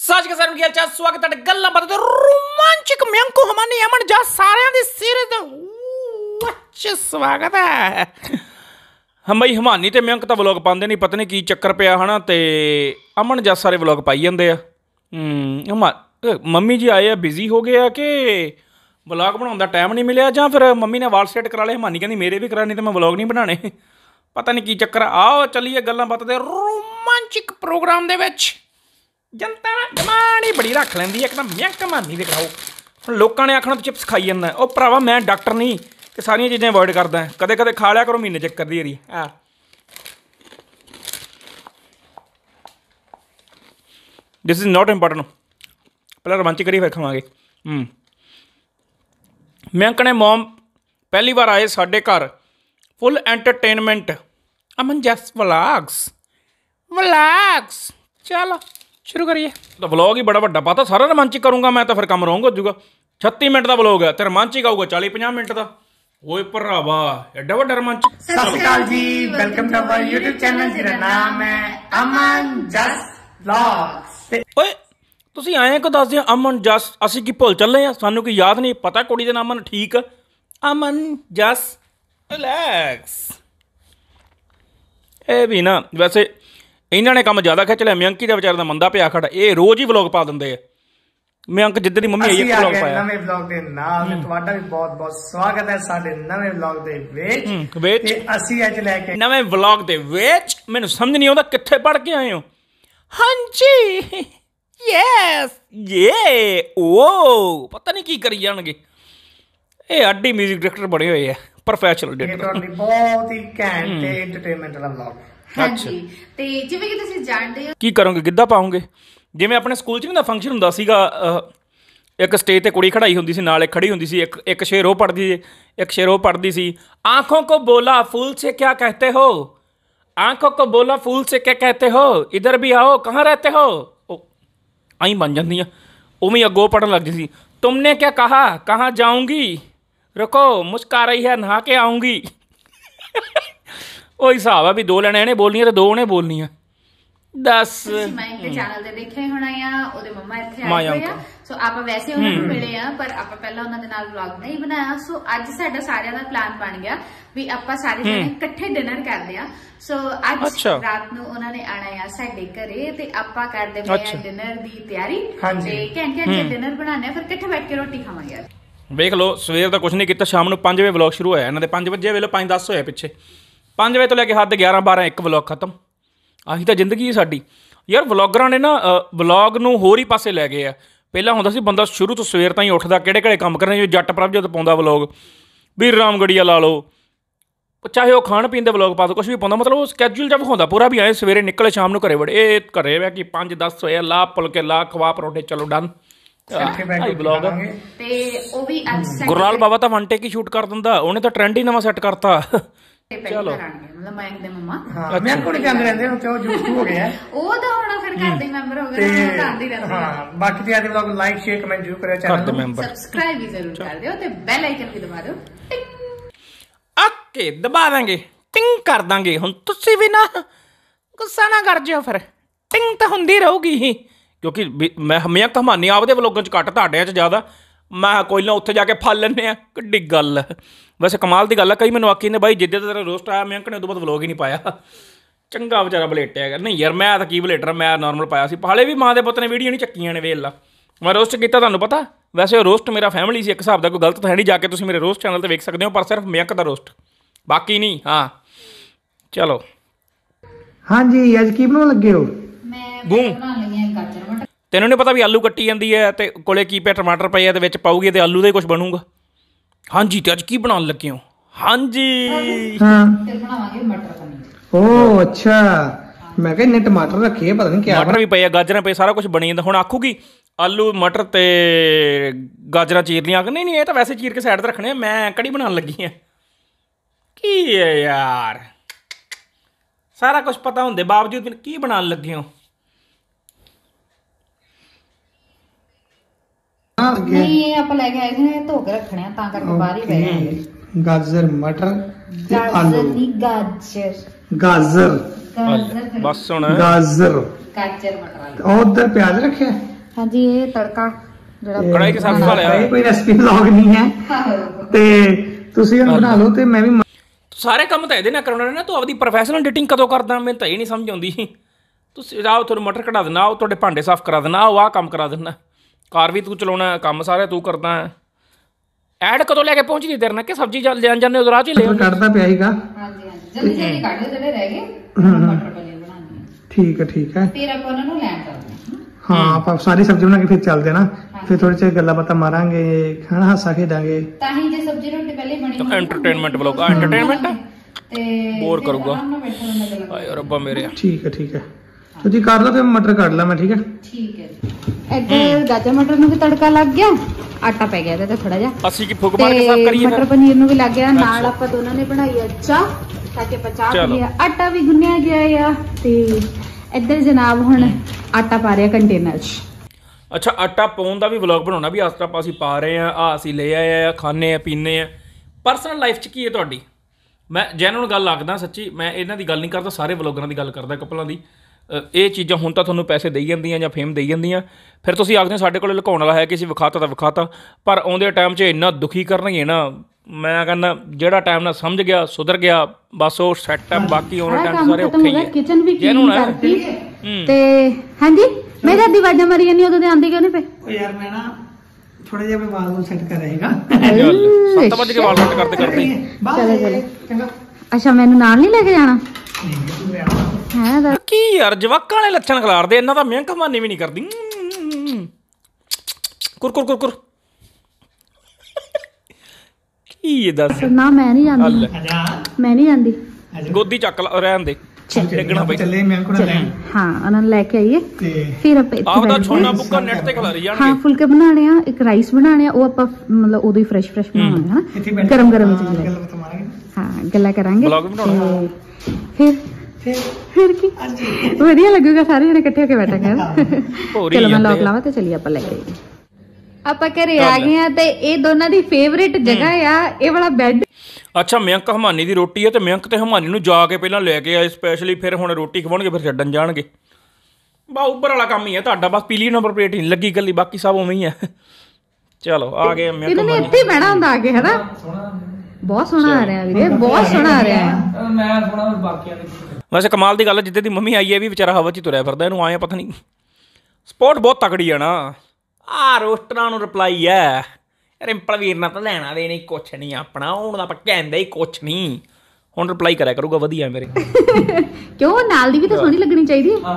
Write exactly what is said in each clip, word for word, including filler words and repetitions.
सच के सर की अच्छा स्वागत है गल्ला बात रोमांचक म्यांको हमारे अमन जा सारे दी सीरीज अच्छा स्वागत है हम भाई हमानी ते म्यांक तो व्लॉग पाते नहीं पता नहीं की चक्कर पिया है ना ते अमन जा सारे व्लॉग पाई जाते हैं हम मम्मी जी आए बिजी हो गए कि व्लॉग बनाने का टाइम नहीं मिले या फिर मम्मी ने वाल सेट करा लिया हमानी कहती मेरे भी करा नहीं तो मैं व्लॉग नहीं बनाने पता नहीं की चक्कर आओ चलिए गल्लां बातां दे रोमांचक प्रोग्राम दे विच जनता डिमांड ही बड़ी रख लेंदी है एकदम म्यांक मानी दिखाओ हम लोगों ने आखना तो चिप्स खाई जाना ओ भरावा मैं डॉक्टर नहीं कि सारिया चीज़ें अवॉइड करदा है कदे कदे खा लिया करो महीने चेक कर दी रही हाँ दिस इज़ नॉट इंपॉर्टेंट पहले रोमांचक करिए फिर खावांगे म्यांक ने मॉम पहली बार आए साडे घर फुल एंटरटेनमेंट अमन जस व्लॉग्स व्लॉग्स चलो शुरू करिए तो व्लॉग ही बड़ा वड्डा पता सारा रोमांचक करूँगा मैं तो फिर काम रोंग हो जूगा छत्ती मिनट का व्लॉग है तो रोमांचक आऊगा चाली पचास मिनट का ओए भरावा एडा वड्डा रोमांचक Sat Shri Akal ji welcome to our YouTube channel जिहदा नाम है अमन जस व्लॉग्स ओए तुसी आए को दस दिया अमन जस असी की भुल चले हैं सानू कोई याद नहीं पता कुड़ी का नाम अमन ठीक अमन जस रिलैक्स ए भी ना वैसे इन्हों ने काम ज़्यादा खिंच लिया म्यांकी का बेचारे का मंदा पिया खड़ा ये रोज़ ही व्लॉग पा देंगे म्यांक जिद्दन दी मम्मी आई व्लॉग पाया नवे व्लॉग दे नाल तुहाडा भी बहुत बहुत स्वागत है साडे नवे व्लॉग दे विच विच ते ਅਸੀਂ ਅੱਜ ਲੈ ਕੇ नवे व्लॉग दे विच मैनूं समझ नहीं आउंदा कित्थे पढ़ के आए हो हाँ जी यस ये ओ पता नहीं की करी जाणगे ये आडी म्यूजिक डायरेक्टर बने हुए है प्रोफैशनल डायरेक्टर बहुत ही घैंट ते एंटरटेनमेंट वाला व्लॉग हाँ जी ते जिवें कि तुसीं जाणदे हो की करोगे गिद्धा पाओगे जिवें अपने स्कूल च ना फंक्शन हुंदा सीगा एक स्टेज ते कुड़ी खड़ाई हुंदी सी नाल एक खड़ी हुंदी सी एक एक शेर वो पढ़दी एक शेर वो पढ़दी सी आंखों को बोला फूल से क्या कहते हो आंखों को बोला फूल से क्या कहते हो इधर भी आओ कहाँ रहते हो आई बन जांदियां उवें अगों पढ़न लग सी तुमने क्या कहा कहाँ जाऊंगी रुको मुस्कुरा रही है नहा के आऊंगी ਉਹ ਹਿਸਾਬ ਆ ਵੀ ਦੋ ਲੈਣੇ ਇਹਨੇ ਬੋਲਣੀਆਂ ਤੇ ਦੋ ਉਹਨੇ ਬੋਲਣੀਆਂ ਦੱਸ ਮੈਂ ਤੇ ਚੈਨਲ ਤੇ ਦੇਖਿਆ ਹੋਣਾ ਆ ਉਹਦੇ ਮੰਮਾ ਇੱਥੇ ਆਏ ਹੋਏ ਆ ਸੋ ਆਪਾਂ ਵੈਸੇ ਉਹਨਾਂ ਨੂੰ ਮਿਲੇ ਆ ਪਰ ਆਪਾਂ ਪਹਿਲਾਂ ਉਹਨਾਂ ਦੇ ਨਾਲ ਵਲੌਗ ਨਹੀਂ ਬਣਾਇਆ ਸੋ ਅੱਜ ਸਾਡਾ ਸਾਰਿਆਂ ਦਾ ਪਲਾਨ ਬਣ ਗਿਆ ਵੀ ਆਪਾਂ ਸਾਰੇ ਜਣੇ ਇਕੱਠੇ ਡਿਨਰ ਕਰਦੇ ਆ ਸੋ ਅੱਜ ਰਾਤ ਨੂੰ ਉਹਨਾਂ ਨੇ ਆਣਾ ਆ ਸਾਡੇ ਘਰੇ ਤੇ ਆਪਾਂ ਕਰਦੇ ਪਏ ਆ ਡਿਨਰ ਦੀ ਤਿਆਰੀ ਤੇ ਘੰਟੇ ਘੰਟੇ ਡਿਨਰ ਬਣਾਉਣਾ ਫਿਰ ਇਕੱਠੇ ਬੈਠ ਕੇ ਰੋਟੀ ਖਾਵਾਂਗੇ ਵੇਖ ਲਓ ਸਵੇਰ ਦਾ ਕੁਝ ਨਹੀਂ ਕੀਤਾ ਸ਼ਾਮ ਨੂੰ ਪੰਜ ਵਜੇ ਵਲੌਗ ਸ਼ੁਰੂ ਹੋਇਆ ਇਹਨਾਂ ਦੇ ਪੰਜ ਵਜੇ ਵੇਲੇ ਪੰਜ ਦਸ ਹੋਇਆ ਪਿੱਛੇ ਪੰਜ ਵਜੇ ਤੋਂ ਲੈ ਕੇ ਹੱਦ ਗਿਆਰਾਂ ਬਾਰਾਂ ਇੱਕ ਵਲੌਗ ਖਤਮ ਆਹੀ ਤਾਂ ਜ਼ਿੰਦਗੀ ਹੈ ਸਾਡੀ ਯਾਰ ਵਲੌਗਰਾਂ ਨੇ ਨਾ ਵਲੌਗ ਨੂੰ ਹੋਰ ਹੀ ਪਾਸੇ ਲੈ ਗਏ ਆ ਪਹਿਲਾਂ ਹੁੰਦਾ ਸੀ ਬੰਦਾ ਸ਼ੁਰੂ ਤੋਂ ਸਵੇਰ ਤਾਂ ਹੀ ਉੱਠਦਾ ਕਿਹੜੇ ਕਿਹੜੇ ਕੰਮ ਕਰਨੇ ਜਿਵੇਂ ਜੱਟ ਪ੍ਰਭ ਜਦ ਪਾਉਂਦਾ ਵਲੌਗ ਵੀਰ ਰਾਮਗੜੀਆ ਲਾ ਲਓ ਚਾਹੇ ਉਹ ਖਾਣ ਪੀਣ ਦੇ ਵਲੌਗ ਪਾ ਦੋ ਕੁਛ ਵੀ ਪਾਉਂਦਾ ਮਤਲਬ ਉਹ ਸਕੈਜੂਲ ਜਿਹਾ ਵਿਖਾਉਂਦਾ ਪੂਰਾ ਵੀ ਆਏ ਸਵੇਰੇ ਨਿਕਲੇ ਸ਼ਾਮ ਨੂੰ ਘਰੇ ਵੜੇ ਇਹ ਘਰੇ ਵੈ ਕਿ ਪੰਜ ਦਸ ਹੋਏ ਲਾ ਪੁਲਕੇ ਲਾ ਖਵਾ ਪਰੌਂਠੇ ਚਲੋ ਡਨ ਵਲੌਗ ਤੇ ਉਹ ਵੀ ਅੱਜ ਗੁਰਲਾਲ ਬਾਬਾ ਤਾਂ ਵਨ ਟੇਕ ਹੀ ਸ਼ੂਟ ਕਰ ਦਿੰਦਾ ਉਹਨੇ ਤਾਂ ਟ੍ਰੈਂਡ ਹੀ ਨਵਾਂ ਸੈੱਟ ਕਰਤਾ ਚਲੋ ਮਤਲਬ ਮੈਂ ਦੇ ਮੰਮਾ ਹਾਂ ਮੈਂ ਕੋਲ ਜਾਂਦੇ ਰਹਿੰਦੇ ਹੁਣ ਤੇ ਉਹ ਜੂਸ ਹੋ ਗਿਆ ਉਹ ਤਾਂ ਹੁਣ ਫਿਰ ਘਰ ਦੇ ਮੈਂਬਰ ਹੋ ਗਏ ਉਹ ਤਾਂ ਆਂਦੇ ਰਹਿੰਦੇ ਹਾਂ ਬਾਕੀ ਤੇ ਆਦੇ ਵਲੌਗ ਲਾਈਕ ਸ਼ੇਅਰ ਕਮੈਂਟ ਜ਼ਰੂਰ ਕਰਿਓ ਚੈਨਲ ਨੂੰ ਸਬਸਕ੍ਰਾਈਬ ਵੀ ਜ਼ਰੂਰ ਕਰ ਦਿਓ ਤੇ ਬੈਲ ਆਈਕਨ ਵੀ ਦਬਾ ਦਿਓ ਓਕੇ ਦਬਾ ਦਾਂਗੇ ਟਿੰਗ ਕਰ ਦਾਂਗੇ ਹੁਣ ਤੁਸੀਂ ਵੀ ਨਾ ਗੁੱਸਾ ਨਾ ਕਰ ਜਿਓ ਫਿਰ ਟਿੰਗ ਤਾਂ ਹੁੰਦੀ ਰਹੂਗੀ ਹੀ ਕਿਉਂਕਿ ਮੈਂ ਹਮੇਸ਼ਾ ਕਹਾਣੀ ਆਪਦੇ ਵਲੋਗਾਂ 'ਚ ਘੱਟ ਤੁਹਾਡਿਆਂ 'ਚ ਜ਼ਿਆਦਾ ਮੈਂ ਕੋਈ ਨਾ ਉੱਥੇ ਜਾ ਕੇ ਫਲ ਲੈਂਦੇ ਆ ਕਿੱਡੀ ਗੱਲ ਵੈਸੇ ਕਮਾਲ ਦੀ ਗੱਲ ਆ ਕਈ ਮੈਨੂੰ ਆਖੀ ਨੇ ਬਾਈ ਜਿੱਦੇ ਤੇਰਾ ਰੋਸਟ ਆਇਆ ਮੈਂ ਨੇ ਉਦੋਂ ਬਾਅਦ ਵਲੋਗ ਹੀ ਨਹੀਂ ਪਾਇਆ ਚੰਗਾ ਵਿਚਾਰਾ ਬਲੇਟਿਆ ਹੈਗਾ ਨਹੀਂ ਯਾਰ ਮੈਂ ਤਾਂ ਕੀ ਬਲੇਟਰ ਮੈਂ ਨੋਰਮਲ ਪਾਇਆ ਸੀ ਹਾਲੇ ਵੀ ਮਾਂ ਦੇ ਪੁੱਤ ਨੇ ਵੀਡੀਓ ਨਹੀਂ ਚੱਕੀਆਂ ਨੇ ਵੇਖ ਲਾ ਮੈਂ ਰੋਸਟ ਕੀਤਾ ਤੁਹਾਨੂੰ ਪਤਾ ਵੈਸੇ ਉਹ ਰੋਸਟ ਮੇਰਾ ਫੈਮਿਲੀ ਸੀ ਇੱਕ ਹਿਸਾਬ ਦਾ ਕੋਈ ਗਲਤ ਤਾਂ ਹੈ ਨਹੀਂ ਜਾ ਕੇ ਤੁਸੀਂ ਮੇਰੇ ਰੋਸਟ ਚੈਨਲ 'ਤੇ ਵੇਖ ਸਕਦੇ ਹੋ ਪਰ ਸਿਰਫ ਮਿਆਂਕ ਦਾ ਰੋਸਟ ਬਾਕੀ ਨਹੀਂ ਹਾਂ ਚਲੋ ਹਾਂਜੀ ਅੱਜ ਕੀ ਬਣਾਉਣ ਲੱਗੇ ਹੋ ਮੈਂ ਬਣਾਉਣ ਲੱਗੀ ਹਾਂ ਗਾਜਰ ਮਟਰ ਤੈਨੂੰ ਨਹੀਂ ਪਤਾ ਵੀ ਆਲੂ ਕੱਟੀ ਜਾਂਦੀ ਹੈ ਤੇ ਕੋਲੇ ਕੀ ਪਿਆ ਟਮਾਟਰ ਪਏ ਆ ਤੇ ਵਿੱਚ ਪਾਉਗੀ ਤੇ ਆਲੂ ਦਾ ਹੀ ਕੁਝ ਬਣੂਗਾ ਹਾਂਜੀ ਤੇ ਅੱਜ ਕੀ ਬਣਾਉਣ ਲੱਗੇ ਹੋ ਹਾਂਜੀ ਹਾਂ ਫਿਰ ਬਣਾਵਾਂਗੇ ਮਟਰ ਪਨੀਰ ਓ ਅੱਛਾ ਮੈਂ ਕਿਹਾ ਇੰਨੇ ਟਮਾਟਰ ਰੱਖੇ ਪਤਾ ਨਹੀਂ ਕਿਆ ਮਟਰ ਵੀ ਪਏ ਆ ਗਾਜਰਾਂ ਪਏ ਸਾਰਾ ਕੁਝ ਬਣੀ ਜਾਂਦਾ ਹੁਣ ਆਖੂਗੀ ਆਲੂ ਮਟਰ ਤੇ ਗਾਜਰਾਂ ਚੀਰਨੀਆਂ ਨਹੀਂ ਨਹੀਂ ਇਹ ਤਾਂ ਵੈਸੇ ਚੀਰ ਕੇ ਸਾਈਡ ਤੇ ਰੱਖਣੇ ਮੈਂ ਕੜੀ ਬਣਾਉਣ ਲੱਗੀ ਆ ਕੀ ਹੈ ਯਾਰ ਸਾਰਾ ਕੁਝ ਪਤਾ ਹੁੰਦੇ ਬਾਵਜੂਦ ਕੀ ਬਣਾਉਣ ਲੱਗੇ ਹੋ ਨਹੀਂ ਆਪਾਂ ਲੈ ਕੇ ਆਏ ਸੀ ਧੋ ਕੇ ਰੱਖਣੇ ਆ ਤਾਂ ਕਰਕੇ ਬਾਹਰ ਹੀ ਪਏ ਆ ਗਾਜਰ ਮਟਰ ਗਾਜਰ ਨਹੀਂ ਗਾਜਰ ਗਾਜਰ ਗਾਜਰ ਬਸ ਹੁਣ ਗਾਜਰ ਗਾਜਰ ਮਟਰ ਉਧਰ ਪਿਆਜ਼ ਰੱਖਿਆ ਹਾਂਜੀ ਇਹ ਤੜਕਾ ਜਿਹੜਾ ਕੜਾਈ ਕੇ ਸਾਫ ਲਿਆ ਇਹ ਕੋਈ ਰੈਸਪੀ ਵਲੌਗ ਨਹੀਂ ਹੈ ਤੇ ਤੁਸੀਂ ਇਹਨੂੰ ਬਣਾ ਲਓ ਤੇ ਮੈਂ ਵੀ ਸਾਰੇ ਕੰਮ ਤਾਂ ਇਹਦੇ ਨਾਲ ਕਰਾਉਣੇ ਨੇ। ਤੂੰ ਆਪਦੀ ਪ੍ਰੋਫੈਸ਼ਨਲ ਐਡੀਟਿੰਗ ਕਦੋਂ ਕਰਦਾ? ਮੈਨੂੰ ਤਾਂ ਇਹ ਨਹੀਂ ਸਮਝ ਆਉਂਦੀ। ਤੁਸੀਂ ਆਓ ਤੁਹਾਨੂੰ ਮਟਰ ਕਢਾ ਦੇਣਾ, ਆਓ ਤੁਹਾਡੇ ਭਾਂਡੇ ਸਾਫ਼ ਕਰਾ ਦੇਣਾ, ਆਓ ਆਹ ਕੰਮ ਕਰਾ ਦੇਣਾ। ਕਾਰ ਵੀ ਤੂੰ ਚਲਾਉਣਾ, ਕੰਮ ਸਾਰੇ ਤੂੰ ਕਰਦਾ। ਐਡ ਕਦੋਂ ਲੈ ਕੇ ਪਹੁੰਚਦੀ ਤੇਰੇ ਨਾਲ ਕਿ ਸਬਜ਼ੀ ਲੈਣ ਜਾਂਦੇ ਉਦੋਂ ਰਾਹ 'ਚ ਲੈ ਕੱਢਦਾ ਪਿਆ ਸੀਗਾ। ਹਾਂਜੀ ਹਾਂਜੀ ਜਲਦੀ ਜਲਦੀ ਕੱਢ ਲਓ ਜਿਹੜੇ ਰਹਿ ਗਏ। ਮਟਰ ਪਨੀਰ ਬਣਾਉਣੀ ਹੈ। ਠੀਕ ਹੈ ਠੀਕ ਹੈ। ਫਿਰ ਆਪਾਂ ਉਹਨਾਂ ਨੂੰ ਲੈਣ ਕਰਦੇ ਹਾਂ ਹਾਂ ਆਪਾਂ ਸਾਰੀ ਸਬਜ਼ੀ ਬਣਾ ਕੇ ਫਿਰ ਚੱਲਦੇ ਨਾ, ਫਿਰ ਥੋੜੇ ਚਿਰ ਗੱਲਾਂ ਬਾਤਾਂ ਮਾਰਾਂਗੇ, ਖਾਣਾ ਹਾਸਾ ਖੇਡਾਂਗੇ। ਤਾਂ ਹੀ ਜੇ ਸਬਜ਼ੀ ਰੋਟੀ ਪਹਿਲੇ ਬਣੀ ਹੋਈ ਐਂਟਰਟੇਨਮੈਂਟ ਵਲੌਗ ਐਂਟਰਟੇਨਮੈਂਟ ਤੇ ਬੋਰ ਕਰੂਗਾ। ਆਏ ਰੱਬਾ ਮੇਰੇ। ਠੀਕ ਹੈ ਠੀਕ ਹੈ ਤੁਸੀਂ ਕਰ ਲਓ ਫਿਰ ਮਟਰ ਕੱਢ ਲਾ ਮੈਂ। ਠੀਕ ਹੈ ਠੀਕ ਹੈ ਜੀ। ਇੱਧਰ ਗਾਜਰ ਮਟਰ ਨੂੰ ਵੀ ਤੜਕਾ ਲੱਗ ਗਿਆ, ਆਟਾ ਪੈ ਗਿਆ ਇਹਦੇ ਤੇ ਥੋੜਾ ਜਿਹਾ। ਅਸੀਂ ਕੀ ਫੁਕ ਮਾਰ ਕੇ ਸਾਫ਼ ਕਰੀਏ? ਮਟਰ ਪਨੀਰ ਨੂੰ ਵੀ ਲੱਗ ਗਿਆ ਨਾਲ। ਆਪਾਂ ਦੋਨਾਂ ਨੇ ਬਣਾਈ ਆ ਚਾਹ, ਤਾਂ ਕਿ ਆਪਾਂ ਚਾਹ ਪੀਏ। ਆਟਾ ਵੀ ਗੁੰਨਿਆ ਗਿਆ ਆ ਤੇ ਇੱਧਰ ਜਨਾਬ ਹੁਣ ਆਟਾ ਪਾ ਰਿਹਾ ਕੰਟੇਨਰ 'ਚ। ਅੱਛਾ ਆਟਾ ਪਾਉਣ ਦਾ ਵੀ ਵਲੌਗ ਬਣਾਉਣਾ ਵੀ ਆਸਟਾ ਆਪਾਂ ਅਸੀਂ ਪਾ ਰਹੇ ਆ, ਆ ਅਸੀਂ ਲੈ ਆਏ ਆ, ਖਾਣੇ ਆ, ਪੀਣੇ ਆ। ਪਰਸਨਲ ਲਾਈਫ 'ਚ ਕੀ ਹੈ ਤੁਹਾਡੀ? ਮੈਂ ਜੈਨੂਨ ਗੱਲ ਲੱਗਦਾ ਸੱਚੀ, ਮੈਂ ਇਹਨਾਂ ਦੀ ਗੱਲ ਨਹੀਂ ਕਰਦਾ, ਸਾਰੇ ਵਲੌਗਰਾਂ ਦੀ ਗੱਲ ਕਰਦਾ, ਕਪਲਾਂ ਦੀ। ਇਹ ਚੀਜ਼ਾਂ ਹੁਣ ਤਾਂ ਤੁਹਾਨੂੰ ਪੈਸੇ ਦੇਈ ਜਾਂਦੀਆਂ ਜਾਂ ਫੇਮ ਦੇਈ ਜਾਂਦੀਆਂ, ਫਿਰ ਤੁਸੀਂ ਆਖਦੇ ਸਾਡੇ ਕੋਲ ਲੁਕਾਉਣ ਵਾਲਾ ਹੈ ਕਿ ਅਸੀਂ ਵਿਖਾਤਾ ਤਾਂ ਵਿਖਾਤਾ। ਪਰ ਆਉਂਦੇ ਟਾਈਮ 'ਚ ਇੰਨਾ ਦੁਖੀ ਕਰਨਗੇ ਨਾ, ਮੈਂ ਕਹਿੰਦਾ ਜਿਹੜਾ ਟਾਈਮ ਨਾਲ ਸਮਝ ਗਿਆ ਸੁਧਰ ਗਿਆ ਬਸ ਉਹ ਸੈੱਟ ਆ। ਬਾਕੀ ਆਉਣ ਟਾਈਮ ਸਾਰੇ ਔਖੇ ਹੀ ਹੈ। ਕਿਚਨ ਵੀ ਕਲੀਨ ਕਰਤੀ ਤੇ ਹਾਂਜੀ ਮੈਂ ਜਦ ਦੀ ਆਵਾਜ਼ਾਂ ਮਾਰੀ ਜਾਂਦੀ ਉਦੋਂ ਦੇ ਆਂਦੇ ਕਿਉਂ ਨਹੀਂ ਪਏ? ਉਹ ਯਾਰ ਮੈਂ ਨਾ ਥੋੜਾ ਜਿਹਾ ਮੈਂ ਵਾਲ ਸੈੱਟ ਕਰ ਰਹੇਗਾ। ਸੱਤ ਵਜੇ ਕੇ ਵਾਲ ਸੈੱਟ ਕਰਦੇ ਕਰਦੇ ਚਲੋ ਚਲੋ। ਅੱਛਾ ਮੈਨੂੰ ਨਾਲ ਨਹੀਂ ਲੈ ਕੇ ਜਾਣਾ ਹੈ? ਕੀ ਯਾਰ ਜਵਾਕਾਂ ਵਾਲੇ ਲੱਛਣ ਖਿਲਾਰਦੇ, ਇਹਨਾਂ ਦਾ ਮਿਹਨਤ ਕਮਾਨੀ ਵੀ ਨਹੀਂ ਕਰਦੀ। ਕੁਰ ਕੁਰ ਕੁਰ ਕੁਰ ਕੀ ਦੱਸ। ਨਾ ਮੈਂ ਨਹੀਂ ਜਾਂਦੀ, ਮੈਂ ਨਹੀਂ ਜਾਂਦੀ। ਗੋਦੀ ਚੱਕ ਰਹਿਣ ਦੇ, ਡਿੱਗਣਾ ਪਈ। ਚੱਲੇ ਮੈਂ ਕੋਲ ਲੈਣ। ਹਾਂ ਉਹਨਾਂ ਨੂੰ ਲੈ ਕੇ ਆਈਏ ਫਿਰ ਆਪਾਂ ਇੱਥੇ ਆਪਦਾ ਛੋਨਾ ਬੁੱਕਾ ਨੈਟ ਤੇ ਖਿਲਾਰੀ ਜਾਣਗੇ। ਹਾਂ ਫੁਲਕੇ ਬਣਾਉਣੇ ਆ, ਇੱਕ ਰਾਈਸ ਬਣਾਉਣੇ ਆ, ਉਹ ਆਪਾਂ ਮਤਲਬ ਉਦੋਂ ਹੀ ਫਰੈਸ਼ ਫਰੈਸ਼ ਬਣਾਵਾਂਗੇ ਹਨਾ, ਗਰਮ ਗਰਮ ਚੀਜ਼। ਹਾਂ ਗੱਲਾਂ ਕਰਾਂਗੇ ਫਿਰ ਫਿਰ ਕੀ ਵਧੀਆ ਲੱਗੂਗਾ, ਸਾਰੇ ਜਣੇ ਇਕੱਠੇ ਹੋ ਕੇ ਬੈਠਾਂਗੇ। ਚਲੋ ਮੈਂ ਲੋਕ ਲਾਵਾਂ ਤੇ ਚਲੀਏ ਆਪਾਂ ਲੈ ਕੇ। ਆਪਾਂ ਘਰੇ ਆ ਗਏ ਆ ਤੇ ਇਹ ਦੋਨਾਂ ਦੀ ਫੇਵਰੇਟ ਜਗ੍ਹਾ ਆ ਇਹ ਵਾਲਾ ਬੈੱਡ। ਅੱਛਾ ਮਿਹਨਤ ਹਮਾਨੀ ਦੀ ਰੋਟੀ ਹੈ ਤੇ ਮਿਹਨਤ ਤੇ ਹਮਾਨੀ ਨੂੰ ਜਾ ਕੇ ਪਹਿਲਾਂ ਲੈ ਕੇ ਆਏ ਸਪੈਸ਼ਲੀ, ਫਿਰ ਹੁਣ ਰੋਟੀ ਖਵਾਉਣਗੇ ਫਿਰ ਛੱਡਣ ਜਾਣਗੇ। ਬਾ ਉੱਪਰ ਵਾਲਾ ਕੰਮ ਹੀ ਹੈ ਤੁਹਾਡਾ, ਬਸ ਪੀਲੀ ਨੰਬਰ ਪਲੇਟ ਹੀ ਲੱਗੀ ਗੱਲੀ, ਬਾਕੀ ਸਭ ਉਵੇਂ ਹੀ ਹੈ। ਚਲੋ ਆ ਗਏ ਮਿਹਨਤ। ਇਹਨਾਂ ਨੇ ਇੱਥੇ ਬਹਿਣਾ ਹੁੰਦਾ ਆ ਕੇ ਹਨਾ। ਬਹੁਤ ਸੋਹਣਾ ਆ ਰਿਹਾ ਵੀਰੇ, ਬਹੁਤ ਸੋਹਣਾ ਆ ਰਿਹਾ ਹੈ। ਮੈਂ ਸੋਹਣਾ ਬਾਕੀਆਂ ਦੇ ਵੈਸੇ ਕਮਾਲ ਦੀ ਗੱਲ ਹੈ, ਜਿੱਦੇ ਦੀ ਮੰਮੀ ਆਈ ਹੈ ਵੀ ਵਿਚਾਰਾ ਹਵਾ 'ਚ ਤੁਰਿਆ ਫਿਰਦਾ, ਇਹਨੂੰ ਆਏ ਪਤਾ ਨਹੀਂ ਸਪੋਰਟ ਬਹੁਤ ਤਕੜੀ ਆ ਨਾ। ਆ ਰੋਸਟਰਾਂ ਨੂੰ ਰਿਪਲਾਈ ਹੈ ਰਿੰਪਲ ਵੀਰ ਨਾਲ ਤਾਂ ਲੈਣਾ ਦੇ ਨਹੀਂ ਕੁਛ ਨਹੀਂ ਆਪਣਾ, ਹੁਣ ਆਪਾਂ ਕਹਿੰਦੇ ਹੀ ਕੁਛ ਨਹੀਂ। ਹੁਣ ਰਿਪਲਾਈ ਕਰਿਆ ਕਰੂਗਾ ਵਧੀਆ ਮੇਰੇ। ਕਿਉਂ ਨਾਲ ਦੀ ਵੀ ਤਾਂ ਸੋਹਣੀ ਲੱਗਣੀ ਚਾਹੀਦੀ ਹੈ।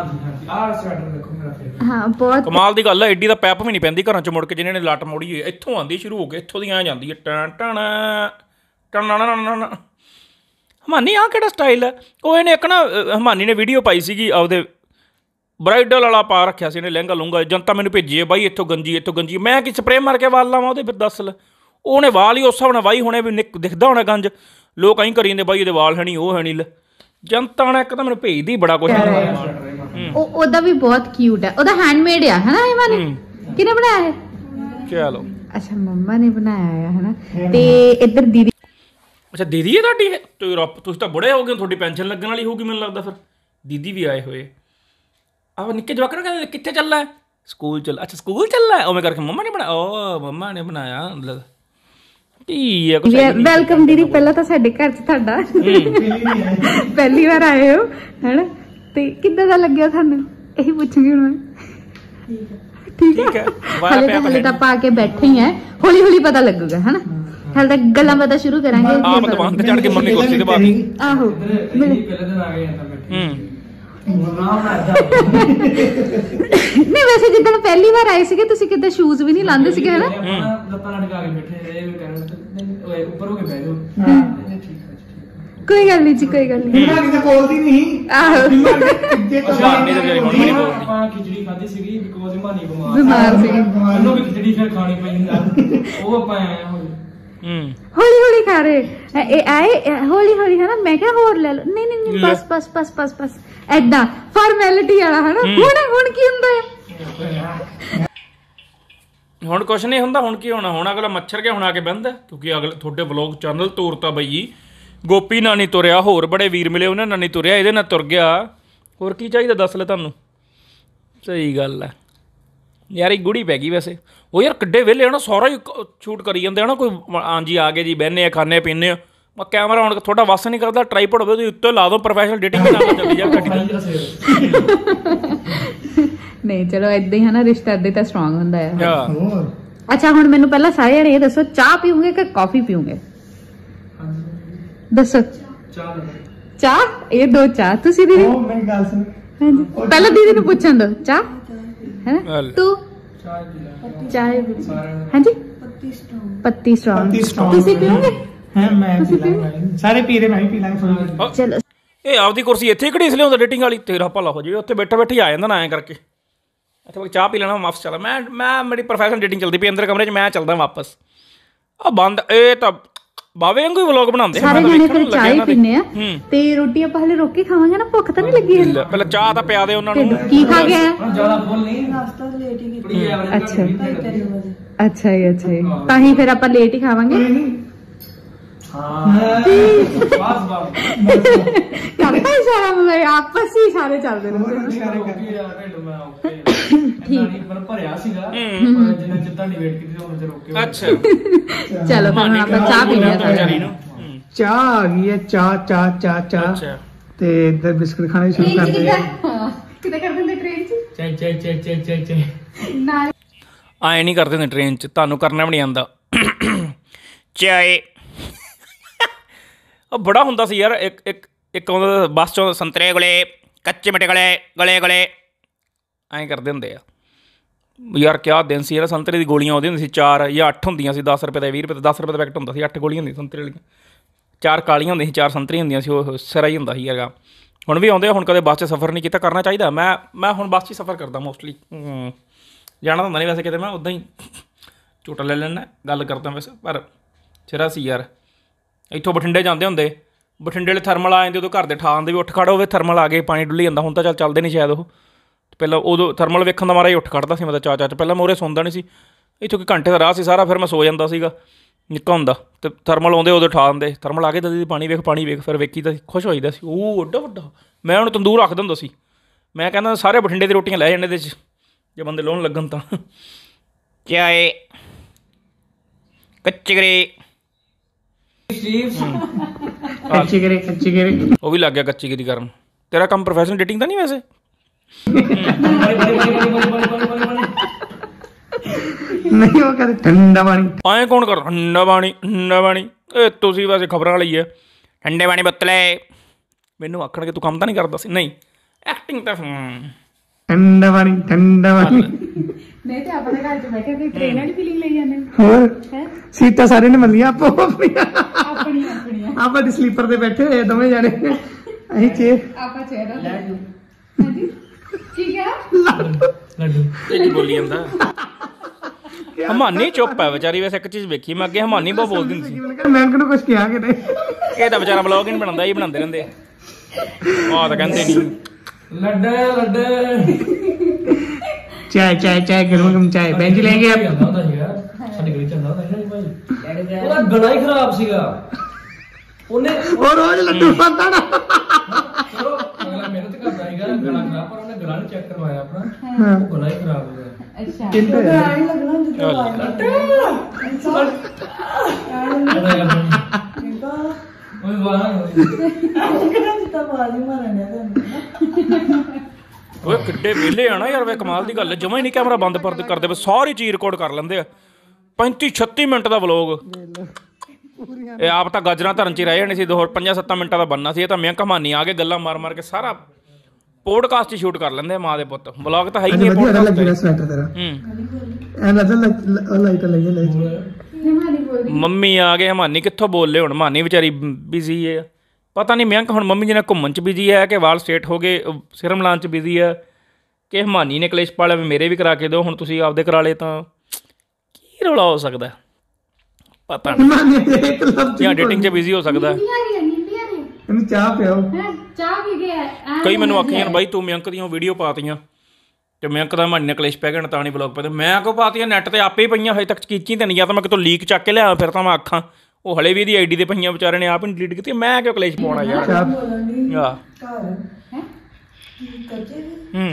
ਹਾਂ ਬਹੁਤ ਕਮਾਲ ਦੀ ਗੱਲ ਹੈ, ਐਡੀ ਦਾ ਪੈਪ ਵੀ ਨਹੀਂ ਪੈਂਦੀ ਘਰਾਂ 'ਚ ਮੁੜ ਕੇ। ਜਿਹਨਾਂ ਨੇ ਲੱਟ ਮੋੜੀ ਹੋਈ ਇੱਥੋਂ ਆਉਂਦੀ ਸ਼ੁਰੂ ਹੋ ਕੇ, ਇੱਥੋਂ ਦੀ ਐਂ ਜਾਂਦੀ ਹੈ ਟਣ ਟਣ ਟਣ। ਹਮਾਨੀ ਆਹ ਕਿਹੜਾ ਸਟਾਈਲ ਹੈ? ਉਹ ਇਹਨੇ ਇੱਕ ਨਾ ਹਮਾਨੀ ਨੇ ਵੀਡੀਓ ਪਾਈ ਸੀਗੀ ਆਪਦੇ ਬਰਾਈਡਲ ਵਾਲਾ ਪਾ ਰੱਖਿਆ ਸੀ ਇਹਨੇ ਲਹਿੰਗਾ ਲੂੰਗਾ, ਜਨਤਾ ਮੈਨੂੰ ਭੇਜੀ ਹੈ ਬਾਈ ਇੱਥੋਂ ਗੰਜੀ ਇੱਥੋਂ ਗੰਜੀ। ਮੈਂ ਕੀ ਸਪਰੇਅ ਮਾਰ ਕੇ ਵਾਲ ਲਾਵਾਂ ਉਹਦੇ? ਫਿਰ ਦੱਸ ਲੈ, ਉਹਨੇ ਵਾਲ ਹੀ ਉਸ ਹਿਸਾਬ ਨਾਲ ਵਾਹੀ ਹੋਣੇ ਵੀ ਨਿੱਕ ਦਿਖਦਾ ਹੋਣਾ ਗੰਜ। ਲੋਕ ਐਂ ਕਰੀ ਜਾਂਦੇ ਬਾਈ ਇਹਦੇ ਵਾਲ ਹੈ ਨਹੀਂ ਉਹ ਹੈ ਨਹੀਂ। ਜਨਤਾ ਨੇ ਇੱਕ ਤਾਂ ਮੈਨੂੰ ਭੇਜਦੀ ਬੜਾ ਕੁਛ। ਉਹ ਉਹਦਾ ਵੀ ਬਹੁਤ ਕਿਊਟ ਹੈ, ਉਹਦਾ ਹੈਂਡਮੇਡ ਆ ਹਨਾ। ਇਹ ਮਾਨੀ ਕਿਹਨੇ ਬਣਾਇਆ ਹੈ? ਚਲੋ ਅੱਛਾ ਮੰਮਾ ਨੇ ਬਣਾਇਆ ਹੈ ਹਨਾ। ਤੇ ਇੱਧਰ ਦੀਦੀ। ਅੱਛਾ ਦੀਦੀ ਹੈ ਤੁਹਾਡੀ? ਤੇ ਰੱਬ ਤੁਸੀਂ ਤਾਂ ਬੜੇ ਹੋ ਗਏ, ਤੁਹਾਡੀ ਪੈਨਸ਼ਨ ਲੱਗਣ ਵਾਲੀ ਹੋਊਗੀ ਮੈਨੂੰ ਲੱਗਦਾ। ਫਿਰ ਦੀਦੀ ਵੀ ਆਏ ਹੋਏ। ਆਹ ਨਿੱਕੇ ਜਵਾਕ ਨੂੰ ਕਹਿੰਦੇ ਕਿੱਥੇ ਚੱਲਾ? ਸਕੂਲ ਚੱਲ। ਅੱਛਾ ਸਕੂਲ ਚੱਲਾ ਉਵੇਂ ਕਰਕੇ ਮੰਮਾ ਨੇ ਬਣਾਇਆ। ਉਹ ਮੰਮਾ ਨੇ ਬਣਾਇਆ ਮਤਲਬ ਕੀ ਹੈ ਕੁਛ। ਵੈਲਕਮ ਦੀਦੀ, ਪਹਿਲਾਂ ਤਾਂ ਸਾਡੇ ਘਰ 'ਚ ਤੁਹਾਡਾ ਪਹਿਲੀ ਵਾਰ ਆਏ ਹੋ ਹਨਾ, ਤੇ ਕਿੱਦਾਂ ਦਾ ਲੱਗਿਆ ਤੁਹਾਨੂੰ ਇਹੀ ਪੁੱਛੂਗੀ ਹੁਣ। ਠੀਕ ਹੈ ਹਾਲੇ ਤਾਂ ਪਾ ਕੇ ਬੈਠੇ ਹੀ ਹੈ, ਹੌਲੀ ਹੌਲੀ ਪਤਾ ਲੱਗੂਗਾ ਹਨਾ। ਹਾਲੇ ਤਾਂ ਗੱਲਾਂ ਬਾਤਾਂ ਸ਼ੁਰੂ ਕਰਾਂਗੇ। ਆਹ ਦੁਕਾਨ ਤੇ ਚੜ ਕੇ ਮੰਮੀ ਕੁਰਸੀ ਤੇ ਬਾਤੀ। ਆਹੋ ਨਹੀਂ ਵੈਸੇ ਜਿੱਦਣ ਪਹਿਲੀ ਵਾਰ ਆਏ ਸੀਗੇ ਤੁਸੀਂ ਕਿੱਦਾਂ ਸ਼ੂਜ਼ ਵੀ ਨਹੀਂ ਲਾਉਂਦੇ ਸੀਗੇ ਹਨਾ। ਕੋਈ ਗੱਲ ਨਹੀਂ ਜੀ, ਕੋਈ ਗੱਲ ਨਹੀਂ। ਆਹੋ ਖਿਚੜੀ ਖਾਧੀ ਸੀਗੀ ਬਿਕੋਜ਼ ਹਿਮਾਨੀ ਬਿਮਾਰ ਸੀ, ਉਹਨੂੰ ਵੀ ਖਿਚੜੀ ਫਿਰ ਖਾਣੀ ਪਈ। ਉਹ ਆਪਾਂ ਆਏ ਹੁਣ ਹੌਲੀ ਹੌਲੀ ਖਾ ਰਹੇ ਇਹ ਆਏ ਹੌਲੀ ਹੌਲੀ ਹਨਾ। ਮੈਂ ਕਿਹਾ ਹੋਰ ਲੈ ਲਓ, ਨਹੀਂ ਨਹੀਂ ਨਹੀਂ ਬਸ ਬਸ ਬਸ ਬਸ ਬਸ ਏਦਾਂ ਫਾਰਮੈਲਿਟੀ ਵਾਲਾ ਹਨਾ। ਹੁਣ ਹੁਣ ਕੀ ਹੁੰਦਾ ਹੈ? ਹੁਣ ਕੁਛ ਨਹੀਂ ਹੁੰਦਾ। ਹੁਣ ਕੀ ਹੋਣਾ? ਹੁਣ ਅਗਲਾ ਮੱਛਰ ਕੇ ਹੁਣ ਆ ਕੇ ਬਹਿੰਦਾ, ਕਿਉਂਕਿ ਅਗਲੇ ਤੁਹਾਡੇ ਵਲੋਗ ਚੈਨਲ ਤੋਰਤਾ ਬਈ। ਗੋਪੀ ਨਾਲ ਨਹੀਂ ਤੁਰਿਆ, ਹੋਰ ਬੜੇ ਵੀਰ ਮਿਲੇ ਉਹਨਾਂ ਨਾਲ ਨਹੀਂ ਤੁਰਿਆ, ਇਹਦੇ ਨਾਲ ਤੁਰ ਗਿਆ। ਹੋਰ ਕੀ ਚਾਹੀਦਾ ਦੱਸ ਲੈ ਤੁਹਾਨੂੰ। ਸਹੀ ਗੱਲ ਹੈ। ਯਾਰ ਇੱਕ ਗੁੜੀ ਪੈ ਗਈ ਵੈਸੇ ਉਹ ਯਾਰ ਕਿੱਡੇ ਵਿਹਲੇ ਆ ਨਾ ਸਾਰਾ ਹੀ ਸ਼ੂਟ ਕਰੀ ਜਾਂਦੇ ਆ ਨਾ ਕੋਈ ਹਾਂਜੀ ਆ ਗਏ ਜੀ ਬਹਿੰਦੇ ਆ ਖਾਂਦੇ ਪੀਂਦੇ ਆ ਮੈਂ ਕੈਮਰਾ ਹੁਣ ਥੋੜਾ ਵੱਸ ਨਹੀਂ ਕਰਦਾ ਟਰਾਈਪੋਡ ਹੋਵੇ ਉਹਦੇ ਉੱਤੇ ਲਾ ਦੋ ਪ੍ਰੋਫੈਸ਼ਨਲ ਡੇਟਿੰਗ ਦੇ ਨਾਲ ਚੱਲੀ ਜਾ ਨਹੀਂ ਚਲੋ ਏਦਾਂ ਹੀ ਹੈ ਨਾ ਰਿਸ਼ਤਾ ਏਦਾਂ ਤਾਂ ਸਟਰੋਂਗ ਹੁੰਦਾ ਹੈ ਹਾਂ ਅੱਛਾ ਹੁਣ ਮੈਨੂੰ ਪਹਿਲਾਂ ਸਾਰੇ ਜਣੇ ਇਹ ਦੱਸੋ ਚਾਹ ਪੀਓਗੇ ਕਿ ਕਾਫੀ ਪੀਓਗੇ ਦੱਸੋ ਚਾਹ ਇਹ ਦੋ ਚਾਹ ਤੁਸੀਂ ਦੀਦੀ ਉਹ ਮੇਰੀ ਗੱਲ ਸੁਣ ਹਾਂਜੀ ਪਹਿਲਾਂ ਦੀਦੀ ਨੂੰ ਪੁੱਛਣ ਦੋ ਚਾਹ ਹੈ ਤੂੰ ਚਾਹ ਹਾਂਜੀ ਪੱਤੀ ਸਟਰੋਂਗ ਤੁਸੀਂ ਪੀਓਗੇ ਹੈ ਮੈਂ ਪੀ ਲਾਂਗਾ ਸਾਰੇ ਪੀ ਰਹੇ ਮੈਂ ਵੀ ਪੀ ਲਾਂਗਾ ਚਲੋ ਇਹ ਆਪਦੀ ਕੁਰਸੀ ਇੱਥੇ ਕਿਹੜੀ ਇਸ ਲਈ ਹੁੰਦਾ ਡੇਟਿੰਗ ਵਾਲੀ ਤੇਰਾ ਭਲਾ ਹੋ ਜਾਵੇ ਉੱਥੇ ਬੈਠਾ ਬੈਠੀ ਆ ਜਾਂਦਾ ਨਾ ਐਂ ਕਰਕੇ ਇੱਥੇ ਚਾਹ ਪੀ ਲੈਣਾ ਵਾਪਸ ਚੱਲ ਮੈਂ ਮੈਂ ਮੇਰੀ ਪ੍ਰੋਫੈਸ਼ਨਲ ਡੇਟਿੰਗ ਚੱਲਦੀ ਪਈ ਅੰਦਰ ਕਮਰੇ 'ਚ ਮੈਂ ਚੱਲਦਾ ਵਾਪਸ ਆ ਬੰਦ ਇਹ ਤਾਂ ਬਾਵੇ ਵਾਂਗੂ ਵਲੌਗ ਬਣਾਉਂਦੇ ਸਾਰੇ ਜਣੇ ਫਿਰ ਚਾਹ ਹੀ ਪੀਨੇ ਆ ਤੇ ਰੋਟੀ ਆਪਾਂ ਹਲੇ ਰੋਕ ਕੇ ਖਾਵਾਂਗੇ ਨਾ ਭੁੱਖ ਤਾਂ ਨਹੀਂ ਲੱਗੀ ਹੈ ਪਹਿਲਾਂ ਚਾਹ ਤਾਂ ਪਿਆ ਦੇ ਉਹਨਾਂ ਨੂੰ ਕੀ ਖਾ ਗਿਆ ਜ਼ਿਆਦਾ ਫੁੱਲ ਨਹੀਂ ਨਾਸ਼ਤਾ ਲੇਟ ਹੀ ਕੀਤਾ ਅੱਛਾ ਅੱਛਾ ਜੀ ਅੱਛਾ ਜੀ ਤਾਂ ਹੀ ਫਿਰ ਆਪਾਂ ਲੇਟ ਹੀ ਖਾਵਾਂਗੇ ਹਾਂ ਬਸ ਬਸ ਕਰਦਾ ਇਸ਼ਾਰਾ ਮਤਲਬ ਆਪਸ ਹੀ ਸਾਰੇ ਚੱਲਦੇ ਠੀਕ ਪਰ ਭਰਿਆ ਸੀਗਾ ਜਿੰਨਾ ਚਿਰ ਤੁਹਾਡੀ ਵੇਟ ਕੀਤੀ ਉਹਨਾਂ ਤੇ ਰੋਕੇ ਅੱਛਾ ਚਲੋ ਫਿਰ ਹੁਣ ਆਪਾਂ ਚਾਹ ਪੀਨੇ ਵਿਚਾਰੀ ਆ ਨੂੰ ਚਾਹ ਆ ਗਈ ਹੈ ਚਾਹ ਚਾਹ ਚਾਹ ਚਾਹ ਅੱਛਾ ਤੇ ਇੱਧਰ ਬਿਸਕੁਟ ਖਾਣੇ ਸ਼ੁਰੂ ਕਰਦੇ ਆ ਕਿਤੇ ਕਰ ਦਿੰਦੇ ਟ੍ਰੇਨ 'ਚ ਚੈ ਚੈ ਚੈ ਚੈ ਚੈ ਚੈ ਨਾਲ ਆਏ ਨਹੀਂ ਕਰਦੇ ਨੇ ਟ੍ਰੇਨ 'ਚ ਤੁਹਾਨੂੰ ਕਰਨਾ ਵੀ ਨਹੀਂ ਆਉਂਦਾ ਚਾਏ ਉਹ ਬੜਾ ਹੁੰਦਾ ਸੀ ਯਾਰ ਇੱਕ ਇੱਕ ਇੱਕ ਆਉਂਦਾ ਬੱਸ 'ਚੋਂ ਸੰਤਰੇ ਗਲੇ ਕੱਚੇ ਮਿੱਠੇ ਗਲੇ ਗਲੇ ਗਲੇ ਐਂ ਕਰਦੇ ਹੁੰਦੇ ਆ ਯਾਰ ਕਿਆ ਦਿਨ ਸੀ ਯਾਰ ਸੰਤਰੇ ਦੀ ਗੋਲੀਆਂ ਆਉਂਦੀਆਂ ਹੁੰਦੀਆਂ ਸੀ ਚਾਰ ਜਾਂ ਅੱਠ ਹੁੰਦੀਆਂ ਸੀ ਦਸ ਰੁਪਏ ਦਾ ਵੀਹ ਰੁਪਏ ਦਾ ਦਸ ਰੁਪਏ ਦਾ ਪੈਕਟ ਹੁੰਦਾ ਸੀ ਅੱਠ ਗੋਲੀਆਂ ਹੁੰਦੀਆਂ ਸੰਤਰੇ ਵਾਲੀਆਂ ਚਾਰ ਕਾਲੀਆਂ ਹੁੰਦੀਆਂ ਸੀ ਚਾਰ ਸੰਤਰੀਆਂ ਹੁੰਦੀਆਂ ਸੀ ਉਹ ਸਿਰਾ ਹੀ ਹੁੰਦਾ ਸੀ ਯਾਰ ਹੁਣ ਵੀ ਆਉਂਦੇ ਆ ਹੁਣ ਕਦੇ ਬੱਸ 'ਚ ਸਫ਼ਰ ਨਹੀਂ ਕੀਤਾ ਕਰਨਾ ਚਾਹੀਦਾ ਮੈਂ ਮੈਂ ਹੁਣ ਬੱਸ 'ਚ ਸਫ਼ਰ ਕਰਦਾ ਮੋਸਟਲੀ ਜਾਣਾ ਹੁੰਦਾ ਨਹੀਂ ਵੈਸੇ ਕਿਤੇ ਮੈਂ ਉੱਦਾਂ ਹੀ ਝੂਟਾ ਲੈ ਲੈਣਾ ਗੱਲ ਕਰਦਾ ਵੈਸੇ ਪਰ ਸਿਰਾ ਸੀ ਯਾਰ ਇੱਥੋਂ ਬਠਿੰਡੇ ਜਾਂਦੇ ਹੁੰਦੇ ਬਠਿੰਡੇ ਵਾਲੇ ਥਰਮਲ ਆ ਜਾਂਦੇ ਉਦੋਂ ਘਰ ਦੇ ਠਾ ਆਉਂਦੇ ਵੀ ਉੱਠ ਖੜ੍ਹ ਹੋਵੇ ਥਰਮਲ ਆ ਗਏ ਪਾਣੀ ਡੁੱਲੀ ਜਾਂਦਾ ਹੁਣ ਤਾਂ ਚੱਲ ਚੱਲਦੇ ਨਹੀਂ ਸ਼ਾਇਦ ਉਹ ਪਹਿਲਾਂ ਉਦੋਂ ਥਰਮਲ ਵੇਖਣ ਦਾ ਮਾਰਾ ਹੀ ਉੱਠ ਖੜ੍ਹਦਾ ਸੀ ਮੈਂ ਤਾਂ ਚਾਚਾ 'ਚ ਪਹਿਲਾਂ ਮੈਂ ਉਰੇ ਸੌਂਦਾ ਨਹੀਂ ਸੀ ਇੱਥੋਂ ਕਿ ਘੰਟੇ ਦਾ ਰਾਹ ਸੀ ਸਾਰਾ ਫਿਰ ਮੈਂ ਸੋ ਜਾਂਦਾ ਸੀਗਾ ਨਿੱਕਾ ਹੁੰਦਾ ਅਤੇ ਥਰਮਲ ਆਉਂਦੇ ਉਦੋਂ ਠਾ ਦਿੰਦੇ ਥਰਮਲ ਆ ਕੇ ਦਦੀ ਪਾਣੀ ਵੇਖ ਪਾਣੀ ਵੇਖ ਫਿਰ ਵੇਖੀ ਤਾਂ ਖੁਸ਼ ਹੋ ਜਾਂਦਾ ਸੀ ਉਹ ਵੱਡਾ ਵੱਡਾ ਮੈਂ ਉਹਨੂੰ ਤੰਦੂਰ ਰੱਖ ਦਿੰਦਾ ਸੀ ਮੈਂ ਕਹਿੰਦਾ ਸਾਰੇ ਬਠਿੰਡੇ ਦੀ ਰੋਟੀਆਂ ਲੈ ਜਾਂਦੇ ਇਹਦੇ 'ਚ ਜੇ ਬੰਦੇ ਲਾਉਣ ਲੱਗਣ ਤਾਂ ਕਿਆ ਏ ਕੱਚੇ ਗਰੇ ਕੱਚੀ ਕਰੇ ਕੱਚੀ ਕਰੇ ਉਹ ਵੀ ਲੱਗ ਗਿਆ ਕੱਚੀ ਗਿਰੀ ਕਰਨ ਤੇਰਾ ਕੰਮ ਪ੍ਰੋਫੈਸ਼ਨਲ ਡੇਟਿੰਗ ਤਾਂ ਨਹੀਂ ਵੈਸੇ ਨਹੀਂ ਉਹ ਕਹਿੰਦੇ ਠੰਡਾ ਪਾਣੀ ਐਂ ਕੌਣ ਕਰ ਠੰਡਾ ਪਾਣੀ ਠੰਡਾ ਪਾਣੀ ਇਹ ਤੁਸੀਂ ਵੈਸੇ ਖਬਰਾਂ ਲਈ ਹੈ ਠੰਡੇ ਪਾਣੀ ਬਤਲੇ ਮੈਨੂੰ ਆਖਣਗੇ ਤੂੰ ਕੰਮ ਤਾਂ ਨਹੀਂ ਕਰਦਾ ਸੀ ਨਹੀਂ ਐਕਟਿੰਗ ਤਾਂ ਠੰਡਾ ਪਾਣੀ ਠੰਡਾ ਪਾਣੀ ਨਹੀਂ ਤੇ ਆਪਣੇ ਘਰ 'ਚ ਬੈਠੇ ਤੇ ਟ੍ਰੇਨ ਵਾਲੀ ਫੀਲਿੰਗ ਲਈ ਜਾਂਦੇ ਹੋਰ ਹੈ ਸੀਟਾਂ ਸਾਰੇ ਨੇ ਮੱਲੀਆਂ ਆਪੋ ਆਪਣੀਆਂ ਆਪਣੀ ਆਪਣੀਆਂ ਆਪਾਂ ਦੀ ਸਲੀਪਰ ਤੇ ਬੈਠੇ ਹੋਏ ਦੋਵੇਂ ਜਾਣੇ ਅਸੀਂ ਚੇ ਆਪਾਂ ਚਿਹਰਾ ਹਾਂਜੀ ਕੀ ਕਿਹਾ ਲੱਡੂ ਇਹ ਬੋਲੀ ਜਾਂਦਾ ਹਮਾਨੀ ਚੁੱਪ ਹੈ ਵਿਚਾਰੀ ਵੈਸੇ ਇੱਕ ਚੀਜ਼ ਵੇਖੀ ਮੈਂ ਅੱਗੇ ਹਮਾਨੀ ਬਹੁਤ ਬੋਲਦੀ ਹੁੰਦੀ ਸੀ ਮੈਂ ਕਿਹਨੂੰ ਕੁਛ ਕਿਹਾ ਕਿ ਨਹੀਂ ਇਹ ਤਾਂ ਵਿਚਾਰਾ ਵਲੌਗ ਹੀ ਨਹੀਂ ਬਣਾਉਂਦਾ ਇਹ ਬਣਾਉਂਦੇ ਰਹਿੰਦੇ ਆਹ ਤਾਂ ਕਹਿੰਦੇ ਨਹੀਂ ਲੱਡੇ ਲੱਡੇ ਚਾय चाय चाय गरम गरम चाय बहन जी लेंगे आप ਜਾਂਦਾ ਹੁੰਦਾ ਸੀਗਾ ਸਾਡੇ ਗਲੀ ਚ ਹੁੰਦਾ ਹੁੰਦਾ ਸੀ ਭਾਈ ਉਹਦਾ ਗਲਾ ਹੀ ਖਰਾਬ ਸੀਗਾ ਉਹਨੇ और रोज लड्डू खाता ना ਚਲੋ ਅਗਲਾ ਮਿਹਨਤ ਕਰਦਾ ਸੀਗਾ ਗਲਾ ਖਰਾਬ ਪਰ ਉਹਨੇ ਗਲਾ ਨਹੀਂ ਚੈੱਕ ਕਰਵਾਇਆ ਆਪਣਾ ਉਹ ਗਲਾ ਹੀ ਖਰਾਬ ਹੋ ਗਿਆ ਅੱਛਾ ਉਹ ਵਾਹ ਓਏ ਕਿੱਡੇ ਵਿਹਲੇ ਆ ਨਾ ਯਾਰ ਵੇ ਕਮਾਲ ਦੀ ਗੱਲ ਹੈ ਜਮਾਂ ਹੀ ਨਹੀਂ ਕੈਮਰਾ ਬੰਦ ਪਰ ਕਰਦੇ ਬਸ ਸਾਰੀ ਚੀਜ਼ ਰਿਕਾਰਡ ਕਰ ਲੈਂਦੇ ਆ ਪੈਂਤੀ ਛੱਤੀ ਮਿੰਟ ਦਾ ਵਲੋਗ ਇਹ ਆਪ ਤਾਂ ਗਾਜਰਾਂ ਧਰਨ 'ਚ ਹੀ ਰਹਿ ਜਾਣੇ ਸੀ ਦੋ ਪੰਜਾਂ ਸੱਤਾਂ ਮਿੰਟਾਂ ਦਾ ਬਣਨਾ ਸੀ ਇਹ ਤਾਂ ਮੈਂ ਕਹਾਣੀ ਆ ਕੇ ਗੱਲਾਂ ਮਾਰ ਮਾਰ ਕੇ ਸਾਰਾ ਪੋਡਕਾਸਟ ਹੀ ਸ਼ੂਟ ਕਰ ਲੈਂਦੇ ਮਾਂ ਦੇ ਪੁੱਤ ਵਲੋਗ ਤਾਂ ਹੈ ਹੀ ਨਹੀਂ ਪੋਡਕਾਸਟ ਹੂੰ ਐ ਲੱਗ ਲਾਈਟ ਲੱਗੇ ਲਾਈਟ ਮੰਮੀ ਆ ਗਏ ਹਮਾਨੀ ਕਿੱਥੋਂ ਬੋਲ ਲਏ ਹੁਣ ਹਮਾਨੀ ਵਿਚਾਰੀ ਬਿਜ਼ੀ ਹੈ ਪਤਾ ਨਹੀਂ ਮਿਆਂਕ ਹੁਣ ਮੰਮੀ ਜੀ ਨਾਲ ਘੁੰਮਣ 'ਚ ਬਿਜ਼ੀ ਹੈ ਕਿ ਵਾਲ ਸਟੇਟ ਹੋ ਗਏ ਸਿਰਮ ਲਾਉਣ 'ਚ ਬਿਜ਼ੀ ਹੈ ਕਿ ਹਮਾਨੀ ਨੇ ਕਲੇਸ਼ ਪਾ ਲਿਆ ਵੀ ਮੇਰੇ ਵੀ ਕਰਾ ਕੇ ਦਿਓ ਹੁਣ ਤੁਸੀਂ ਆਪਦੇ ਕਰਾ ਲਏ ਤਾਂ ਕੀ ਰੌਲਾ ਹੋ ਸਕਦਾ ਪਤਾ ਨਹੀਂ ਜਾਂ ਡੇਟਿੰਗ 'ਚ ਬਿਜ਼ੀ ਹੋ ਸਕਦਾ ਇਹਨੂੰ ਚਾਹ ਪਿਓ ਚਾਹ ਪੀ ਗਿਆ ਕਈ ਮੈਨੂੰ ਆਖੀਆਂ ਬਾਈ ਤੂੰ ਮਿਆਂਕ ਦੀਆਂ ਵੀਡੀਓ ਪਾਤੀਆਂ ਤੇ ਮਿਆਂਕ ਦਾ ਹਮਾਨੀ ਨੇ ਕਲੇਸ਼ ਪੈ ਗਿਆ ਤਾਂ ਨਹੀਂ ਵਲੋਗ ਪਾਤੇ ਮੈਂ ਕਿਉਂ ਪਾਤੀਆਂ ਨੈੱਟ 'ਤੇ ਆਪੇ ਹੀ ਪਈਆਂ ਹਜੇ ਤੱਕ ਕੀਤੀ ਤਾਂ ਨਹੀਂ ਜਾਂ ਤਾਂ ਮੈਂ ਕਿਤੋਂ ਲੀਕ ਚੱਕ ਕੇ ਲਿਆ ਫਿਰ ਤਾਂ ਮੈਂ ਆਖਾਂ ਉਹ ਹਲੇ ਵੀ ਇਹਦੀ ਆਈ ਡੀ 'ਤੇ ਪਈਆਂ ਵਿਚਾਰੇ ਨੇ ਆਪ ਹੀ ਡਿਲੀਟ ਕੀਤੀ ਮੈਂ ਕਿਉਂ ਕਲੇਸ਼ ਪਾਉਣਾ ਯਾਰ ਆਹ ਹੂੰ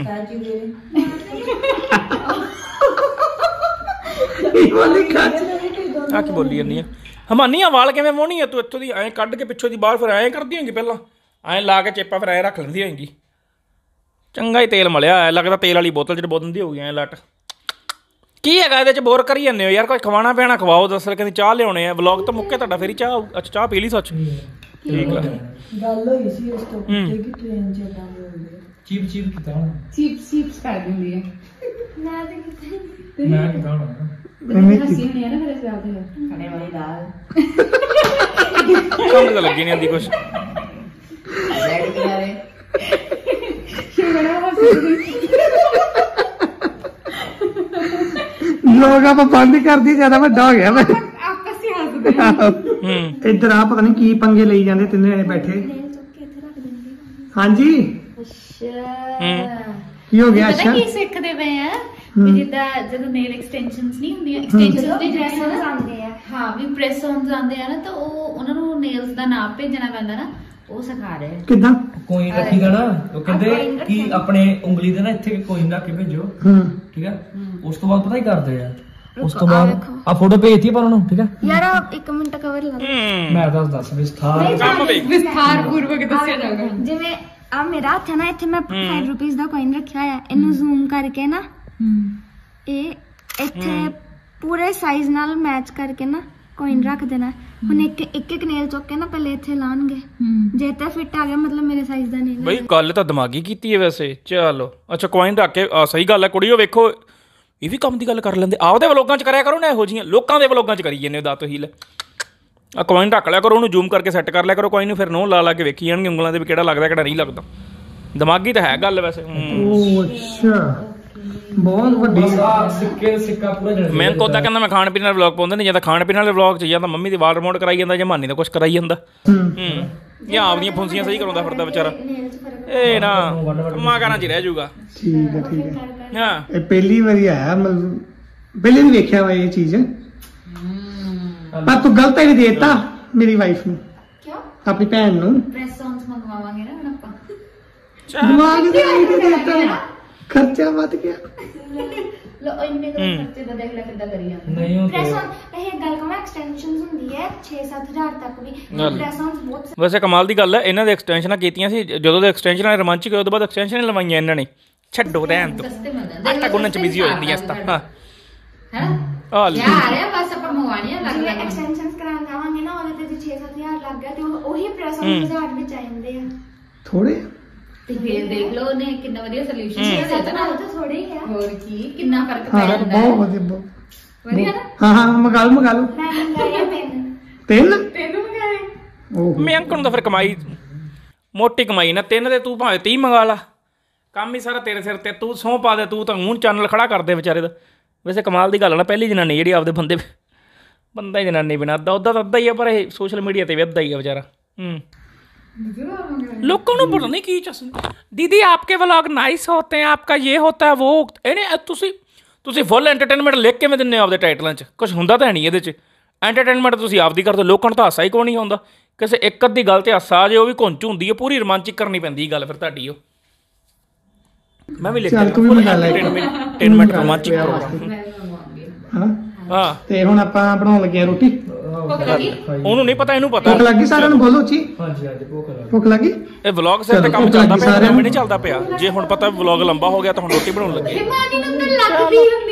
ਆ ਕੀ ਬੋਲੀ ਜਾਂਦੀ ਆ ਹਮਾਨੀ ਆ ਵਾਲ ਕਿਵੇਂ ਵਾਹੁਣੀ ਆ ਤੂੰ ਇੱਥੋਂ ਦੀ ਐਂ ਕੱਢ ਕੇ ਪਿੱਛੋਂ ਦੀ ਬਾਹਰ ਫਿਰ ਐਂ ਕਰਦੀ ਹੋਏਗੀ ਪਹਿਲਾਂ ਐਂ ਲਾ ਕੇ ਚੇਪਾ ਫਿਰ ਐਂ ਰੱਖ ਲੈਂਦੀ ਹੋਏਗੀ ਚੰਗਾ ਹੀ ਤੇਲ ਮਲਿਆ ਐ ਲੱਗਦਾ ਤੇਲ ਵਾਲੀ ਬੋਤਲ ਜਿਹੜੀ ਬੋਤਲ ਦੀ ਹੋ ਗਈ ਐਂ ਲੱਟ ਕੀ ਹੈਗਾ ਇਹਦੇ ਚ ਬੋਰ ਕਰੀ ਜਾਂਦੇ ਹੋ ਯਾਰ ਕੋਈ ਖਵਾਉਣਾ ਪਿਆਣਾ ਖਵਾਓ ਦੱਸ ਕਹਿੰਦੀ ਚਾਹ ਲਿਆਉਣੇ ਆ ਵਲੌਗ ਤਾਂ ਮੁੱਕੇ ਤੁਹਾਡਾ ਫਿਰ ਹੀ ਚਾਹ ਅੱਛਾ ਚਾਹ ਪੀ ਲਈ ਸੱਚ ਠੀਕ ਆ ਗੱਲ ਹੋਈ ਸੀ ਉਸ ਤੋਂ ਕਿ ਟ੍ਰੇਨ ਚ ਏਦਾਂ ਹੋ ਗਿਆ ਚੀਪ ਚੀਪ ਕੀਤਾ ਹੋਣਾ ਚੀਪ ਚੀਪਸ ਕਰ ਦਿੰਦੀ ਹੈ ਮੈਂ ਤੇ ਕਿਤੇ ਮੈਂ ਕੀਤਾ ਹੋਣਾ ਮੈਨੂੰ ਹੱਸੀ ਹੋਣੀ ਹੈ ਨਾ ਮੇਰੇ ਸਾਹ ਤੇ ਖਾਣੇ ਵਾਲੀ ਦਾਲ ਸਮਝ ਤਾਂ ਲੱਗੀ ਨਹੀਂ ਆਂਦੀ ਕੁਛ ਰੈਡ ਕਰਾਵੇ ਲੋਕ ਆਪਾਂ ਬੰਦ ਹੀ ਕਰਦੀ ਜਿਆਦਾ ਵੱਡਾ ਹੋ ਗਿਆ ਮੈਂ ਆਪਸ ਹੀ ਹੱਸਦੇ ਹੂੰ ਇੱਧਰ ਆ ਪਤਾ ਨਹੀਂ ਕੀ ਪੰਗੇ ਲਈ ਜਾਂਦੇ ਤਿੰਨੇ ਜਣੇ ਬੈਠੇ ਹਾਂਜੀ ਕੀ ਹੋ ਗਿਆ ਪਤਾ ਅੱਛਾ ਕੀ ਸਿੱਖਦੇ ਪਏ ਆ ਵੀ ਜਿੱਦਾਂ ਜਦੋਂ ਨੇਲ ਐਕਸਟੈਂਸ਼ਨਸ ਨਹੀਂ ਹੁੰਦੀਆਂ ਐਕਸਟੈਂਸ਼ਨਸ ਦੇ ਪ੍ਰੈਸ ਜਿਹੜੇ ਆਉਂਦੇ ਆ ਹਾਂ ਵੀ ਪ੍ਰੈਸ ਔਨਸ ਆਉਂਦੇ ਆ ਨਾ ਤਾਂ ਉਹ ਉਹਨਾਂ ਨੂੰ ਨੇਲਸ ਦਾ ਨਾਪ ਭੇਜਣਾ ਪੈਂਦਾ ਨਾ ਉਹ ਸਿਖਾ ਰਹੇ ਕਿੱਦਾਂ ਕੋਈ ਰੱਖੀਗਾ ਨਾ ਉਹ ਕਹਿੰਦੇ ਕਿ ਆਪਣੇ ਉਂਗਲੀ ਦੇ ਨਾ ਇੱਥੇ ਕੋਈ ਰੱਖ ਕੇ ਭੇਜੋ ਹੂੰ ਠੀਕ ਹੈ ਉਸ ਤੋਂ ਬਾਅਦ ਪਤਾ ਹੀ ਕਰਦੇ ਆ ਉਸ ਤੋਂ ਬਾਅਦ ਆ ਫੋਟੋ ਭੇਜਤੀ ਪਰ ਉਹਨੂੰ ਠੀਕ ਹੈ ਯਾਰ ਆਹ ਇੱਕ ਮਿੰਟ ਕਵਰ ਲਾ ਮੈਂ ਦੱਸ ਦੱਸ ਵਿਸਥਾਰ ਕੰਮ ਵੇਖ ਵਿਸਥਾਰ ਪੂਰਵਕ ਦੱਸਿਆ ਜਾਊਗਾ ਜਿਵੇਂ ਆ ਮੇਰਾ ਹੱਥ ਹੈ ਨਾ ਇੱਥੇ ਮੈਂ ਪੰਜ ਰੁਪਏ ਦਾ ਕੋਇਨ ਰੱਖਿਆ ਹੋਇਆ ਇਹਨੂੰ ਜ਼ੂਮ ਕਰਕੇ ਨਾ ਇਹ ਇੱਥੇ ਪੂਰੇ ਸਾਈਜ਼ ਨਾਲ ਮੈਚ ਕਰਕੇ ਨਾ ਕੋਇਨ ਰੱਖ ਦੇਣਾ ਹੁਣ ਇੱਕ ਇੱਕ ਇੱਕ ਨੇਲ ਚੁੱਕ ਕੇ ਨਾ ਪਹਿਲੇ ਇੱਥੇ ਲਾਣਗੇ ਜੇ ਤਾਂ ਫਿੱਟ ਆ ਗਿਆ ਮਤਲਬ ਮੇਰੇ ਸਾਈਜ਼ ਦਾ ਨੇਲ ਬਈ ਗੱਲ ਤਾਂ ਦਿਮਾਗੀ ਕੀਤੀ ਹੈ ਵੈਸੇ ਚਲੋ ਅੱਛਾ ਕੋਇਨ ਰੱਖ ਕੇ ਸਹੀ ਗੱਲ ਹੈ ਕੁੜੀਓ ਵੇਖੋ ਇਹ ਵੀ ਕੰਮ ਦੀ ਗੱਲ ਕਰ ਲੈਂਦੇ ਆਪਦੇ ਵਲੋਗਾਂ 'ਚ ਕਰਿਆ ਕਰੋ ਨਾ ਇਹੋ ਜਿਹੀਆਂ ਲੋਕਾਂ ਦੇ ਵਲੋਗਾਂ 'ਚ ਕਰੀ ਜਾਂਦੇ ਹੋ ਦਾਤ ਹੀ ਲੈ ਆ ਕੋਇਨ ਰੱਖ ਲਿਆ ਕਰੋ ਉਹਨੂੰ ਜ਼ੂਮ ਕਰਕੇ ਸੈੱਟ ਕਰ ਲਿਆ ਕਰੋ ਕੋਇਨ ਨੂੰ ਫਿਰ ਨੋ ਲਾ ਲਾ ਕੇ ਵੇਖੀ ਜਾਣਗੇ ਉਂਗਲਾਂ ਦੇ ਵੀ ਕਿਹੜਾ ਲੱਗਦਾ ਕਿਹੜਾ ਨਹੀਂ ਲੱਗਦਾ ਦਿਮਾਗੀ ਤਾਂ ਹੈ ਗੱਲ ਵੈਸੇ ਉਹ ਅੱਛਾ ਬਹੁਤ ਵੱਡੀ ਆ ਸਿੱਕੇ ਸਿੱਕਾ ਪੂਰਾ ਜਣ ਮੈਂ ਕੋਦਾ ਕਹਿੰਦਾ ਮੈਂ ਖਾਣ ਪੀਣ ਵਾਲੇ ਵਲੌਗ ਪਾਉਂਦੇ ਨਹੀਂ ਜਾਂ ਤਾਂ ਖਾਣ ਪੀਣ ਵਾਲੇ ਵਲੌਗ 'ਚ ਜਾਂ ਤਾਂ ਮੰਮੀ ਦੀ ਵਾਲ ਰਿਮੋਟ ਕਰਾਈ ਜਾਂਦਾ ਜਾਂ ਮਾਨੀ ਦਾ ਕੁਛ ਕਰਾਈ ਜਾਂਦਾ ਹੂੰ ਜਾਂ ਆਪਦੀਆਂ ਫੁੰਸੀਆਂ ਸਹੀ ਕਰਾਉਂਦਾ ਫਿਰਦਾ ਵਿਚਾਰਾ ਇਹ ਨਾ ਕੰਮਾਂ ਕਾਰਾਂ 'ਚ ਰਹਿ ਜਾਊਗਾ ਠੀਕ ਹੈ ਠੀਕ ਹੈ ਹਾਂ ਇਹ ਪਹਿਲੀ ਵਾਰੀ ਆਇਆ ਮਤਲਬ ਪਹਿਲੇ ਨਹੀਂ ਵੇਖਿਆ ਵਾ ਇਹ ਚੀਜ਼ ਪਰ ਤੂੰ ਗਲਤ ਹੀ ਦੇਤਾ ਮੇਰੀ ਵਾਈਫ ਨੂੰ ਕਿਉਂ ਆਪਣੀ ਭੈਣ ਨੂੰ ਪ੍ਰੈਸ ਔਨਸ ਮੰਗਵਾਵਾਂਗੇ ਨਾ ਹੁਣ ਆਪਾਂ ਦਿਮਾਗ ਦੇ ਆਈ ਤੇ ਦੇਤਾ ਖਰਚਾ ਵੱਧ ਗਿਆ ਲੋ ਇੰਨੇ ਕੁ ਖਰਚੇ ਦਾ ਦੇਖ ਲੈ ਕਿੱਦਾਂ ਕਰੀ ਜਾਂਦੇ ਨਹੀਂ ਉਹ ਪ੍ਰੈਸ ਔਨ ਇਹ ਗੱਲ ਕਰਾਂ ਐਕਸਟੈਂਸ਼ਨਸ ਹੁੰਦੀ ਹੈ ਛੇ ਸੱਤ ਹਜ਼ਾਰ ਤੱਕ ਵੀ ਪ੍ਰੈਸ ਔਨ ਬਹੁਤ ਵੈਸੇ ਕਮਾਲ ਦੀ ਗੱਲ ਹੈ ਇਹਨਾਂ ਦੇ ਐਕਸਟੈਂਸ਼ਨਾਂ ਕੀਤੀਆਂ ਸੀ ਜਦੋਂ ਦੇ ਐਕਸਟੈਂਸ਼ਨਾਂ ਰੋਮਾਂਚਿਕ ਹੋਏ ਉਸ ਤੋਂ ਬਾਅਦ ਐਕਸਟੈਂਸ਼ਨ ਲਵਾਈਆਂ ਇਹਨਾਂ ਨੇ ਛੱਡੋ ਰਹਿਣ ਤੋਂ ਸਸਤੇ ਮਿਲ ਜਾਂਦੇ ਆਟਾ ਗੁੰਨਣ 'ਚ ਬਿਜ਼ੀ ਹੋ ਜਾਂਦੀ ਐ ਤਾਂ ਹਾਂ ਹੈ ਆ ਲੈ ਯਾਰ ਆ ਬਸ ਆਪਾਂ ਮੰਗਵਾਣੀਆਂ ਲੱਗ ਜਿਵੇਂ ਜਾਂਦੀਆਂ ਐਕਸਟੈਂਸ਼ਨਸ ਕਰਾਉਣ ਜਾਵਾਂਗੇ ਨਾ ਉਹਦੇ ਤੇ ਛੇ ਸੱਤ ਹਜ਼ਾਰ ਲੱਗ ਗਿਆ ਤੇ ਉਹ- ਉਹੀ ਪ੍ਰੈਸ ਔਨ ਹਜ਼ਾਰ ਵਿੱਚ ਆ ਜਾਂਦੇ ਆ ਥੋੜੇ ਤੇ ਫੇਰ ਦੇਖ ਲਓ ਉਹਨੇ ਕਿੰਨਾ ਵਧੀਆ ਸੋਲੂਸ਼ਨ ਛੇ ਦਿੱਤਾ ਸੱਤ ਨਾ ਨਾਲ ਤਾਂ ਥੋੜੇ ਹੀ ਆ ਹੋਰ ਕੀ ਕਿੰਨਾ ਫਰਕ ਪੈ ਹਾਂ ਜਾਂਦਾ ਬਹੁਤ ਹੈ ਵਧੀਆ ਬਹੁਤ ਵਧੀਆ ਨਾ ਹਾਂ ਹਾਂ ਮੰਗਾ ਲਓ ਮੰਗਾ ਲਓ ਮੈਂ ਮੰਗਾਇਆ ਪੈਨ ਤਿੰਨ ਤੈਨੂੰ ਮੰਗਾਏ ਓਹ ਮੈਂ ਅੰਕਲ ਨੂੰ ਤਾਂ ਫਿਰ ਕਮਾਈ ਮੋਟੀ ਕਮਾਈ ਨਾ ਤਿੰਨ ਦੇ ਤੂੰ ਭਾਵੇਂ ਤੀਹ ਮੰਗਾ ਲਾ ਕੰਮ ਹੀ ਸਾਰਾ ਤੇਰੇ ਸਿਰ ਤੇ ਤੂੰ ਸਹੁੰ ਪਾ ਦੇ ਤੂੰ ਤਾਂ ਮੂੰਹ ਚੈਨਲ ਖੜਾ ਕਰਦੇ ਵਿਚਾਰੇ ਦਾ ਵੈਸੇ ਕਮਾਲ ਦੀ ਗੱਲ ਨਾ ਪਹਿਲੀ ਜਨਾਨੀ ਜਿਹੜੀ ਆਪਦੇ ਬੰਦੇ ਬੰਦਾ ਹੀ ਜਨਾਨੀ ਬਿਨਾਂ ਅੱਧਾ ਉੱਦਾਂ ਤਾਂ ਅੱਧਾ ਹੀ ਆ ਪਰ ਇਹ ਸੋਸ਼ਲ ਮੀਡੀਆ ਤੇ ਵੀ ਅੱਧਾ ਹੀ ਆ ਵਿਚਾਰਾ ਹੂੰ लोगों को पता नहीं की चस दीदी आपके व्लॉग नाइस होते हैं आपका ये होता है वो ਇਹਨੇ ਤੁਸੀਂ ਤੁਸੀਂ ਫੁੱਲ ਐਂਟਰਟੇਨਮੈਂਟ ਲਿਖ ਕੇ ਮੈਂ ਦਿੰਦੇ ਆਪਦੇ ਟਾਈਟਲਾਂ 'ਚ ਕੁਝ ਹੁੰਦਾ ਤਾਂ ਨਹੀਂ ਇਹਦੇ 'ਚ ਐਂਟਰਟੇਨਮੈਂਟ ਤੁਸੀਂ ਆਪਦੀ ਕਰਦੇ ਲੋਕਾਂ ਨੂੰ ਤਾਂ ਹਾਸਾ ਹੀ ਕੋਈ ਨਹੀਂ ਆਉਂਦਾ ਕਿਸੇ ਇੱਕ ਅੱਧੀ ਗੱਲ ਤੇ ਹਾਸਾ ਆ ਜੇ ਉਹ ਵੀ ਘੁੰਚ ਹੁੰਦੀ ਹੈ ਪੂਰੀ ਰੋਮਾਂਚਿਕ ਕਰਨੀ ਪੈਂਦੀ ਗੱਲ ਫਿਰ ਤੁਹਾਡੀ ਉਹ ਮੈਂ ਵੀ ਲਿਖਦਾ ਚੱਲ ਤੂੰ ਵੀ ਮੰਗਾ ਲੈ ਐਂਟਰਟੇਨਮੈਂਟ ਰੋਮਾਂਚਿਕ ਪ੍ਰੋਗਰਾਮ ਹਾਂ ਹਾਂ ਤੇ ਹੁਣ ਆਪਾਂ ਬਣਾਉਣ ਲੱਗੇ ਆ ਰੋਟੀ ਉਹਨੂੰ ਨਹੀਂ ਪਤਾ ਇਹਨੂੰ ਪਤਾ ਭੁੱਖ ਲੱਗੀ ਸਾਰਿਆਂ ਨੂੰ ਬੋਲੋ ਜੀ ਹਾਂਜੀ ਹਾਂਜੀ ਭੁੱਖ ਲੱਗੀ ਭੁੱਖ ਲੱਗੀ ਇਹ ਵਲੌਗ ਸਿਰ ਤੇ ਕੰਮ ਚੱਲਦਾ ਪਿਆ ਕੰਮ ਨਹੀਂ ਚੱਲਦਾ ਪਿਆ ਜੇ ਹੁਣ ਪਤਾ ਵਲੌਗ ਲੰਬਾ ਹੋ ਗਿਆ ਤਾਂ ਹੁਣ ਰੋਟੀ ਬਣਾਉਣ ਲੱਗੇ ਹਿਮਾਨੀ ਨੂੰ ਤਾਂ ਲੱਗਦੀ ਹੁੰਦੀ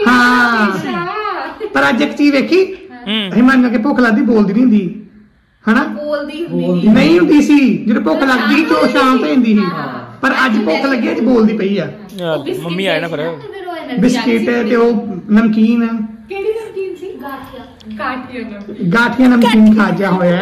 ਹਾਂ ਪਰ ਅੱਜ ਇੱਕ ਚੀਜ਼ ਵੇਖੀ ਹੂੰ ਹਿਮਾਨੀ ਕੇ ਭੁੱਖ ਲੱਗਦੀ ਬੋਲਦੀ ਨਹੀਂ ਹੁੰਦੀ ਹਨਾ ਬੋਲਦੀ ਹੁੰਦੀ ਨਹੀਂ ਹੁੰਦੀ ਸੀ ਜਦੋਂ ਭੁੱਖ ਲੱਗਦੀ ਤੇ ਉਹ ਸ਼ਾਂਤ ਹੋ ਜਾਂਦੀ ਸੀ ਪਰ ਅੱਜ ਭੁੱਖ ਲੱਗੀ ਅੱਜ ਬੋਲਦੀ ਪਈ ਆ ਮੰਮੀ ਆਏ ਨਾ ਫਿਰ ਬਿਸਕਿਟ ਤੇ ਉਹ ਨਮਕੀਨ ਕਿਹੜੀ ਨਮਕੀਨ ਸੀ ਗਾਠੀਆ ਗਾਠੀਆ ਨਮਕੀਨ ਗਾਠੀਆਂ ਨਮਕੀਨ ਖਾਜਾ ਹੋਇਆ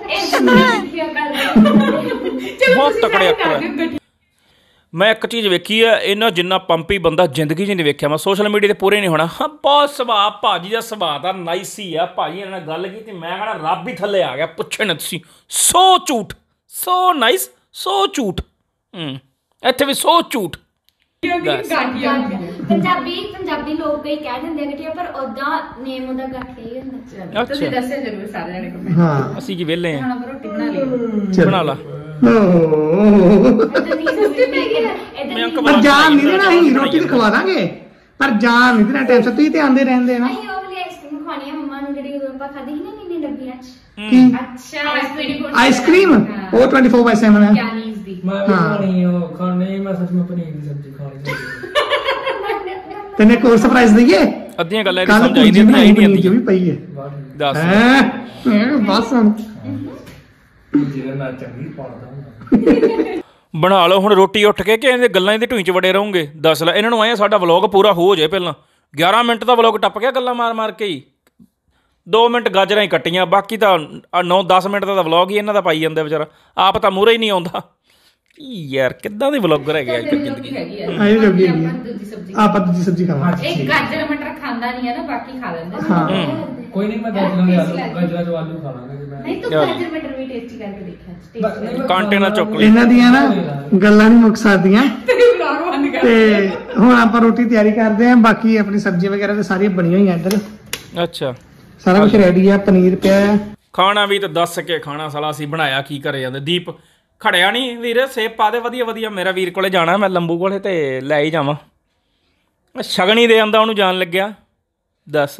ਬਹੁਤ ਤਕੜੇ ਐਕਟਰ ਮੈਂ ਇੱਕ ਚੀਜ਼ ਵੇਖੀ ਹੈ ਇਹਨਾਂ ਜਿੰਨਾ ਪੰਪੀ ਬੰਦਾ ਜ਼ਿੰਦਗੀ 'ਚ ਨਹੀਂ ਵੇਖਿਆ ਮੈਂ ਸੋਸ਼ਲ ਮੀਡੀਆ ਤੇ ਪੂਰੇ ਨਹੀਂ ਹੋਣਾ ਹਾਂ ਬਹੁਤ ਸੁਭਾਅ ਭਾਜੀ ਦਾ ਸੁਭਾਅ ਦਾ ਨਾਈਸ ਹੀ ਆ ਭਾਜੀ ਇਹਨਾਂ ਨਾਲ ਗੱਲ ਕੀਤੀ ਮੈਂ ਕਹਿੰਦਾ ਰੱਬ ਹੀ ਥੱਲੇ ਆ ਗਿਆ ਪੁੱਛਣ ਤੁਸੀਂ ਸੋ ਝੂਠ ਸੋ ਨਾਈਸ ਸੋ ਝੂਠ ਹੂੰ ਇੱਥੇ ਵੀ ਸੋ ਝੂਠ ਪੰਜਾਬੀ ਪੰਜਾਬੀ ਲੋਕ ਕਈ ਕਹਿ ਦਿੰਦੇ ਗਠੀਆ ਪਰ ਉਹਦਾ ਨੇਮ ਉਹਦਾ ਗਾਠੀਆ ਹੀ ਹੁੰਦਾ ਤੁਸੀਂ ਦੱਸਿਆ ਜ਼ਰੂਰ ਸਾਰੇ ਜਣੇ ਕਮੈਂਟ ਹਾਂ ਅਸੀਂ ਕੀ ਵਿਹਲੇ ਆ ਹੁਣ ਆਪਾਂ ਰੋਟੀ ਬਣਾ ਲਈ ਬਣਾ ਲਾ ਪਰ ਜਾਨ ਨਹੀਂ ਦੇਣਾ, ਅਸੀਂ ਰੋਟੀ ਤੇ ਖਵਾ ਦਾਂਗੇ ਪਰ ਜਾਨ ਨਹੀਂ ਦੇਣਾ ਟਾਈਮ ਸੇ। ਤੁਸੀਂ ਤੇ ਆਂਦੇ ਰਹਿੰਦੇ ਨਾ। ਅਸੀਂ ਉਹ ਵਾਲੀ ਆਈਸਕ੍ਰੀਮ ਖਾਣੀ ਆ ਮੰਮਾ ਨੂੰ, ਜਿਹੜੀ ਉਦੋਂ ਆਪਾਂ ਖਾਧੀ ਸੀ ਨਾ ਨੀਨੀ ਡੱਬੀਆਂ ਚ। ਕੀ ਅੱਛਾ ਆਈਸਕ੍ਰੀਮ? ਉਹ ਟਵੈਂਟੀ ਫੋਰ ਬਾਈ ਸੈਵਨ ਹੈ। ਚਾਈਨੀਜ਼ ਦੀ ਮੈਂ ਵੀ ਖਾਣੀ ਉਹ ਖਾਣੇ ਮੈਂ ਸੱਚ ਮੈਂ ਪਨੀਰ ਦੀ ਸਬਜ਼ੀ ਖਾਣੀ ਤੈਨੇ ਕੋਈ ਸਰਪ੍ਰਾਈਜ਼ ਦਈਏ? ਅੱਧੀਆਂ ਗੱਲਾਂ ਕੱਲ ਸਮਝ ਆਈਆਂ ਬਣਾਈ ਨਹੀਂ ਆਉਂਦੀਆਂ ਵੀ ਪਈ ਹੈ। ਦੱਸ ਹੈਂ ਬਸ ਹੁਣ ਜਿਹੜਾ ਮੈਂ ਚੰਗੀ ਪਾੜਦਾ ਬਣਾ ਲਓ ਹੁਣ ਰੋਟੀ ਉੱਠ ਕੇ ਕਿ ਇਹਦੇ ਗੱਲਾਂ ਦੀ ਢੂਈ 'ਚ ਵੜੇ ਰਹੋਗੇ। ਦੱਸ ਲੈ ਇਹਨਾਂ ਨੂੰ ਆਏ ਸਾਡਾ ਵਲੌਗ ਪੂਰਾ ਹੋ ਜਾਏ ਪਹਿਲਾਂ। ਗਿਆਰਾਂ ਮਿੰਟ ਦਾ ਵਲੌਗ ਟੱਪ ਗਿਆ ਗੱਲਾਂ ਮਾਰ ਮਾਰ ਕੇ ਹੀ। ਦੋ ਮਿੰਟ ਗਾਜਰਾਂ ਹੀ ਕੱਟੀਆਂ, ਬਾਕੀ ਤਾਂ ਨੌ ਦਸ ਮਿੰਟ ਦਾ ਤਾਂ ਵਲੌਗ ਹੀ ਇਹਨਾਂ ਦਾ ਪਾਈ ਜਾਂਦਾ ਵਿਚਾਰਾ। ਆਪ ਤਾਂ ਮੂਹਰੇ ਹੀ ਨਹੀਂ ਆਉਂਦਾ। ਕੀ ਯਾਰ ਕਿੱਦਾਂ ਦੇ ਵਲੌਗਰ ਹੈਗੇ ਅੱਜ ਕੱਲ੍ਹ ਜ਼ਿੰਦਗੀ। ਆਈ ਜੋਗੀ ਹੈਗੀ ਆਪਾਂ ਦੂਜੀ ਸਬਜ਼ੀ ਖਾਵਾਂਗੇ। ਇੱਕ ਗਾਜਰ ਮਟਰ ਖਾਂਦਾ ਨਹੀਂ ਹੈ ਨਾ, ਬਾਕੀ ਖਾ ਲੈਂਦੇ। ਹਾਂ ਕੋਈ ਨਹੀਂ ਮੈਂ ਗਾਜਰਾਂ ਦੇ ਆਲੂ ਗਾਜਰਾਂ ਚ ਆਲੂ ਖਾ ਲਾਂਗਾ ਮੈਂ। ਨਹੀਂ ਤੂੰ ਗਾਜਰ ਮਟਰ ਵੀ ਟੇਸਟੀ ਕਰਕੇ ਦੇਖਿਆ। ਕਾਂਟੇ ਨਾਲ ਚੁੱਕ ਲਈ। ਇਹਨਾਂ ਦੀਆਂ ਨਾ ਗੱਲਾਂ ਨਹੀਂ ਮੁੱਕ ਸਕਦੀਆਂ। ਤੇ ਹੁਣ ਆਪਾਂ ਰੋਟੀ ਤਿਆਰੀ ਕਰਦੇ ਆਂ। ਬਾਕੀ ਆਪਣੀ ਸਬਜ਼ੀ ਵਗੈਰਾ ਤੇ ਸਾਰੀਆਂ ਬਣੀਆਂ ਹੋਈਆਂ ਇੱਧਰ। ਅੱਛਾ ਸਾਰਾ ਕੁਝ ਰੈਡੀ ਆ। ਪਨੀਰ ਪਿਆ ਹੈ। ਖਾਣਾ ਵੀ ਤਾਂ ਦੱਸ ਕੇ ਖਾਣਾ ਸਾਲਾ ਅਸੀਂ ਬਣਾਇਆ ਕੀ ਕਰੇ ਜਾਂਦੇ। ਦੀਪ ਖੜਿਆ ਨਹੀਂ ਵੀਰ, ਸੇਬ ਪਾ ਦੇ ਵਧੀਆ ਵਧੀਆ। ਮੇਰਾ ਵੀਰ ਕੋਲੇ ਜਾਣਾ ਮੈਂ ਲੰਬੂ ਕੋਲੇ ਤੇ ਲੈ ਹੀ ਜਾਵਾਂ। ਸ਼ਗਨ ਹੀ ਦੇ ਆਂਦਾ ਉਹਨੂੰ ਜਾਣ ਲੱਗਿਆ। ਦੱਸ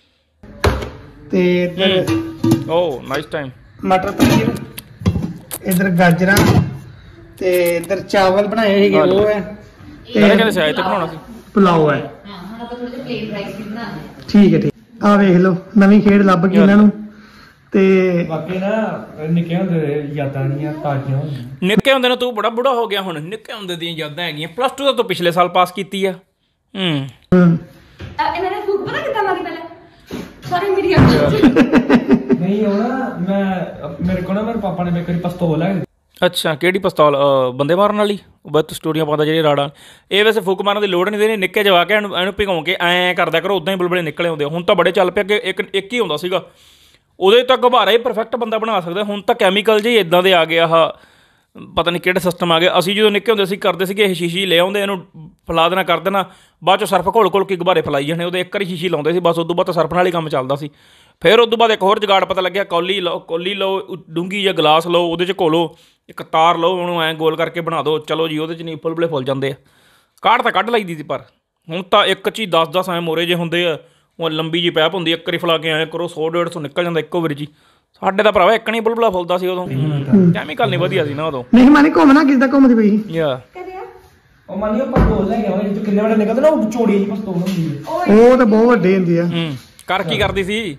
ਤੇ ਇੱਧਰ ਓ ਨਾਈਸ ਟਾਈਮ ਮਟਰ ਪਨੀਰ, ਇੱਧਰ ਗਾਜਰਾਂ ਤੇ ਇੱਧਰ ਚਾਵਲ ਬਣਾਏ ਸੀਗੇ ਉਹ ਹੈ। ਕਹਿੰਦੇ ਕਹਿੰਦੇ ਸ਼ਾਇਦ ਤੇ ਬਣਾਉਣਾ ਸੀ। ਪੁਲਾਓ ਹੈ। ਹਾਂ ਹੁਣ ਆਪਾਂ ਥੋੜੇ ਜਿਹੇ ਪਲੇਨ ਰਾਈਸ ਵੀ ਬਣਾਉਣੇ। ਠੀਕ ਹੈ ਠੀਕ। ਆਹ ਵੇਖ ਲਓ ਨਵੀਂ ਖੇਡ ਲੱਭ ਗਈ ਇਹਨਾਂ ਨੂੰ। ਤੇ ਬਾਕੀ ਨਾ ਨਿੱਕੇ ਹੁੰਦੇ ਯਾਦਾਂ ਨਹੀਂ ਆ ਤਾਜ਼ੀਆਂ ਹੁੰਦੀਆਂ। ਨਿੱਕੇ ਹੁੰਦੇ ਨੂੰ ਤੂੰ ਬੜਾ ਬੁੜਾ ਹੋ ਗਿਆ ਹੁਣ। ਨਿੱਕੇ ਹੁੰਦੇ ਦੀਆਂ ਯਾਦਾਂ ਹੈਗੀਆਂ। ਪਲੱਸ ਟੂ ਦਾ ਤੂੰ ਪਿਛਲੇ ਸਾਲ ਪਾਸ ਕੀਤੀ ਆ। ਹੂੰ ਹੂੰ ਇਹਨਾਂ ਨੇ ਫੂਕ ਪਤਾ ਕਿੱਦਾਂ ਮਾਰੀ ਪਹਿਲੇ? ਸੌਰੀ ਮੇਰੀ ਅੱਖ ਨਹੀਂ ਉਹ ਨਾ ਮੈਂ ਮੇਰੇ ਕੋਲ ਨਾ ਮੇਰੇ ਪਾਪਾ ਨੇ ਮੇਰੇ ਕੋਲ ਪਿਸਤੌਲ ਹੈ। ਅੱਛਾ ਕਿਹੜੀ ਪਿਸਤੌਲ? ਬੰਦੇ ਮਾਰਨ ਵਾਲੀ? ਬਸ ਤੂੰ ਸਟੋਰੀਆਂ ਪਾਉਂਦਾ ਜਿਹੜੀ ਰਾੜਾਂ। ਇਹ ਵੈਸੇ ਫੂਕ ਮਾਰਨ ਦੀ ਲੋੜ ਨਹੀਂ ਦੇਣੀ। ਨਿੱਕੇ ਜਵਾ ਕੇ ਇਹਨੂੰ ਇਹਨੂੰ ਭਿਗਾਉ ਕੇ ਐਂ ਕਰਦਾ ਕਰੋ, ਉੱਦਾਂ ਹੀ ਬੁਲਬੁਲੇ ਨਿਕਲੇ ਆਉਂਦੇ। ਹੁਣ ਤਾਂ ਬੜੇ ਚੱਲ ਪਿਆ ਕਿ ਇੱਕ ਇੱਕ ਹੀ ਹੁੰਦਾ ਸੀਗਾ। ਉਹਦੇ ਤਾਂ ਗੁਬਾਰਾ ਹੀ ਪਰਫੈਕਟ ਬੰਦਾ ਬਣਾ ਸਕਦਾ। ਹੁਣ ਤਾਂ ਕੈਮੀਕਲ ਜਿਹੇ ਇੱਦਾਂ ਦੇ ਆ ਗਏ। ਆਹ ਪਤਾ ਨਹੀਂ ਕਿਹੜੇ ਸਿਸਟਮ ਆ ਗਏ। ਅਸੀਂ ਜਦੋਂ ਨਿੱਕੇ ਹੁੰਦੇ ਸੀ ਕਰਦੇ ਸੀਗੇ ਇਹ ਸ਼ੀਸ਼ੀ ਲੈ ਆਉਂਦੇ, ਇਹਨੂੰ ਫੈਲਾ ਦੇਣਾ ਕਰ ਦੇਣਾ, ਬਾਅਦ 'ਚੋਂ ਸਰਫ ਘੋਲ ਘੋਲ ਕੇ ਗੁਬਾਰੇ ਫੈਲਾਈ ਜਾਣੇ। ਉਹਦੇ ਇੱਕ ਵਾਰੀ ਸ਼ੀਸ਼ੀ ਲਾਉਂਦੇ ਸੀ ਬਸ। ਉਦੋਂ ਬਾਅਦ ਤਾਂ ਸਰਫ ਨਾਲ ਹੀ ਕੰਮ ਚੱਲਦਾ ਸੀ। ਫਿਰ ਉਦੋਂ ਬਾਅਦ ਇੱਕ ਹੋਰ ਜੁਗਾੜ ਪਤਾ ਲੱਗਿਆ, ਕੌਲੀ ਲਓ ਕੌਲੀ ਲਓ ਡੂੰਘੀ ਜਾਂ ਗਲਾਸ ਲਓ, ਉਹਦੇ 'ਚ ਘੋਲੋ, ਇੱਕ ਤਾਰ ਲਓ, ਉਹਨੂੰ ਐਂ ਗੋਲ ਕਰਕੇ ਬਣਾ ਦਿਓ। ਚਲੋ ਜੀ ਉਹਦੇ 'ਚ ਨਹੀਂ ਫੁੱਲਬੁਲੇ ਫੁੱਲ ਜਾਂਦੇ ਆ। ਕਾਢ ਤਾਂ ਕੱਢ ਲਈ ਦੀ ਸੀ ਪਰ ਹੁਣ ਤਾਂ ਇੱਕ 'ਚ ਹੀ ਦਸ ਦਸ ਐਂ ਮੋਰੇ ਜੇ ਹੁੰਦੇ ਆ। ਉਹ ਲੰਬੀ ਜਿਹੀ ਪੈਪ ਹੁੰਦੀ, ਇੱਕ ਵਾਰੀ ਫੈਲਾ ਕੇ ਐਂ ਕਰੋ ਸੌ ਡੇਢ ਸੌ ਨਿਕਲ ਜਾਂਦਾ ਇੱਕੋ ਵਾਰੀ 'ਚ। ਸਾਡੇ ਤਾਂ ਭਰਾਵਾ ਇੱਕ ਨਹੀਂ ਬੁਲਬੁਲਾ ਫੁੱਲਦਾ ਸੀ ਉਦੋਂ। ਕੈਮੀਕਲ ਨਹੀਂ ਵਧੀਆ ਸੀ ਨਾ ਉਦੋਂ। ਨਹੀਂ ਮਾਨੀ ਘੁੰਮਣਾ ਕਿਸਦਾ ਘੁੰਮਦੀ ਪਈ ਯਾ ਉਹ ਮਾਨੀ ਉਹ ਪਿਸਤੌਲ ਲੈ ਕੇ ਆਉਂਦੇ ਜਿੱਥੇ ਕਿੰਨੇ ਵੱਡੇ ਨਿਕਲਦੇ ਨਾ ਉਹ ਚੋੜੀ ਜਿਹੀ ਪਿਸਤੌਲ ਹੁੰਦੀ ਹੈ। ਉਹ ਤਾਂ ਬਹੁਤ ਵੱਡੇ ਹੁੰਦੇ ਆ। ਹੂੰ ਕਰ ਕੀ ਕਰਦੀ ਸੀ?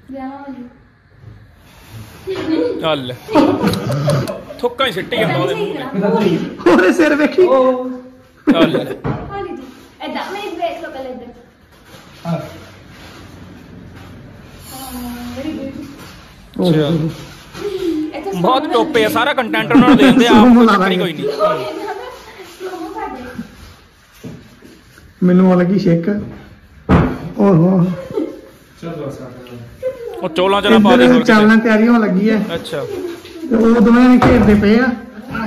ਚੱਲ ਥੁੱਕਾਂ ਹੀ ਸਿੱਟੀ ਜਾਂਦਾ ਉਹਦੇ ਮੂੰਹ ਤੇ। ਉਹਦੇ ਸਿਰ ਵੇਖੀ। ਚੱਲ ਹੌਲੀ ਜੀ ਐਦਾਂ ਮੈਂ ਵੇਖ ਲੋ ਪਹਿਲੇ ਇੱਧਰ। ਹਾਂ ਵੈਰੀ ਗੁੱਡ। ਬਹੁਤ ਟੋਪੇ ਆ। ਸਾਰਾ ਕੰਟੈਂਟ ਉਹਨਾਂ ਨੂੰ ਦੇ ਦਿੰਦੇ ਆ। ਆਪ ਕੋਈ ਕੋਈ ਨਹੀਂ। ਮੈਨੂੰ ਉਹ ਲੱਗੀ ਛੇਕ। ਓਹੋ ਉਹ ਚੋਲਾਂ ਚ ਨਾ ਪਾ ਦੇ। ਚੱਲਣਾ ਤਿਆਰੀ ਹੋਣ ਲੱਗੀ ਹੈ। ਅੱਛਾ ਤੇ ਉਹ ਦੋਵੇਂ ਜਣੇ ਖੇਡਦੇ ਪਏ ਆ।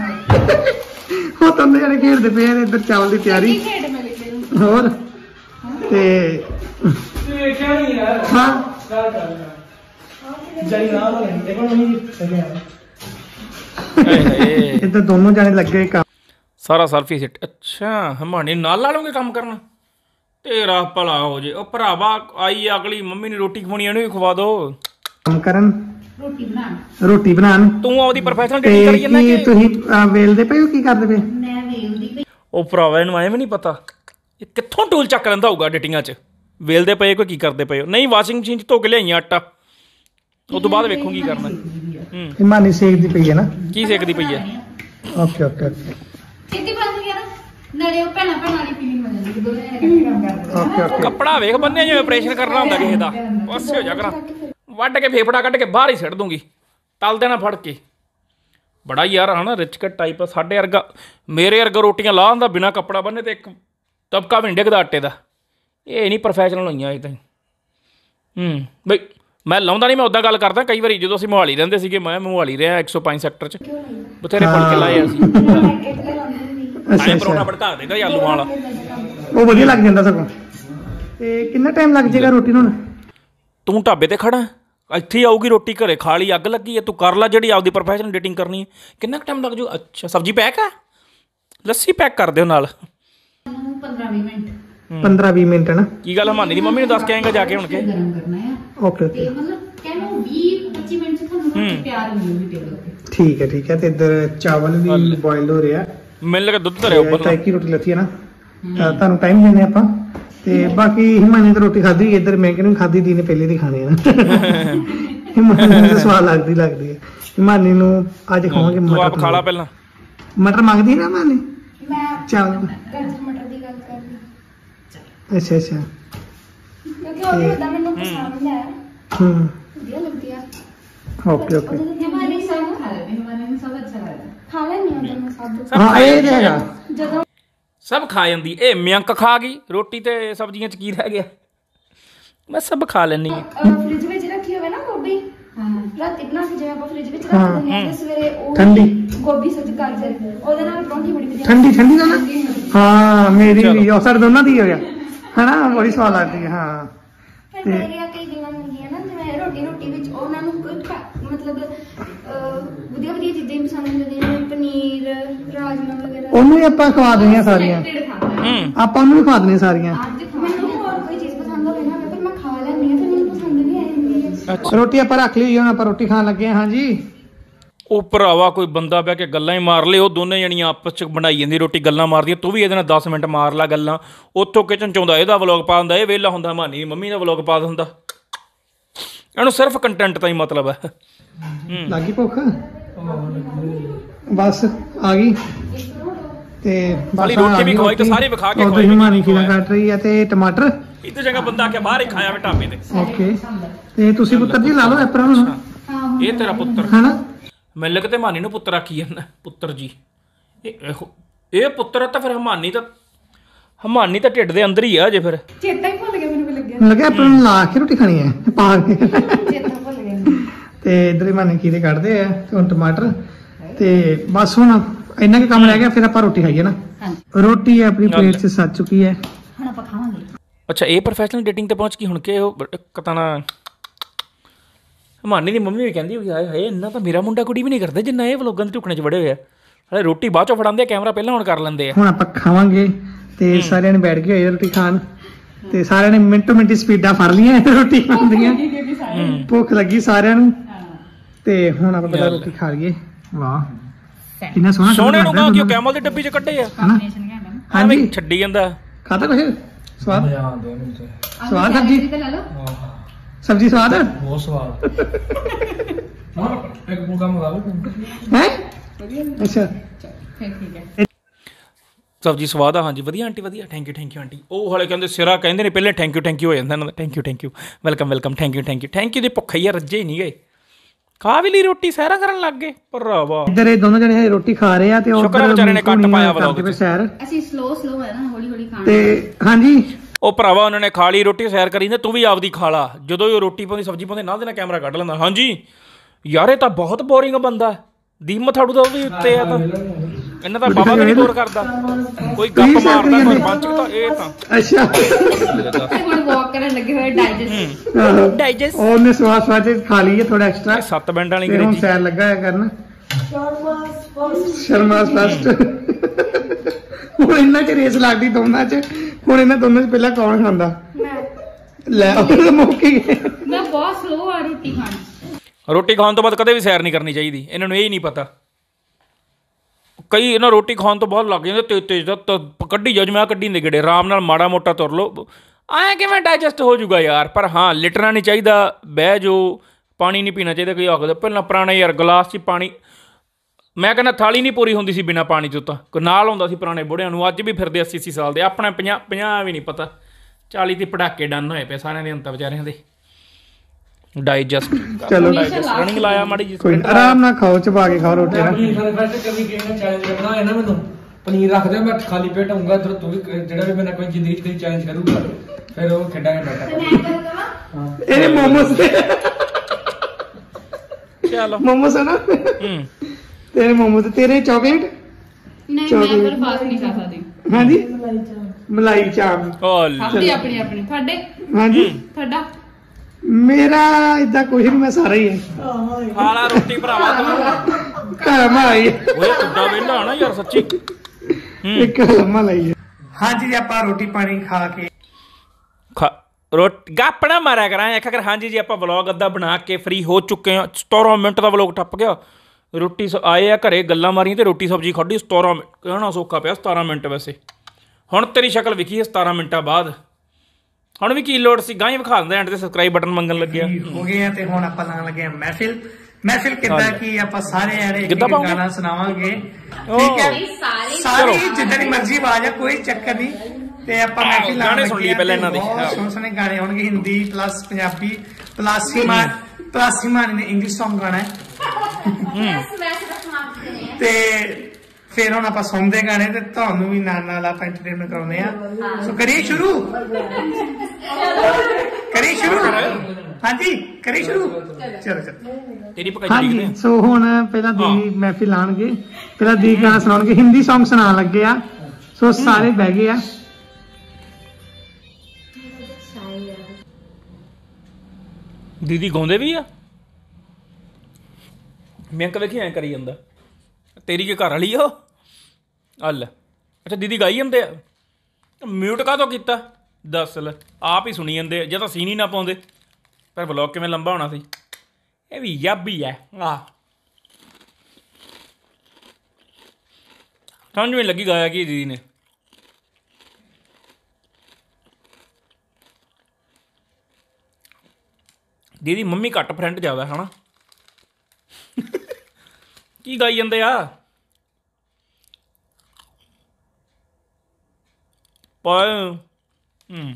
ਉਹ ਦੋਵੇਂ ਜਣੇ ਖੇਡਦੇ ਪਏ ਆ। ਇੱਧਰ ਚਾਵਲ ਦੀ ਤਿਆਰੀ ਹੋਰ। ਤੇ ਵੇਖਿਆ ਨਹੀਂ ਯਾਰ। ਹਾਂ ਚੱਲ ਚੱਲ ਜਾਈ ਨਾ ਹੋ ਗਈ ਦੇਖੋ ਨਹੀਂ ਸਹੀ ਆ। ਇੱਧਰ ਦੋਨੋਂ ਜਣੇ ਲੱਗੇ ਕੰਮ। ਸਾਰਾ ਸਰਫੀ ਸਿੱਟ। ਅੱਛਾ ਹਮਾਣੀ ਨਾਲ ਲਾ ਲਓਗੇ ਕੰਮ ਕਰਨਾ? ਤੇਰਾ ਭਲਾ ਹੋ ਜੇ। ਉਹ ਭਰਾਵਾ ਆਈ ਅਗਲੀ ਮੰਮੀ ਨੇ ਰੋਟੀ ਖਵਾਉਣੀ, ਇਹਨੂੰ ਵੀ ਖਵਾ ਦੋ। ਕੰਮ ਕਰਨ ਰੋਟੀ ਬਣਾਉਣ। ਰੋਟੀ ਬਣਾਉਣ। ਤੂੰ ਆਪਦੀ ਪ੍ਰੋਫੈਸ਼ਨਲ ਤੇ ਡਿਊਟੀ ਕਰੀ ਜਾਂਦਾ ਕੀ ਕਿ ਤੁਸੀਂ ਅਹ, ਵੇਲਦੇ ਪਏ ਹੋ? ਕੀ ਕਰਦੇ ਪਏ? ਮੈਂ ਵੇਲਦੀ ਪਈ। ਉਹ ਭਰਾਵਾ ਇਹਨੂੰ ਐਵੇਂ ਨਹੀਂ ਪਤਾ ਇਹ ਕਿੱਥੋਂ ਟੂਲ ਚੱਕ ਲੈਂਦਾ ਹੋਊਗਾ ਐਡੀਟਿੰਗਾਂ 'ਚ। ਵੇਲਦੇ ਪਏ ਕੋਈ ਕੀ ਕਰਦੇ ਪਏ ਹੋ? ਨਹੀਂ ਵਾਸ਼ਿੰਗ ਮਸ਼ੀਨ 'ਚ ਧੋ ਕੇ ਲਿਆਈਆਂ ਆਟਾ। ਉਹ ਤੋਂ ਬਾਅਦ ਵੇਖੋ ਕੀ ਕਰਨਾ। ਹੂੰ ਹਿਮਾਨੀ ਸੇਕਦੀ ਪਈ ਹੈ ਨਾ? ਕੀ ਸੇਕਦੀ ਪਈ ਹੈ? ਓਕੇ ਓਕੇ ਓਕੇ ਛੇਤੀ ਬਣ ਗਿਆ ਨਾ। ਨਾਲੇ ਉਹ ਭੈਣਾਂ ਭੈਣਾਂ ਵਾਲੀ ਫੀਲਿੰਗ ਹੋ ਜਾਂਦੀ ਦੋਵੇਂ ਜਣੇ ਇਕੱਠੇ ਕੰਮ ਕਰਦੇ। Okay okay. ਕੱਪੜਾ ਵੇਖ ਬੰਨਿਆ ਜਿਵੇਂ ਆਪਰੇਸ਼ਨ ਕਰਨਾ ਹੁੰਦਾ ਕਿਸੇ ਦਾ। ਬਸ ਹੋ ਜਾ ਕਰਾਂ ਵੱਢ ਕੇ ਫੇਫੜਾ ਕੱਢ ਕੇ ਬਾਹਰ ਹੀ ਸਿੱਟ ਦੂੰਗੀ। ਤਲ ਦੇਣਾ ਫੜ ਕੇ। ਬੜਾ ਯਾਰ ਹਨਾ ਰਿਚ ਕਟ ਟਾਈਪ। ਸਾਡੇ ਵਰਗਾ ਮੇਰੇ ਵਰਗਾ ਰੋਟੀਆਂ ਲਾਹ ਹੁੰਦਾ ਬਿਨਾਂ ਕੱਪੜਾ ਬੰਨੇ ਤੇ ਇੱਕ ਤਬਕਾ ਵੀ ਨਹੀਂ ਡਿੱਗਦਾ ਆਟੇ ਦਾ। ਇਹ ਨਹੀਂ ਪ੍ਰੋਫੈਸ਼ਨਲ ਹੋਈਆਂ ਅਜੇ ਤਾਈਂ। ਹੂੰ ਬਈ ਮੈਂ ਲਾਉਂਦਾ ਨਹੀਂ, ਮੈਂ ਉੱਦਾਂ ਗੱਲ ਕਰਦਾ। ਕਈ ਵਾਰੀ ਜਦੋਂ ਅਸੀਂ ਮੋਹਾਲੀ ਰਹਿੰਦੇ ਸੀਗੇ, ਮੈਂ ਮੋਹਾਲੀ ਰਿਹਾ ਇੱਕ ਸੌ ਪੰਜ ਸੈਕਟਰ 'ਚ ਬਥੇਰੇ ਫੁਲਕੇ ਲਾਏ ਅਸੀਂ। ਅੱਛਾ ਐਂ ਪਰੌਂਠਾ ਅੱਛਾ। ਭੜਕਾ ਦੇਗਾ ਆਲੂਆਂ ਵਾਲਾ। ਉਹ ਵਧੀਆ ਲੱਗ ਜਾਂਦਾ ਸਗੋਂ। ਤੇ ਕਿੰਨਾ ਟਾਈਮ ਲੱਗ ਜਾਏਗਾ ਰੋਟੀ ਨੂੰ? ਤੂੰ ਢਾਬੇ ਤੇ ਖੜਾ ਇੱਥੇ ਆਊਗੀ ਰੋਟੀ ਘਰੇ ਖਾ ਲਈ ਅੱਗ ਲੱਗੀ ਹੈ ਤੂੰ ਕਰ ਲੈ ਜਿਹੜੀ ਆਪਦੀ ਪ੍ਰੋਫੈਸ਼ਨਲ ਡੇਟਿੰਗ ਕਰਨੀ ਹੈ ਕਿੰਨਾ ਕੁ ਟਾਈਮ ਲੱਗ ਜੂ ਅੱਛਾ ਸਬਜ਼ੀ ਪੈਕ ਆ ਲੱਸੀ ਪੈਕ ਕਰ ਦਿਓ ਨਾਲ ਪੰਦਰਾਂ ਵੀਹ ਮਿੰਟ ਪੰਦਰਾਂ ਵੀਹ ਮਿੰਟ ਨਾ ਕੀ ਗੱਲ ਹਮਾਨੀ ਦੀ ਮੰਮੀ ਨੂੰ ਦੱਸ ਕੇ ਆਏਗਾ ਜਾ ਕੇ ਹੁਣ ਕੇ ਗਰਮ ਕਰਨਾ ਹੈ ਓਕੇ ਤੇ ਓਕੇ ਮਤਲਬ ਕਹਿੰਦਾ ਵੀਹ ਪੱਚੀ ਮਿੰਟ ਚ ਤੁਹਾਨੂੰ ਰੋਟੀ ਤਿਆਰ ਹੋ ਜੂਗੀ ਟੇਬਲ ਤੇ ਠੀਕ ਹੈ ਠੀਕ ਹੈ ਤੇ ਇੱਧਰ ਚਾਵਲ ਵੀ ਬੋਇਲ ਹੋ ਰਿਹਾ ਮੈਨੂੰ ਲੱਗਾ ਦੁੱਧ ਧਰਿਆ ਉੱਪਰ ਤਾਂ ਇੱਕ ਹੀ ਰੋਟੀ ਲੱਥੀ ਹੈ ਨਾ ਤਾਂ ਤੁਹਾਨੂੰ ਟਾਈਮ ਦਿੰਦੇ ਆਪਾਂ ਤੇ ਬਾਕੀ ਹਿਮਾਨੀ ਤਾਂ ਰੋਟੀ ਖਾਧੀ ਇੱਧਰ ਮੈਂ ਕਿਹਨੂੰ ਖਾਧੀ ਦੀ ਨੇ ਪਹਿਲੇ ਦੀ ਖਾਣੀ ਹੈ ਨਾ ਹਿਮਾਨੀ ਨੂੰ ਸਵਾਦ ਲੱਗਦੀ ਲੱਗਦੀ ਹੈ ਹਿਮਾਨੀ ਨੂੰ ਅੱਜ ਖਾਵਾਂਗੇ ਤੂੰ ਆਪ ਮਟਰ ਖਾ ਲਾ ਪਹਿਲਾਂ ਮਟਰ ਮੰਗਦੀ ਨਾ ਹਿਮਾਨੀ ਮੈਂ ਚਾਵਲ ਗਾਜਰ ਮਟਰ ਦੀ ਗੱਲ ਕਰ ਰਹੀ ਅੱਛਾ ਅੱਛਾ ਕਿਉਂਕਿ ਉਹ ਵੀ ਉਹਦਾ ਮੈਨੂੰ ਪਸੰਦ ਹੈ ਹੂੰ ਵਧੀਆ ਲੱਗਦੀ ਆ ਓਕੇ ਓਕੇ ਹਮਾਰੇ ਸਭ ਖਾ ਲੈਂਦੇ ਹਮਾਰੇ ਨੂੰ ਸਭ ਅੱਛਾ ਲੱਗਦਾ ਖਾ ਲੈਣੀ ਉਹਦਾ ਮੈਂ ਸਭ ਹਾਂ ਇਹ ਤੇ ਹੈਗਾ ਜਦੋਂ ਸਭ ਖਾ ਜਾਂਦੀ ਇਹ ਮਿਆਂਕ ਖਾ ਗਈ ਰੋਟੀ ਤੇ ਸਬਜ਼ੀਆਂ ਚ ਕੀ ਰਹਿ ਗਿਆ ਮੈਂ ਸਭ ਖਾ ਲੈਣੀ ਫ੍ਰਿਜ ਵਿੱਚ ਰੱਖੀ ਹੋਵੇ ਨਾ ਗੋਭੀ ਹਾਂ ਰਾਤੀ ਬਣਾ ਕੇ ਜਿਵੇਂ ਆਪਾਂ ਫ੍ਰਿਜ ਵਿੱਚ ਰੱਖ ਹਾਂ। ਦਿੰਦੇ ਹਾਂ ਤੇ ਸਵੇਰੇ ਉਹ ਠੰਡੀ। ਗੋਭੀ ਸੱਜ ਗਾਜਰ ਉਹਦੇ ਨਾਲ ਪਰੌਂਠੀ ਬੜੀ ਵਧੀਆ ਠੰਡੀ ਠੰਡੀ ਦਾ ਨਾ ਹਾਂ ਮੇਰੀ ਵੀ ਉਹ ਸਾਡੇ ਦੋਨਾਂ ਦੀ ਹੋ ਗਿਆ ਹਨਾ ਬੜੀ ਸਵਾਦ ਲੱਗਦੀ ਹੈ ਹਾਂ ਫਿਰ ਮੇਰੀਆਂ ਕਈ ਗੱਲਾਂ ਹੁੰਦੀਆਂ ਨਾ ਜਿਵੇਂ ਰੋਟੀ ਰੋਟੀ ਵਿੱਚ ਉਹਨਾਂ ਨੂੰ ਕੋਈ ਖਾ- ਮਤਲਬ ਅਹ, ਵਧੀਆ ਵਧੀਆ ਚੀਜ਼ਾਂ ਹੀ ਪਸੰਦ ਹੁੰਦੀਆਂ ਜਿਵੇਂ ਪਨੀਰ ਰਾਜਮਾ ਵਗੈਰਾ ਉਹਨੂੰ ਵੀ ਆਪਾਂ ਖਵਾ ਦਿੰਦੇ ਸਾਰੀਆਂ ਢਿੱਡ ਖਾਂਦਾ ਹੂੰ ਆਪਾਂ ਉਹਨੂੰ ਵੀ ਖਵਾ ਦਿੰਦੇ ਸਾਰੀਆਂ ਅੱਜ ਮੈਨੂੰ ਹੋਰ ਕੋਈ ਚੀਜ਼ ਪਸੰਦ ਹੋਵੇ ਨਾ ਫਿਰ ਮੈਂ ਖਾ ਲੈਂਦੀ ਹਾਂ ਫਿਰ ਮੈਨੂੰ ਪਸੰਦ ਨਹੀਂ ਆਈ ਹੁੰਦੀ ਹੈ ਰੋਟੀ ਆਪਾਂ ਰੱਖ ਲਈ ਹੁਣ ਆਪਾਂ ਰੋਟੀ ਖਾਣ ਲੱਗੇ ਹਾਂ ਹਾਂਜੀ ਉਹ ਭਰਾਵਾ ਕੋਈ ਬੰਦਾ ਬਹਿ ਕੇ ਗੱਲਾਂ ਹੀ ਮਾਰ ਲੇ ਉਹ ਦੋਨੇ ਜਣੀਆਂ ਆਪਸ ਚ ਬਣਾਈ ਜਾਂਦੀ ਰੋਟੀ ਗੱਲਾਂ ਮਾਰਦੀਆਂ ਤੂੰ ਵੀ ਇਹਦੇ ਨਾਲ ਦਸ ਮਿੰਟ ਮਾਰ ਲਾ ਗੱਲਾਂ ਉੱਥੋਂ ਕਿਚਨ ਚ ਆਉਂਦਾ ਇਹਦਾ ਵਲੋਗ ਪਾ ਦਿੰਦਾ ਇਹ ਵਿਹਲਾ ਹੁੰਦਾ ਮਾਨੀ ਮੰਮੀ ਦਾ ਵਲੋਗ ਪਾ ਦਿੰਦਾ ਇਹਨੂੰ ਸਿਰਫ ਕੰਟੈਂਟ ਦਾ ਹੀ ਮਤਲਬ ਹੈ ਲੱਗੀ ਭੁੱਖ ਬਸ ਆ ਗਈ ਤੇ ਸਾਲੀ ਰੋਟੀ ਵੀ ਖਵਾਈ ਤੇ ਸਾਰੇ ਵਿਖਾ ਕੇ ਖਵਾਈ ਖਵਾਈ ਹਿਮਾਨੀ ਖੀਰਾ ਕੱਟ ਰਹੀ ਹੈ ਤੇ ਟਮਾਟਰ ਇੱਥੇ ਜਗ੍ਹਾ ਬੰਦਾ ਆ ਕੇ ਬਾਹਰ ਹੀ ਖਾਇਆ ਵੇ ਢਾਬੇ ਤੇ ਓਕੇ ਤੇ ਤੁਸੀਂ ਪੁੱਤਰ ਜੀ ਲਾ ਲਓ ਐਪਰਨ ਹੁਣ ਇਹ ਤੇਰਾ ਪੁੱਤਰ ਹਨਾ ਮੈਨੂੰ ਲੱਗਦਾ ਹਮਾਨੀ ਨੂੰ ਪੁੱਤਰ ਆਖੀ ਜਾਂਦਾ ਪੁੱਤਰ ਜੀ ਇਹ ਇਹੋ- ਇਹ ਪੁੱਤਰ ਹੈ ਤਾਂ ਫਿਰ ਹਮਾਨੀ ਤਾਂ ਹਮਾਨੀ ਤਾਂ ਢਿੱਡ ਦੇ ਅੰਦਰ ਹੀ ਆ ਅਜੇ ਫਿਰ ਚੇਤਾ ਹੀ ਭੁੱਲ ਗਿਆ ਮੈਨੂੰ ਵੀ ਲੱਗਿਆ ਲੱਗਿਆ ਐਪਰਨ ਲਾ ਕੇ ਰੋਟੀ ਖਾਣੀ ਹੈ ਪਾ ਕੇ ਚੇਤਾ ਭੁੱਲ ਗਿਆ ਤੇ ਇਧਰ ਹਿਮਾਨੀ ਖੀਰੇ ਕੱਢਦੇ ਆ ਤੇ ਹੁਣ ਟਮਾਟਰ ਤੇ ਬਸ ਹੁਣ ਇੰਨਾ ਕੁ ਕੰਮ ਰਹਿ ਗਿਆ ਫਿਰ ਆਪਾਂ ਰੋਟੀ ਖਾਈਏ ਨਾ ਰੋਟੀ ਆਪਣੀ ਪਲੇਟ 'ਚ ਸੱਜ ਚੁੱਕੀ ਹੈ ਹੁਣ ਆਪਾਂ ਖਾਵਾਂਗੇ ਅੱਛਾ ਇਹ ਪ੍ਰੋਫੈਸ਼ਨਲ ਡੇਟਿੰਗ ਤੇ ਪਹੁੰਚ ਗਈ ਹੁਣ ਕਿ ਉਹ ਇੱਕ ਤਾਂ ਨਾ ਹਮਾਨੀ ਦੀ ਮੰਮੀ ਵੀ ਕਹਿੰਦੀ ਵੀ ਹਾਏ ਹਾਏ ਇੰਨਾ ਤਾਂ ਮੇਰਾ ਮੁੰਡਾ ਕੁੜੀ ਵੀ ਨਹੀਂ ਕਰਦੇ ਜਿੰਨਾ ਇਹ ਵਲੋਗਾਂ ਦੇ ਢੁਕਣੇ 'ਚ ਵੜੇ ਹੋਏ ਆ ਹਲੇ ਰੋਟੀ ਬਾਅਦ 'ਚੋਂ ਫੜਾਉਂਦੇ ਆ ਕੈਮਰਾ ਪਹਿਲਾਂ ਹੁਣ ਕਰ ਲੈਂਦੇ ਆ ਹੁਣ ਆਪਾਂ ਖਾਵਾਂਗੇ ਤੇ ਸਾਰਿਆਂ ਨੇ ਬੈਠ ਕੇ ਹੋਏ ਰੋਟੀ ਖਾਣ ਤੇ ਸਾਰਿਆਂ ਨੇ ਮਿੰਟੋ ਮਿੰਟੀ ਸਪੀਡਾਂ ਫੜ ਲਈਆਂ ਰੋਟੀ ਖਾਣ ਦੀਆਂ ਭੁੱਖ ਲੱਗੀ ਸਾਰਿਆਂ ਨੂੰ ਤੇ ਹੁਣ ਆਪਾਂ ਪਹਿਲਾਂ ਰੋਟੀ ਖਾ ਲਈਏ ਵਾਹ ਕਿੰਨਾ ਸੋਹਣਾ ਸੋਹਣੇ ਨੂੰ ਕਹਾਂ ਕਿ ਉਹ ਕੈਮਲ ਦੇ ਡੱਬੀ 'ਚ ਕੱਢੇ ਆ ਹਨਾ ਹਾਂਜੀ ਹਾਂਜੀ ਛੱਡੀ ਜਾਂਦਾ ਖਾਤਾ ਕੁਛ ਸਵਾਦ ਮਜ਼ਾ ਆਉਂਦਾ ਮੈਨੂੰ ਤੇ ਸਵਾਦ ਸਬਜੀ ਤੇ ਲੈ ਲਓ ਆਹ ਸਬਜੀ ਸਵਾਦ ਹੈ ਬਹੁਤ ਸਵਾਦ ਹਾਂ ਇੱਕ ਫੁਲਕਾ ਮੰਗਾ ਲਓ ਹੈ ਅੱਛਾ ਫਿਰ ਠੀਕ ਹੈ ਸਬਜੀ ਸਵਾਦ ਆ ਹਾਂਜੀ ਵਧੀਆ ਆਂਟੀ ਵਧੀਆ thank you thank you aunty ਉਹ ਹਲੇ ਕਹਿੰਦੇ ਸਿਰਾ ਕਹਿੰਦੇ ਨੇ ਪਹਿਲੇ ਥੈਂਕ ਯੂ ਥੈਂਕ ਯੂ ਹੋ ਜਾਂਦਾ ਇਹਨਾਂ ਦਾ thank you thank you welcome welcome thank you thank you thank you ਦੇ ਭੁੱਖੇ ਹੀ ਰੱਜੇ ਹੀ ਨਹੀਂ ਗਏ ਖਾ ਵੀ ਲਈ ਰੋਟੀ ਸਹਿਰਾ ਕਰਨ ਲੱਗ ਗਏ ਭਰਾਵਾ ਇੱਧਰ ਇਹ ਦੋਨੋਂ ਜਣੇ ਹਜੇ ਰੋਟੀ ਖਾ ਰਹੇ ਆ ਤੇ ਸ਼ੁਕਰ ਆ ਵਿਚਾਰੇ ਨੇ ਕੱਟ ਪਾਇਆ ਵਲੋਗ ਕਰਦੇ ਪਏ ਸੈਰ ਅਸੀਂ ਸਲੋ ਸਲੋ ਹੈ ਨਾ ਹੌਲੀ ਹੌਲੀ ਖਾਣਾ ਤੇ ਹਾਂਜੀ ਉਹ ਭਰਾਵਾ ਉਹਨਾਂ ਨੇ ਖਾ ਲਈ ਰੋਟੀ ਸੈਰ ਕਰੀ ਨੇ ਤੂੰ ਵੀ ਆਪਦੀ ਖਾ ਲਾ ਜਦੋਂ ਉਹ ਰੋਟੀ ਪਾਉਂਦੀ ਸਬਜ਼ੀ ਪਾਉਂਦੇ ਨਾਲ ਦੇ ਨਾਲ ਕੈਮਰਾ ਕੱਢ ਲੈਂਦਾ ਹਾਂਜੀ ਯਾਰ ਇਹ ਤਾਂ ਬਹੁਤ ਬੋਰਿੰਗ ਬੰਦਾ ਦੀਪ ਮਥਾੜੂ ਦਾ ਵੀ ਉੱਤੇ ਆ ਤਾਂ ਇਹਨਾਂ ਦਾ ਬਾਬਾ ਵੀ ਨਹੀਂ ਗੌਰ ਕਰਦਾ ਕੋਈ ਗੱਪ ਮਾਰਦਾ ਸਰਪੰਚ ਤਾਂ ਇਹ ਤਾਂ ਅੱਛਾ ਹੁਣ ਵਾਕ ਕਰਨ ਲੱਗੇ ਹੋਏ ਡਾਈਜੈਸਟ ਆਹੋ। ਡਾਈਜੈਸਟ ਉਹਨੇ ਸਵਾਦ ਸਵਾਦ ਚ ਖਾ ਲਈ ਥੋੜਾ ਐਕਸਟਰਾ ਸੱਤ ਬੈਂਡ ਵਾਲੀ ਤੇ ਹੁਣ ਅੰਗਰੇਜ਼ੀ ਸੈਰ ਲੱਗਾ ਹੋਇਆ ਕਰਨ ਸ਼ਰਮਾ ਫਸਟ ਹੁਣ ਇਹਨਾਂ ਚ ਰੇਸ ਲੱਗਦੀ ਦੋਨਾਂ ਚ ਹੁਣ ਇਹਨਾਂ ਦੋਨਾਂ ਚ ਪਹਿਲਾਂ ਕੌਣ ਖਾਂਦਾ ਲੈ ਉਹ ਮੌਕੇ ਗਏ ਮੈਂ ਬਹੁਤ ਸਲੋ ਆ ਰੋਟੀ ਖਾਣ ਰੋਟੀ ਖਾਣ ਤੋਂ ਬਾਅਦ ਕਦੇ ਵੀ ਸੈਰ ਨਹੀਂ ਕਰਨੀ ਚਾਹੀਦੀ ਇਹਨਾਂ ਨੂੰ ਇਹ ਹੀ ਨਹੀਂ ਪਤਾ ਕਈ ਇਹਨਾਂ ਰੋਟੀ ਖਾਣ ਤੋਂ ਬਾਅਦ ਲੱਗ ਜਾਂਦੇ ਤੇਜ਼ ਤੇਜ਼ ਦਾ ਤਾਂ ਕੱਢੀ ਜਾ ਜਿਵੇਂ ਆਹ ਕੱਢੀ ਦੇ ਗੇੜੇ ਆਰਾਮ ਨਾਲ ਮਾੜਾ ਮੋਟਾ ਤੁਰ ਲਓ ਐਂ ਕਿਵੇਂ ਡਾਈਜੈਸਟ ਹੋ ਜਾਊਗਾ ਯਾਰ ਪਰ ਹਾਂ ਲਿਟਣਾ ਨਹੀਂ ਚਾਹੀਦਾ ਬਹਿ ਜੋ ਪਾਣੀ ਨਹੀਂ ਪੀਣਾ ਚਾਹੀਦਾ ਕੋਈ ਆਖਦਾ ਪਹਿਲਾਂ ਪੁਰਾਣਾ ਯਾਰ ਗਲਾਸ 'ਚ ਪਾਣੀ ਮੈਂ ਕਹਿੰਦਾ ਥਾਲੀ ਨਹੀਂ ਪੂਰੀ ਹੁੰਦੀ ਸੀ ਬਿਨਾਂ ਪਾਣੀ ਤੋਂ ਤਾਂ ਕੋਈ ਨਾਲ ਹੁੰਦਾ ਸੀ ਪੁਰਾਣੇ ਬੁੜਿਆਂ ਨੂੰ ਅੱਜ ਵੀ ਫਿਰਦੇ ਅੱਸੀ ਅੱਸੀ ਸਾਲ ਦੇ ਆਪਣੇ ਪੰਜਾਹ ਪੰਜਾਹ ਵੀ ਨਹੀਂ ਪਤਾ ਚਾਲੀ ਤੇ ਪਟਾਕੇ ਡਨ ਹੋਏ ਪਏ ਸਾਰਿਆਂ ਦੇ ਅੰਤ ਵਿਚਾਰਿਆਂ ਦੇ ਡਾਈਜੈਸਟ ਚਲੋ ਰਨਿੰਗ ਲਾਇਆ ਮਾੜੀ ਜੀ ਕੋਈ ਨੀ, ਆਰਾਮ ਨਾਲ ਖਾਓ ਚਬਾ ਕੇ ਖਾਓ ਰੋਟੀ ਨਾ ਪਨੀਰ ਖਾਣੇ ਵਾਸਤੇ ਕਦੀ ਕਿਸੇ ਨੇ ਚੈਲੰਜ ਬਣਾਇਆ ਨਾ ਮੈਨੂੰ ਪਨੀਰ ਰੱਖ ਦੇ ਮੈਂ ਖਾਲੀ ਪੇਟ ਆਉਂਗਾ ਤੇ ਤੂੰ ਵੀ ਜਿਹੜਾ ਵੀ ਮੈਨਾਂ ਕੋਈ ਜ਼ਿੰਦਗੀ 'ਚ ਕੋਈ ਚੈਲੰਜ ਕਰੂਗਾ ਫਿਰ ਉਹ ਖੇਡਾਂਗੇ ਬੈਠਾ ਇਹ ਮੋਮੋਸ ਚਲੋ ਮੋਮੋਸ ਹੈ ਨਾ ਹੂੰ ਤੇਰੇ ਮੋਮੋਸ ਤੇਰੇ ਚਾਕਲੇਟ ਨਹੀਂ ਮੈਂ ਪਰ ਫਾਸਟ ਨਹੀਂ ਖਾ ਸਕਦੀ ਹਾਂਜੀ ਮਲਾਈ ਚਾਪ ਓਲ ਆਪਣੀ ਆਪਣੀ ਆਪਣੀ ਤੁਹਾਡੇ ਹਾਂਜੀ ਤੁਹਾਡਾ ਮੇਰਾ ਇਦਾਂ ਕੁਝ ਨਹੀਂ, ਮੈਂ ਸਾਰਾ ਹੀ ਹੈ ਖਾਲਾ ਰੋਟੀ ਭਰਾਵਾ ਤੂੰ ਘਰ ਮਾਈ ਓਏ ਕਿੱਡਾ ਵੇਲਾ ਨਾ ਯਾਰ ਸੱਚੀ। ਇੱਕ ਲੰਮਾ ਲਾਈਏ। ਹਾਂਜੀ ਜੀ ਆਪਾਂ ਰੋਟੀ ਪਾਣੀ ਖਾ ਕੇ ਰੋਟੀ ਗੱਪ ਨਾ ਮਾਰਿਆ ਕਰਾਂ ਆਖਿਆ ਕਰ। ਹਾਂਜੀ ਜੀ ਆਪਾਂ ਵਲੌਗ ਅੱਧਾ ਬਣਾ ਕੇ ਫ੍ਰੀ ਹੋ ਚੁੱਕੇ ਹਾਂ। ਸਤਾਰਾਂ ਮਿੰਟ ਦਾ ਵਲੌਗ ਟੱਪ ਗਿਆ। ਰੋਟੀ ਆਏ ਆ ਘਰੇ, ਗੱਲਾਂ ਮਾਰੀਆਂ ਤੇ ਰੋਟੀ ਸਬਜ਼ੀ ਖਾਧੀ। ਸਤਾਰਾਂ ਮਿੰਟ ਕਹਿਣਾ ਸੌਖਾ ਪਿਆ, ਸਤਾਰਾਂ ਮਿੰਟ ਵੈਸੇ। ਹੁਣ ਤੇਰੀ ਸ਼ਕਲ ਵਿਖੀ ਹੈ ਸਤਾਰਾਂ ਮਿੰਟਾਂ ਬਾਅਦ। ਹੁਣ ਵੀ ਕੀ ਲੋੜ ਸੀ, ਗਾਂ ਹੀ ਵਿਖਾ ਦਿੰਦੇ ਐਂਡ ਤੇ ਸਬਸਕ੍ਰਾਈਬ ਬਟਨ ਮੰਗਣ ਲੱਗਿਆ ਹੋ ਗਏ ਆ। ਤੇ ਹੁਣ ਆਪਾਂ ਲਾਉਣ ਲੱਗੇ ਆ ਮਹਿਫਿਲ। ਮਹਿਫਿਲ ਕਿੱਦਾਂ ਕਿ ਆਪਾਂ ਸਾਰੇ ਜਿਹੜੇ ਇੱਕ ਗਾਣਾ ਸੁਣਾਵਾਂਗੇ, ਠੀਕ ਹੈ? ਸਾਰੇ ਜਿੱਦਾਂ ਦੀ ਮਰਜ਼ੀ ਆਵਾਜ਼ ਆ, ਕੋਈ ਚੱਕਰ ਨਹੀਂ। ਤੇ ਆਪਾਂ ਮਹਿਫਿਲ ਗਾਣੇ ਸੁਣ ਲਈਏ ਪਹਿਲਾਂ ਇਹਨਾਂ ਦੇ। ਸੋਹਣੇ ਸੋਹਣੇ ਗਾਣੇ ਹੋਣਗੇ, Hindi plus Punjabi plus Himan plus Himan ਨੇ ਇੰਗਲਿਸ਼ ਸੌਂਗ ਗਾਣਾ ਹੈ। ਤੇ ਫਿਰ ਹੁਣ ਆਪਾਂ ਸੁਣਦੇ ਗਾਣੇ ਤੇ ਤੁਹਾਨੂੰ ਵੀ ਨਾਲ ਨਾਲ ਆਪਾਂ ਐਂਟਰਟੇਨਮੈਂਟ ਕਰਾਉਂਦੇ ਆ। ਸੋ ਕਰੀਏ ਸ਼ੁਰੂ, ਕਰੀਏ ਸ਼ੁਰੂ। ਹਾਂਜੀ ਕਰੀਏ ਸ਼ੁਰੂ, ਚਲੋ ਚਲੋ ਤੇਰੀ ਪਕਾਈ ਹਾਂਜੀ। ਸੋ ਹੁਣ ਪਹਿਲਾਂ ਦੀ ਮਹਿਫਿਲ ਆਣਗੇ, ਪਹਿਲਾਂ ਦੀ ਗਾਣਾ ਸੁਣਾਉਣਗੇ, ਹਿੰਦੀ ਸੌਂਗ ਸੁਣਾਉਣ ਲੱਗੇ ਆ। ਸੋ ਸਾਰੇ ਬਹਿ ਗਏ ਆ। ਦੀਦੀ ਗਾਉਂਦੇ ਵੀ ਆ। ਮੈਂ ਕਦੇ ਕੀ ਐਂ ਕਰੀ ਜਾਂਦਾ। ਤੇਰੀ ਕੀ ਘਰ ਵਾਲੀ ਆ ਅੱਲ? ਅੱਛਾ ਦੀਦੀ ਗਾਈ ਜਾਂਦੇ ਆ। ਮਿਊਟ ਕਾਹਤੋਂ ਕੀਤਾ ਦੱਸ ਲੈ, ਆਪ ਹੀ ਸੁਣੀ ਜਾਂਦੇ। ਜੇ ਤਾਂ ਸੀਨ ਹੀ ਨਾ ਪਾਉਂਦੇ ਪਰ ਵਲੌਗ ਕਿਵੇਂ ਲੰਬਾ ਹੋਣਾ ਸੀ। ਇਹ ਵੀ ਯਾਬੀ ਹੈ ਆ। ਸਮਝ ਨਹੀਂ ਲੱਗੀ ਗਾਇਆ ਕੀ ਦੀਦੀ ਨੇ। ਦੀਦੀ ਮੰਮੀ ਘੱਟ ਫਰੈਂਡ ਜ਼ਿਆਦਾ ਹਨਾ। ਕੀ ਗਾਈ ਜਾਂਦੇ ਆ? ਪਰ ਹੂੰ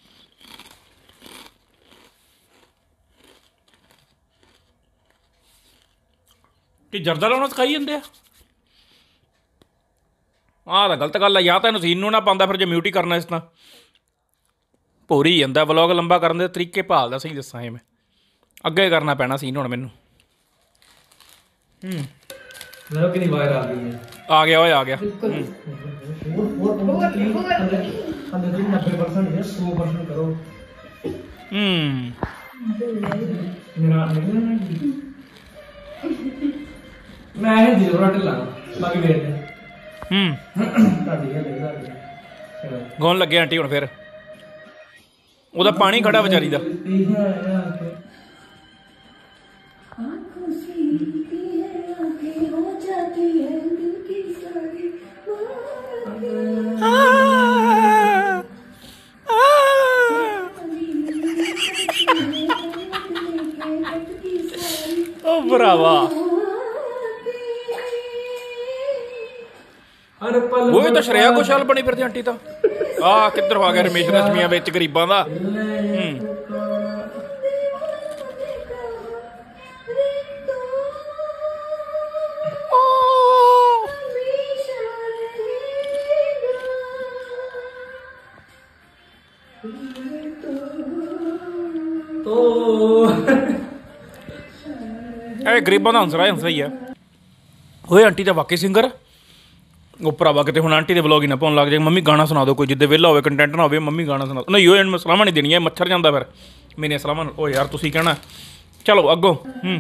ਕਿ ਜਰਦਾ ਲਾਉਣਾ ਸਿਖਾਈ ਜਾਂਦੇ ਆ। ਆਹ ਤਾਂ ਗਲਤ ਗੱਲ ਆ। ਜਾਂ ਤਾਂ ਇਹਨੂੰ ਸੀਨ ਨੂੰ ਨਾ ਪਾਉਂਦਾ, ਫਿਰ ਜੇ ਮਿਊਟ ਹੀ ਕਰਨਾ ਇਸ ਤਾਂ ਭੋਰੀ ਜਾਂਦਾ। ਵਲੌਗ ਲੰਬਾ ਕਰਨ ਦੇ ਤਰੀਕੇ ਭਾਲਦਾ। ਸਹੀ ਦੱਸਾਂ ਇਹ ਮੈਂ ਅੱਗੇ ਕਰਨਾ ਪੈਣਾ ਸੀਨ ਹੁਣ ਮੈਨੂੰ। ਹੂੰ ਮੇਰਾ ਕਿੰਨੀ ਵਾਇਰ ਆ ਗਈ ਹੈ। ਆ ਗਿਆ ਓਏ ਆ ਗਿਆ। ਹੂੰ ਮੈਂ ਇਹ ਦਿਲ ਬੜਾ ਢਿੱਲਾ ਬਾਕੀ ਵੇਟ ਹੂੰ ਤੁਹਾਡੀ ਗੱਲ ਲੱਗਦਾ ਗਾਉਣ ਲੱਗੇ ਆਂਟੀ ਹੁਣ। ਫਿਰ ਉਹਦਾ ਪਾਣੀ ਖੜਾ ਵਿਚਾਰੀ ਦਾ। ਓ ਭਰਾਵਾ ਉਹ ਤਾਂ ਸ਼ਰਿਆ ਘੋਸ਼ਾਲ ਬਣੀ ਫਿਰਦੀ ਆਂਟੀ ਤਾਂ। ਆ ਕਿੱਧਰ ਆ ਗਿਆ ਰਮੇਸ਼ ਰਸ਼ਮੀਆਂ ਵਿੱਚ ਗਰੀਬਾਂ ਦਾ। ਹੂੰ ਇਹ ਗਰੀਬਾਂ ਦਾ ਹੰਸਰਾ ਹੰਸਾ ਹੀ ਆ। ਓਏ ਆਂਟੀ ਤਾਂ ਵਾਕਈ ਸਿੰਗਰ। ਉਹ ਭਰਾਵਾ ਕਿਤੇ ਹੁਣ ਆਂਟੀ ਦੇ ਵਲੌਗ ਹੀ ਨਾ ਪਾਉਣ ਲੱਗ ਜਾਏ। ਮੰਮੀ ਗਾਣਾ ਸੁਣਾ ਦਿਓ ਕੋਈ, ਜਿੱਦੇ ਵਿਹਲਾ ਹੋਵੇ ਕੰਟੈਂਟ ਨਾ ਹੋਵੇ। ਮੰਮੀ ਗਾਣਾ ਸੁਣਾ ਨਹੀਂ ਓਏ ਮੈਂ ਸਲਾਮਾਂ ਨਹੀਂ ਦੇਣੀਆਂ, ਮੱਛਰ ਜਾਂਦਾ ਫਿਰ ਮੇਰੀਆਂ ਸਲਾਮਾਂ। ਓ ਯਾਰ ਤੁਸੀਂ ਕਹਿਣਾ ਚਲੋ ਅੱਗੋਂ। ਹੂੰ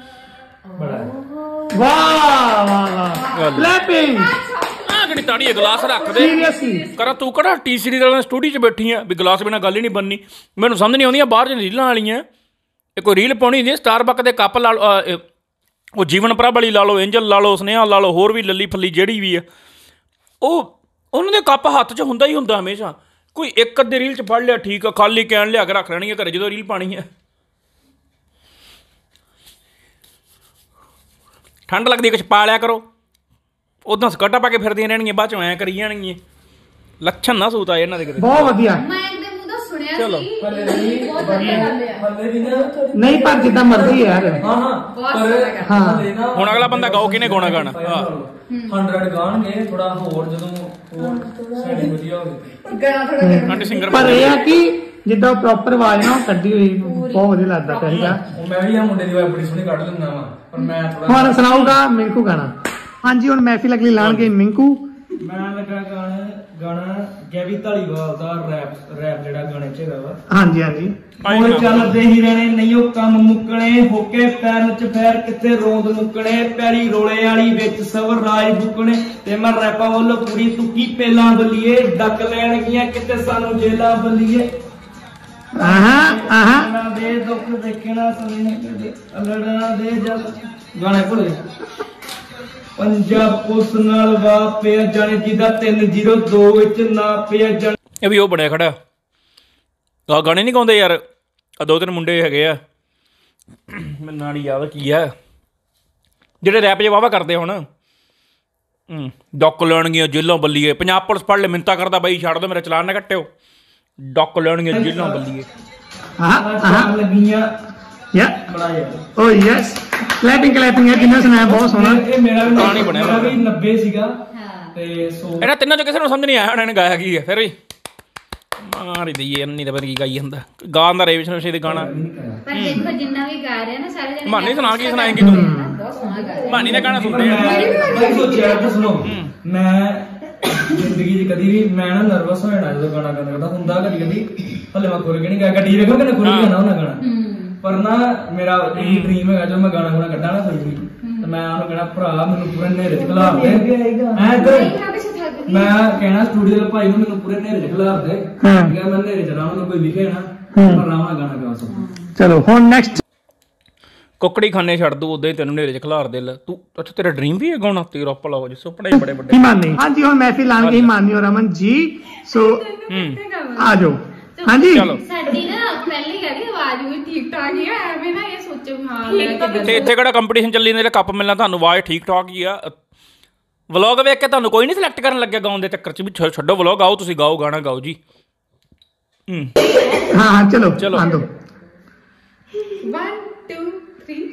ਵਾਹ ਵਾਹ ਵਾਹ ਕਲੈਪਿੰਗ। ਆ ਕਿਹੜੀ ਤਾੜੀ ਗਲਾਸ ਰੱਖ ਦੇ ਸੀਰੀਅਸਲੀ ਕਰਾ। ਤੂੰ ਕਿਹੜਾ ਟੀ ਸੀਰੀਜ਼ ਵਾਲਾ ਸਟੂਡੀਓ 'ਚ ਬੈਠੀ ਆ ਵੀ ਗਲਾਸ ਬਿਨਾਂ ਗੱਲ ਹੀ ਨਹੀਂ ਬਣਨੀ। ਮੈਨੂੰ ਸਮਝ ਨਹੀਂ ਆਉਂਦੀਆਂ ਬਾਹਰ 'ਚ ਰੀਲਾਂ ਵਾਲੀਆਂ। ਇਹ ਕੋਈ ਰੀਲ ਪਾਉਣੀ ਹੁੰਦੀ ਸਟਾਰਬਕ ਦੇ ਕੱਪ ਲਾ ਲਓ, ਉਹ ਜੀਵਨ ਪ੍ਰਭ ਵਾਲੀ ਲਾ ਲਓ, ਐਂਜਲ ਲਾ ਲਓ, ਸੁਨੇਹਾ ਲਾ ਲਓ, ਹੋਰ ਵੀ ਲੱਲੀ ਫੱਲੀ ਜਿਹੜੀ ਵੀ ਆ। ਉਹ ਉਹਨਾਂ ਦੇ ਕੱਪ ਹੱਥ 'ਚ ਹੁੰਦਾ ਹੀ ਹੁੰਦਾ ਹਮੇਸ਼ਾ। ਕੋਈ ਇੱਕ ਅੱਧੇ ਰੀਲ 'ਚ ਫੜ ਲਿਆ ਠੀਕ ਆ, ਖਾਲੀ ਕੈਨ ਲਿਆ ਕੇ ਰੱਖ ਲੈਣੀ ਹੈ ਘਰੇ ਜਦੋਂ ਰੀਲ ਪਾਣੀ ਹੈ। ਠੰਡ ਲੱਗਦੀ ਕੁਛ ਪਾ ਲਿਆ ਕਰੋ। ਉਦਾਂ ਸਕਰਟਾਂ ਪਾ ਕੇ ਫਿਰਦੀਆਂ ਰਹਿਣਗੀਆਂ, ਬਾਅਦ 'ਚੋਂ ਐਂ ਕਰੀ ਜਾਣਗੀਆਂ। ਲੱਛਣ ਨਾ ਸੂਤ ਆਏ ਇਹਨਾਂ ਦੇ ਕਿਤੇ। ਬਹੁਤ ਵਧੀਆ। ਚਲੋ ਨਹੀਂ ਪਰ ਜਿੱਦਾਂ ਮਰਜ਼ੀ ਯਾਰ। ਹਾਂ ਹੁਣ ਅਗਲਾ ਬੰਦਾ ਗਾਓ ਕਿਹਨੇ ਗਾਉਣਾ ਗਾਣਾ। ਹੰਡਰਡ ਗਾਣਗੇ ਥੋੜਾ ਹੋਰ ਜਦੋਂ ਹੋਰ ਸਾਡੀ ਵਧੀਆ ਹੋਵੇ ਆਂਟੀ ਸਿੰਗਰ। ਪਰ ਇਹ ਆ ਕਿ ਜਿੱਦਾਂ ਪ੍ਰੋਪਰ ਆਵਾਜ਼ ਨਾ ਕੱਢੀ ਹੋਈ ਬਹੁਤ ਵਧੀਆ ਲੱਗਦਾ ਪਿਆ ਸੀਗਾ। ਮੈਂ ਵੀ ਆ ਮੁੰਡੇ ਦੀ ਆਵਾਜ਼ ਬੜੀ ਸੋਹਣੀ ਕੱਢ ਲੈਂਦਾ ਵਾ, ਪਰ ਮੈਂ ਥੋੜਾ ਹੁਣ ਸੁਣਾਊਗਾ ਮਿੰਕੂ ਗਾਣਾ। ਹਾਂਜੀ ਹੁਣ ਮਹਿਫਿਲ ਅਗਲੀ ਲਾਣਗੇ ਮਿੰਕੂ। ਮੈਂ ਲੱਗਾ ਗਾਣਾ ਗਾਣਾ ਗੈਵੀ ਧਾਲੀਵਾਲ ਦਾ ਰੈਪ ਰੈਪ ਜਿਹੜਾ ਗਾਣੇ ਚ ਹੈਗਾ ਵਾ। ਹਾਂਜੀ ਹਾਂਜੀ ਉਹ ਚੱਲਦੇ ਹੀ ਰਹਿਣੇ ਨਹੀਂ ਉਹ ਕੰਮ ਮੁੱਕਣੇ ਹੋਕੇ ਪੈਰ ਚ ਫੈਰ ਕਿੱਥੇ ਰੋਂਦ ਮੁੱਕਣੇ ਪੈਰੀ ਰੋਲੇ ਵਾਲੀ ਵਿੱਚ ਸਵਰ ਰਾਜ ਬੁੱਕਣੇ ਤੇ ਮੈਂ ਰੈਪਾਂ ਵੱਲੋਂ ਪੂਰੀ ਤੁੱਕੀ ਪਹਿਲਾਂ ਬੱਲੀਏ ਡੱਕ ਲੈਣ ਗਈਆਂ ਕਿਤੇ ਸਾਨੂੰ ਜੇਲਾਂ ਬੱਲੀਏ। ਆਹਾਂ ਆਹਾਂ ਦੇ ਦੁੱਖ ਦੇਖਣਾ ਸੁਣਨੇ ਕਦੇ ਅਲੜਾਂ ਦੇ ਜਲ ਗਾਣੇ ਭੁੱਲ ਗਏ। ਪੰਜਾਬ ਪੁਲਿਸ ਨਾਲ ਵਾਪਿਆ ਜਾਣੇ ਜਿਹਦਾ ਤਿੰਨ ਜ਼ੀਰੋ ਦੋ ਵਿੱਚ ਨਾ ਪਿਆ ਜਾਣੇ। ਇਹ ਵੀ ਉਹ ਬਣਿਆ ਖੜਾ ਆ ਗਾਣੇ ਨਹੀਂ ਗਾਉਂਦੇ ਯਾਰ ਆ ਦੋ ਤਿੰਨ ਮੁੰਡੇ ਹੈਗੇ ਆ ਮੈਨੂੰ ਨਾਲ ਹੀ ਯਾਦ ਕੀ ਆ ਜਿਹੜੇ ਰੈਪ ਜੇ ਵਾਹਵਾ ਕਰਦੇ ਹੁਣ ਹੂੰ ਡੱਕ ਲੈਣਗੀਆਂ ਜੇਲਾਂ ਬੱਲੀਏ ਪੰਜਾਬ ਪੁਲਿਸ ਪੜ੍ਹ ਲੈ ਮਿੰਤਾ ਕਰਦਾ ਬਾਈ ਛੱਡ ਦੋ ਮੇਰਾ ਚਲਾਨ ਨਾ ਕੱਟਿਓ ਡੱਕ ਲੈਣਗੀਆਂ ਜੇਲਾਂ ਬੱਲੀਏ। ਆਹਾਂ ਆਹਾਂ ਲੱਗੀਆਂ ਯਾ ਬੜਾ ਯਾਰ ਓ ਯੈਸ ਕਲੈਪਿੰਗ ਕਲੈਪਿੰਗ ਹੈ ਜਿੰਨਾ ਸੁਣਾਇਆ ਬਹੁਤ ਸੋਹਣਾ। ਇਹ ਮੇਰਾ ਵੀ ਗਾਣਾ ਹੀ ਬਣਿਆ ਮੇਰਾ ਵੀ ਨੱਬੇ ਸੀਗਾ ਤੇ ਸੋ ਇਹਨਾਂ ਤਿੰਨਾਂ ਚੋਂ ਕਿਸੇ ਨੂੰ ਸਮਝ ਨਹੀਂ ਆਇਆ ਇਹਨਾਂ ਨੇ ਗਾਇਆ ਕੀ ਹੈ ਫਿਰ ਵੀ ਮਾਰੀ ਦਈਏ ਇੰਨੀ ਤਾਂ ਪਤਾ ਕੀ ਗਾਈ ਜਾਂਦਾ ਗਾਣ ਦਾ ਰੇਵਿਸ਼ਨ ਵਿਸ਼ੇ ਦੇ ਗਾਣਾ। ਪਰ ਦੇਖੋ ਜਿੰਨਾ ਵੀ ਗਾ ਰਿਹਾ ਨਾ ਸਾਰੇ ਜਣੇ ਮਾਨੀ ਸੁਣਾ ਕੀ ਸੁਣਾਏਂਗੀ ਤੂੰ ਬਹੁਤ ਸੋਹਣਾ ਗਾ ਰਿਹਾ। ਮਾਨੀ ਦਾ ਗਾਣਾ ਸੁਣਦੇ ਆ ਮੈਂ ਸੋਚਿਆ ਤਾਂ ਸੁਣੋ ਮੈਂ ਜ਼ਿੰਦਗੀ 'ਚ ਕਦੀ ਵੀ ਮੈਂ ਨਾ ਨਰਵਸ ਹੋ ਜਾਣਾ ਜਦੋਂ ਗਾਣਾ ਗਾਉਂਦਾ ਹੁੰਦਾ ਕਦੀ ਕਦੀ ਹਲੇ ਮੈਂ ਖੁਰ ਕੇ ਨਹੀਂ ਗਾ ਗੱਡੀ ਵੇਖੋ ਕਿ ਨਾ ਖੁਰ ਕੇ ਨਾ ਉਹਨਾਂ ਗਾਣਾ ਪਰ ਨਾ ਮੇਰਾ ਇਹ ਡ੍ਰੀਮ ਹੈਗਾ ਜਦੋਂ ਮੈਂ ਗਾਣਾ ਗਾਣਾ ਕੱਢਾਂ ਨਾ ਕੋਈ ਵੀ ਤੇ ਮੈਂ ਉਹਨੂੰ ਕਹਿਣਾ ਭਰਾ ਮੈਨੂੰ ਪੂਰੇ ਹਨੇਰੇ 'ਚ ਖਿਲਾਰ ਦੇ ਐ ਇੱਧਰ ਮੈਂ ਕਹਿਣਾ ਸਟੂਡੀਓ ਦੇ ਭਾਈ ਨੂੰ ਮੈਨੂੰ ਪੂਰੇ ਹਨੇਰੇ 'ਚ ਖਿਲਾਰ ਦੇ ਠੀਕ ਹੈ ਮੈਂ ਹਨੇਰੇ 'ਚ ਰਹਾਂਗਾ ਕੋਈ ਵਿਖੇ ਨਾ ਪਰ ਰਾਵਾਂ ਗਾਣਾ ਗਾ ਸਕਦਾ। ਚਲੋ ਹੁਣ ਨੈਕਸਟ ਕੁੱਕੜੀ ਖਾਨੇ ਛੱਡ ਦੂ ਉਦਾਂ ਹੀ ਤੈਨੂੰ ਨੇਰੇ ਚ ਖਿਲਾਰ ਦੇ ਲੈ ਤੂੰ ਅੱਛਾ ਤੇਰਾ ਡ੍ਰੀਮ ਵੀ ਹੈ ਗਾਉਣਾ ਤੇਰਾ ਪਲਾਓ ਜਿ ਸੁਪਨੇ ਬੜੇ ਵੱਡੇ ਹਿਮਾਨੀ ਹਾਂਜੀ ਹੁਣ ਮਹਿਫਿਲ ਲਾਂਗੇ ਹਿਮਾਨੀ ਔਰ ਅਮਨ ਜੀ ਸੋ ਹੂੰ ਆ ਜਾਓ ਹਾਂਜੀ ਚਲੋ ਸਾਡੀ ਨਾ ਪਹਿਲੀ ਕਹਿੰਦੀ ਆਵਾਜ਼ ਵੀ ਠੀਕ ਠਾਕ ਹੀ ਆ ਐਵੇਂ ਨਾ ਇਹ ਸੋਚੋ ਹਾਂ ਲੈ ਕੇ ਤੇ ਇੱਥੇ ਕਿਹੜਾ ਕੰਪੀਟੀਸ਼ਨ ਚੱਲੀ ਜਾਂਦਾ ਕੱਪ ਮਿਲਣਾ ਤੁਹਾਨੂੰ ਆਵਾਜ਼ ਠੀਕ ਠਾਕ ਹੀ ਆ ਵਲੌਗ ਵੇਖ ਕੇ ਤੁਹਾਨੂੰ ਕੋਈ ਨਹੀਂ ਸਿਲੈਕਟ ਕਰਨ ਲੱਗਿਆ ਗਾਉਣ ਦੇ ਚੱਕਰ ਚ ਵੀ ਛੱਡੋ ਵਲੌਗ ਆਓ ਤੁਸੀਂ ਗਾਓ ਗਾਣਾ ਗਾਓ ਜੀ ਹੂੰ ਹਾਂ ਹਾਂ ਚਲੋ ਚਲੋ ਆਂਦੋ one two three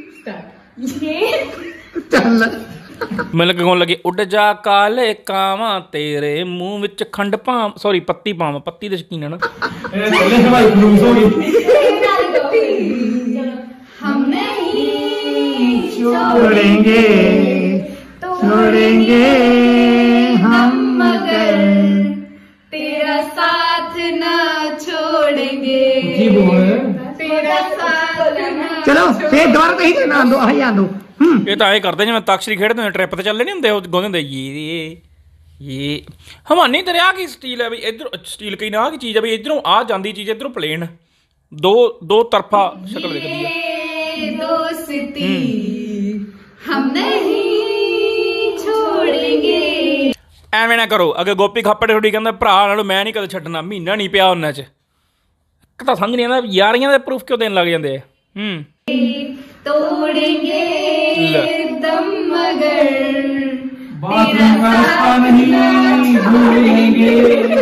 start ਚੱਲ ਮੈਨੂੰ ਲੱਗੇ ਗਾਉਣ ਲੱਗੇ ਉੱਡ ਜਾ ਕਾਲੇ ਕਾਵਾਂ ਤੇਰੇ ਮੂੰਹ ਵਿੱਚ ਖੰਡ ਭਾਮ ਸੌਰੀ ਪੱਤੀ ਭਾਮ ਪੱਤੀ ਦੇ ਸ਼ਕੀਨ ਹੈ ਨਾ ਇਹ ਪਹਿਲੇ ਹਵਾਈ ਬਲੂਸ ਹੋ ਗਈ हम नहीं छोड़ेंगे छोड़ेंगे हम मगर तेरा साथ ना छोड़ेंगे ਕੀ ਬੋਲ तेरा साथ ना ਚਲੋ ਫੇਰ ਦੁਬਾਰਾ ਤੁਸੀਂ ਨਾ ਆਂਦੋ ਆਹੀ ਆਂਦੋ ਹੂੰ ਇਹ ਤਾਂ ਐ ਕਰਦੇ ਜਿਵੇਂ ਤਾਕਸ਼ਰੀ ਖੇਡਦੇ ਹੁੰਦੇ ਟ੍ਰਿਪ ਤੇ ਚੱਲੇ ਨਹੀਂ ਹੁੰਦੇ ਉਹ ਗਾਉਂਦੇ ਹੁੰਦੇ ਇਹ ਇਹ ਹਮਾਨੀ ਤੇਰੇ ਆ ਕੀ ਸਟੀਲ ਹੈ ਬਈ ਇਧਰ ਸਟੀਲ ਕਈ ਨਾ ਆ ਕੀ ਚੀਜ਼ ਹੈ ਬਈ ਇਧਰੋਂ ਆ ਜਾਂਦੀ ਚੀਜ਼ ਇਧਰੋਂ ਪਲੇਨ ਦੋ ਦੋ ਤਰਫਾ ਸ਼ਕਲ ਦਿਖਦੀ ਹੈ दोस्ती हम नहीं छोड़ेंगे ਐਵੇਂ ਨਾ ਕਰੋ ਅੱਗੇ ਗੋਪੀ ਖਾਪੜ ਥੋੜੀ ਕਹਿੰਦਾ ਭਰਾ ਨਾਲੋਂ ਮੈਂ ਨਹੀਂ ਕਦੇ ਛੱਡਣਾ ਮਹੀਨਾ ਨਹੀਂ ਪਿਆ ਉਹਨਾਂ 'ਚ ਇੱਕ ਤਾਂ ਸਮਝ ਨਹੀਂ ਆਉਂਦਾ ਯਾਰੀਆਂ ਦੇ ਪ੍ਰੂਫ ਕਿਉਂ ਦੇਣ ਲੱਗ ਜਾਂਦੇ ਆ ਹੂੰ तोड़ेंगे दम मगर ਬਾਤ ਕਰਤਾ ਨਹੀਂ ਭੂਲेंगे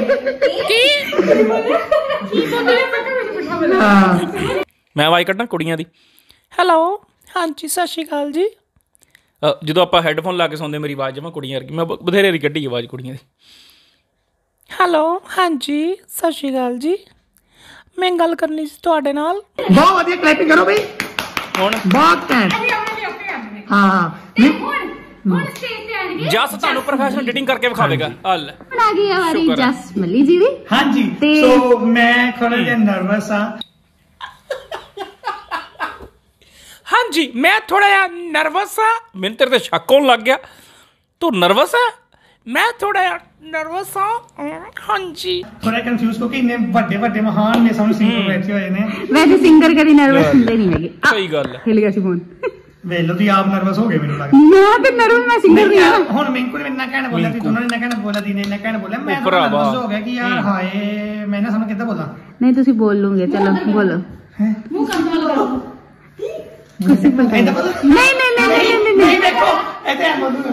ਹਾਂ ਮੈਂ ਆਵਾਜ਼ ਕੱਢਾਂ ਕੁੜੀਆਂ ਦੀ ਹੈਲੋ ਹਾਂਜੀ ਸਤਿ ਸ਼੍ਰੀ ਅਕਾਲ ਜੀ ਅ, ਜਦੋਂ ਆਪਾਂ ਹੈੱਡਫੋਨ ਲਾ ਕੇ ਸੌਂਦੇ ਮੇਰੀ ਆਵਾਜ਼ ਜਮਾ ਕੁੜੀਆਂ ਵਰਗੀ ਮੈਂ ਬ- ਬਥੇਰੇ ਦੀ ਕੱਢੀ ਆਵਾਜ਼ ਕੁੜੀਆਂ ਦੀ ਹੈਲੋ ਹਾਂਜੀ ਸਤਿ ਸ਼੍ਰੀ ਅਕਾਲ ਜੀ ਮੈਂ ਗੱਲ ਕਰਨੀ ਸੀ ਤੁਹਾਡੇ ਨਾਲ ਬਹੁਤ ਵਧੀਆ ਕਲੈਪਿੰਗ ਕਰੋ ਬਈ ਹੁਣ ਬਹੁਤ ਘੈਂਟ ਹਾਂ ਹਾਂ ਨਹੀਂ, ਹੁਣ ਸਟੇਜ ਤੇ ਆਣਗੇ ਜਸ ਤੁਹਾਨੂੰ ਪ੍ਰੋਫੈਸ਼ਨਲ ਐਡੀਟਿੰਗ ਕਰਕੇ ਵਿਖਾਵੇਗਾ ਆ ਲੈ ਆ ਗਈ ਹਮਾਰੀ ਸ਼ੁਕਰ ਹੈ। ਜਸ ਮੱਲੀ ਜੀ ਦੀ ਹਾਂਜੀ ਤੇ- ਸੋ ਮੈਂ ਥੋੜਾ ਜਿਹਾ ਨਰਵਸ ਆ ਹਾਂਜੀ ਮੈਂ ਥੋੜਾ ਜਿਹਾ ਨਰਵਸ ਆ ਮੈਨੂੰ ਤੇਰੇ ਤੇ ਸ਼ੱਕ ਹੋਣ ਲੱਗ ਗਿਆ ਤੂੰ ਨਰਵਸ ਆ ਮੈਂ ਥੋੜਾ ਜਿਹਾ ਨਰਵਸ ਆ ਹਾਂਜੀ ਥੋੜਾ ਕਨਫਿਊਜ਼ ਕਿਉਂਕਿ ਇੰਨੇ ਵੱਡੇ ਵੱਡੇ ਮਹਾਨ ਨੇ ਸਾਨੂੰ ਸਿੰਗਰ ਬੈਠੇ ਹੋਏ ਨੇ ਵੈਸੇ ਸਿੰਗਰ ਕਦੀ ਨਰਵਸ ਹੁੰਦੇ ਨਹੀਂ ਹੈਗੇ ਸਹੀ ਗੱਲ ਹੈ ਹਿਲ ਗਿਆ ਸੀ ਫੋਨ ਵੇਲੋ ਦੀ ਆਪ ਨਰਵਸ ਹੋ ਗਏ ਮੈਨੂੰ ਲੱਗਦਾ ਮੈਂ ਤੇ ਨਰਵਸ ਮੈਂ ਸਿੰਗਰ ਨਹੀਂ ਆ ਹੁਣ ਮਿੰਕੂ ਨੇ ਇੰਨਾ ਕਹਿਣਾ ਬੋਲਿਆ ਸੀ ਦੋਨਾਂ ਨੇ ਇੰਨਾ ਕਹਿਣਾ ਬੋਲਿਆ ਦੀ ਨੇ ਇੰਨਾ ਕਹਿਣਾ ਬੋਲਿਆ ਮੈਂ ਉਹ ਥੋੜਾ ਭਰਾਵਾ। ਨਰਵਸ ਹੋ ਗਿਆ ਕਿ ਯਾਰ ਹਾਏ ਮੈਂ ਨਾ ਸਮਝ ਕਿੱਦਾਂ ਬੋਲਾਂ ਨਹੀਂ ਤੁਸੀਂ ਬੋਲ ਲੂਗੇ ਚਲੋ ਬੋਲੋ ਮੂੰਹ ਕੰਟਰੋਲ ਕਰੋ ਤੁਸੀਂ ਬੋਲ ਐਦਾਂ ਬੋਲੋ ਨਹੀਂ ਨਹੀਂ ਨਹੀਂ ਨਹੀਂ ਨਹੀਂ ਨਹੀਂ ਦੇਖੋ ਐਦਾਂ ਬੋਲੂਗਾ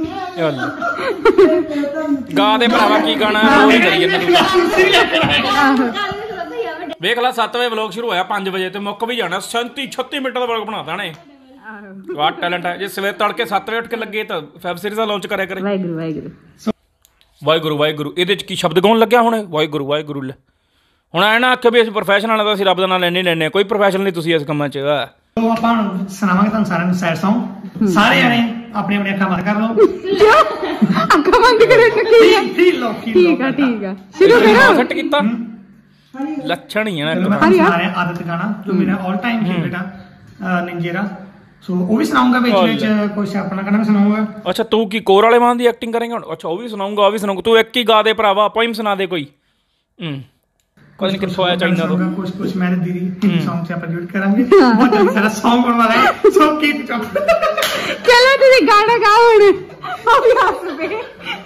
ਗਾ ਦੇ ਭਰਾਵਾ ਕੀ ਗਾਣਾ ਉਹ ਹੀ ਕਰੀ ਜਾਂਦਾ ਵੇਖ ਲੈ ਸੱਤ ਵਜੇ ਵਲੌਗ ਸ਼ੁਰੂ ਹੋਇਆ ਪੰਜ ਵਜੇ ਤੇ ਮੁੱਕ ਵੀ ਜਾਣਾ ਸੈਂਤੀ ਛੱਤੀ ਮਿੰਟਾਂ ਦਾ ਵਲੌਗ ਬਣਾਤਾ ਨੇ ਵਾਹ ਟੈਲੈਂਟ ਹੈ ਜੇ ਸਵੇਰ ਤੜਕੇ ਸੱਤ ਵਜੇ ਉੱਠ ਕੇ ਲੱਗੇ ਤਾਂ ਵੈਬ ਸੀਰੀਜ਼ ਦਾ ਲਾਂਚ ਕਰਿਆ ਕਰੇ ਵਾਹਿਗੁਰੂ ਵਾਹਿਗੁਰੂ ਵਾਹਿਗੁਰੂ ਵਾਹਿਗੁਰੂ ਇਹਦੇ ਚ ਕੀ ਸ਼ਬਦ ਗਾਉਣ ਲੱਗਿਆ ਹੁਣ ਵਾਹਿਗੁਰੂ ਵਾਹਿਗੁਰੂ ਲੈ ਹੁਣ ਐ ਨਾ ਆਖਿਓ ਵੀ ਅਸੀਂ ਪ੍ਰੋਫੈਸ਼ਨਲ ਆ ਤਾਂ ਅਸੀਂ ਰੱਬ ਦਾ ਨਾਂ ਲੈਣੇ ਹੀ ਲੈਣੇ ਕੋਈ ਪ੍ਰੋਫੈਸ਼ਨਲ ਨਹੀਂ ਤੁਸੀਂ ਇਸ ਕੰਮਾਂ 'ਚ ਸੋ ਆਪਾਂ ਹੁਣ ਸੁਣਾਵਾਂਗੇ ਤੁਹਾਨੂੰ ਸਾਰਿਆਂ ਨੂੰ ਸੈਡ Song ਸਾਰੇ ਜਣੇ ਆਪਣੀ ਆਪਣੀ ਅੱਖਾਂ ਬੰਦ ਕਰ ਲਓ ਅੱਖਾਂ ਬੰਦ ਕਰੋ ਠੀਕ ਫੀਲ ਲੋ ਠੀਕ ਆ ਠੀਕ ਆ ਸ਼ੁਰੂ ਕਰੋ ਸੈੱਟ ਕੀਤਾ ਲੱਛਣ ਹੀ ਹੈ ਨਾ ਮੈਂ ਸੁਣਾ ਰਿਹਾ ਆਦਤ ਗਾਣਾ ਜੋ ਮੇਰਾ ਆਲ ਟਾਈਮ ਫੇਵਰਟ ਆ ਨਿੰਜੇਰਾ ਸੋ ਉਹ ਵੀ ਸੁਣਾਉਂਗਾ ਵਿੱਚ ਵਿੱਚ ਕੁਝ ਆਪਣਾ ਗਾਣਾ ਵੀ ਸੁਣਾਉਂਗਾ ਅੱਛਾ ਤੂੰ ਕੀ ਕੋਰ ਵਾਲੇ ਮਾਨ ਦੀ ਐਕਟਿੰਗ ਕਰੇਂਗਾ ਹੁਣ ਅੱਛਾ ਉਹ ਵੀ ਸੁਣਾਉਂਗਾ ਉਹ ਵੀ ਸੁਣਾਉਂਗਾ ਤੂੰ ਇੱਕ ਹੀ ਗਾ ਦੇ ਭਰਾਵਾ ਪੋਇਮ ਸੁਣਾ ਦੇ ਕੋਈ ਹੂੰ ਕੋਈ ਨਹੀਂ ਕਿੱਥੋਂ ਆਇਆ ਚਾਈਨਾ ਤੋਂ ਕੁਝ ਕੁਝ ਮੈਂ ਦੀਦੀ ਹਿੰਦੀ Song ਚ ਆਪਾਂ ਜੁੜ ਕਰਾਂਗੇ ਬਹੁਤ ਜਲਦੀ ਸਾਰਾ Song ਹੋਣ ਵਾਲਾ ਹੈ ਸੋ ਕੀਪ ਚੁੱਪ ਚਲੋ ਤੁਸੀਂ ਗਾਣਾ ਗਾਓ ਹੁਣ ਉਹ ਵੀ ਹੱਸ ਪਏ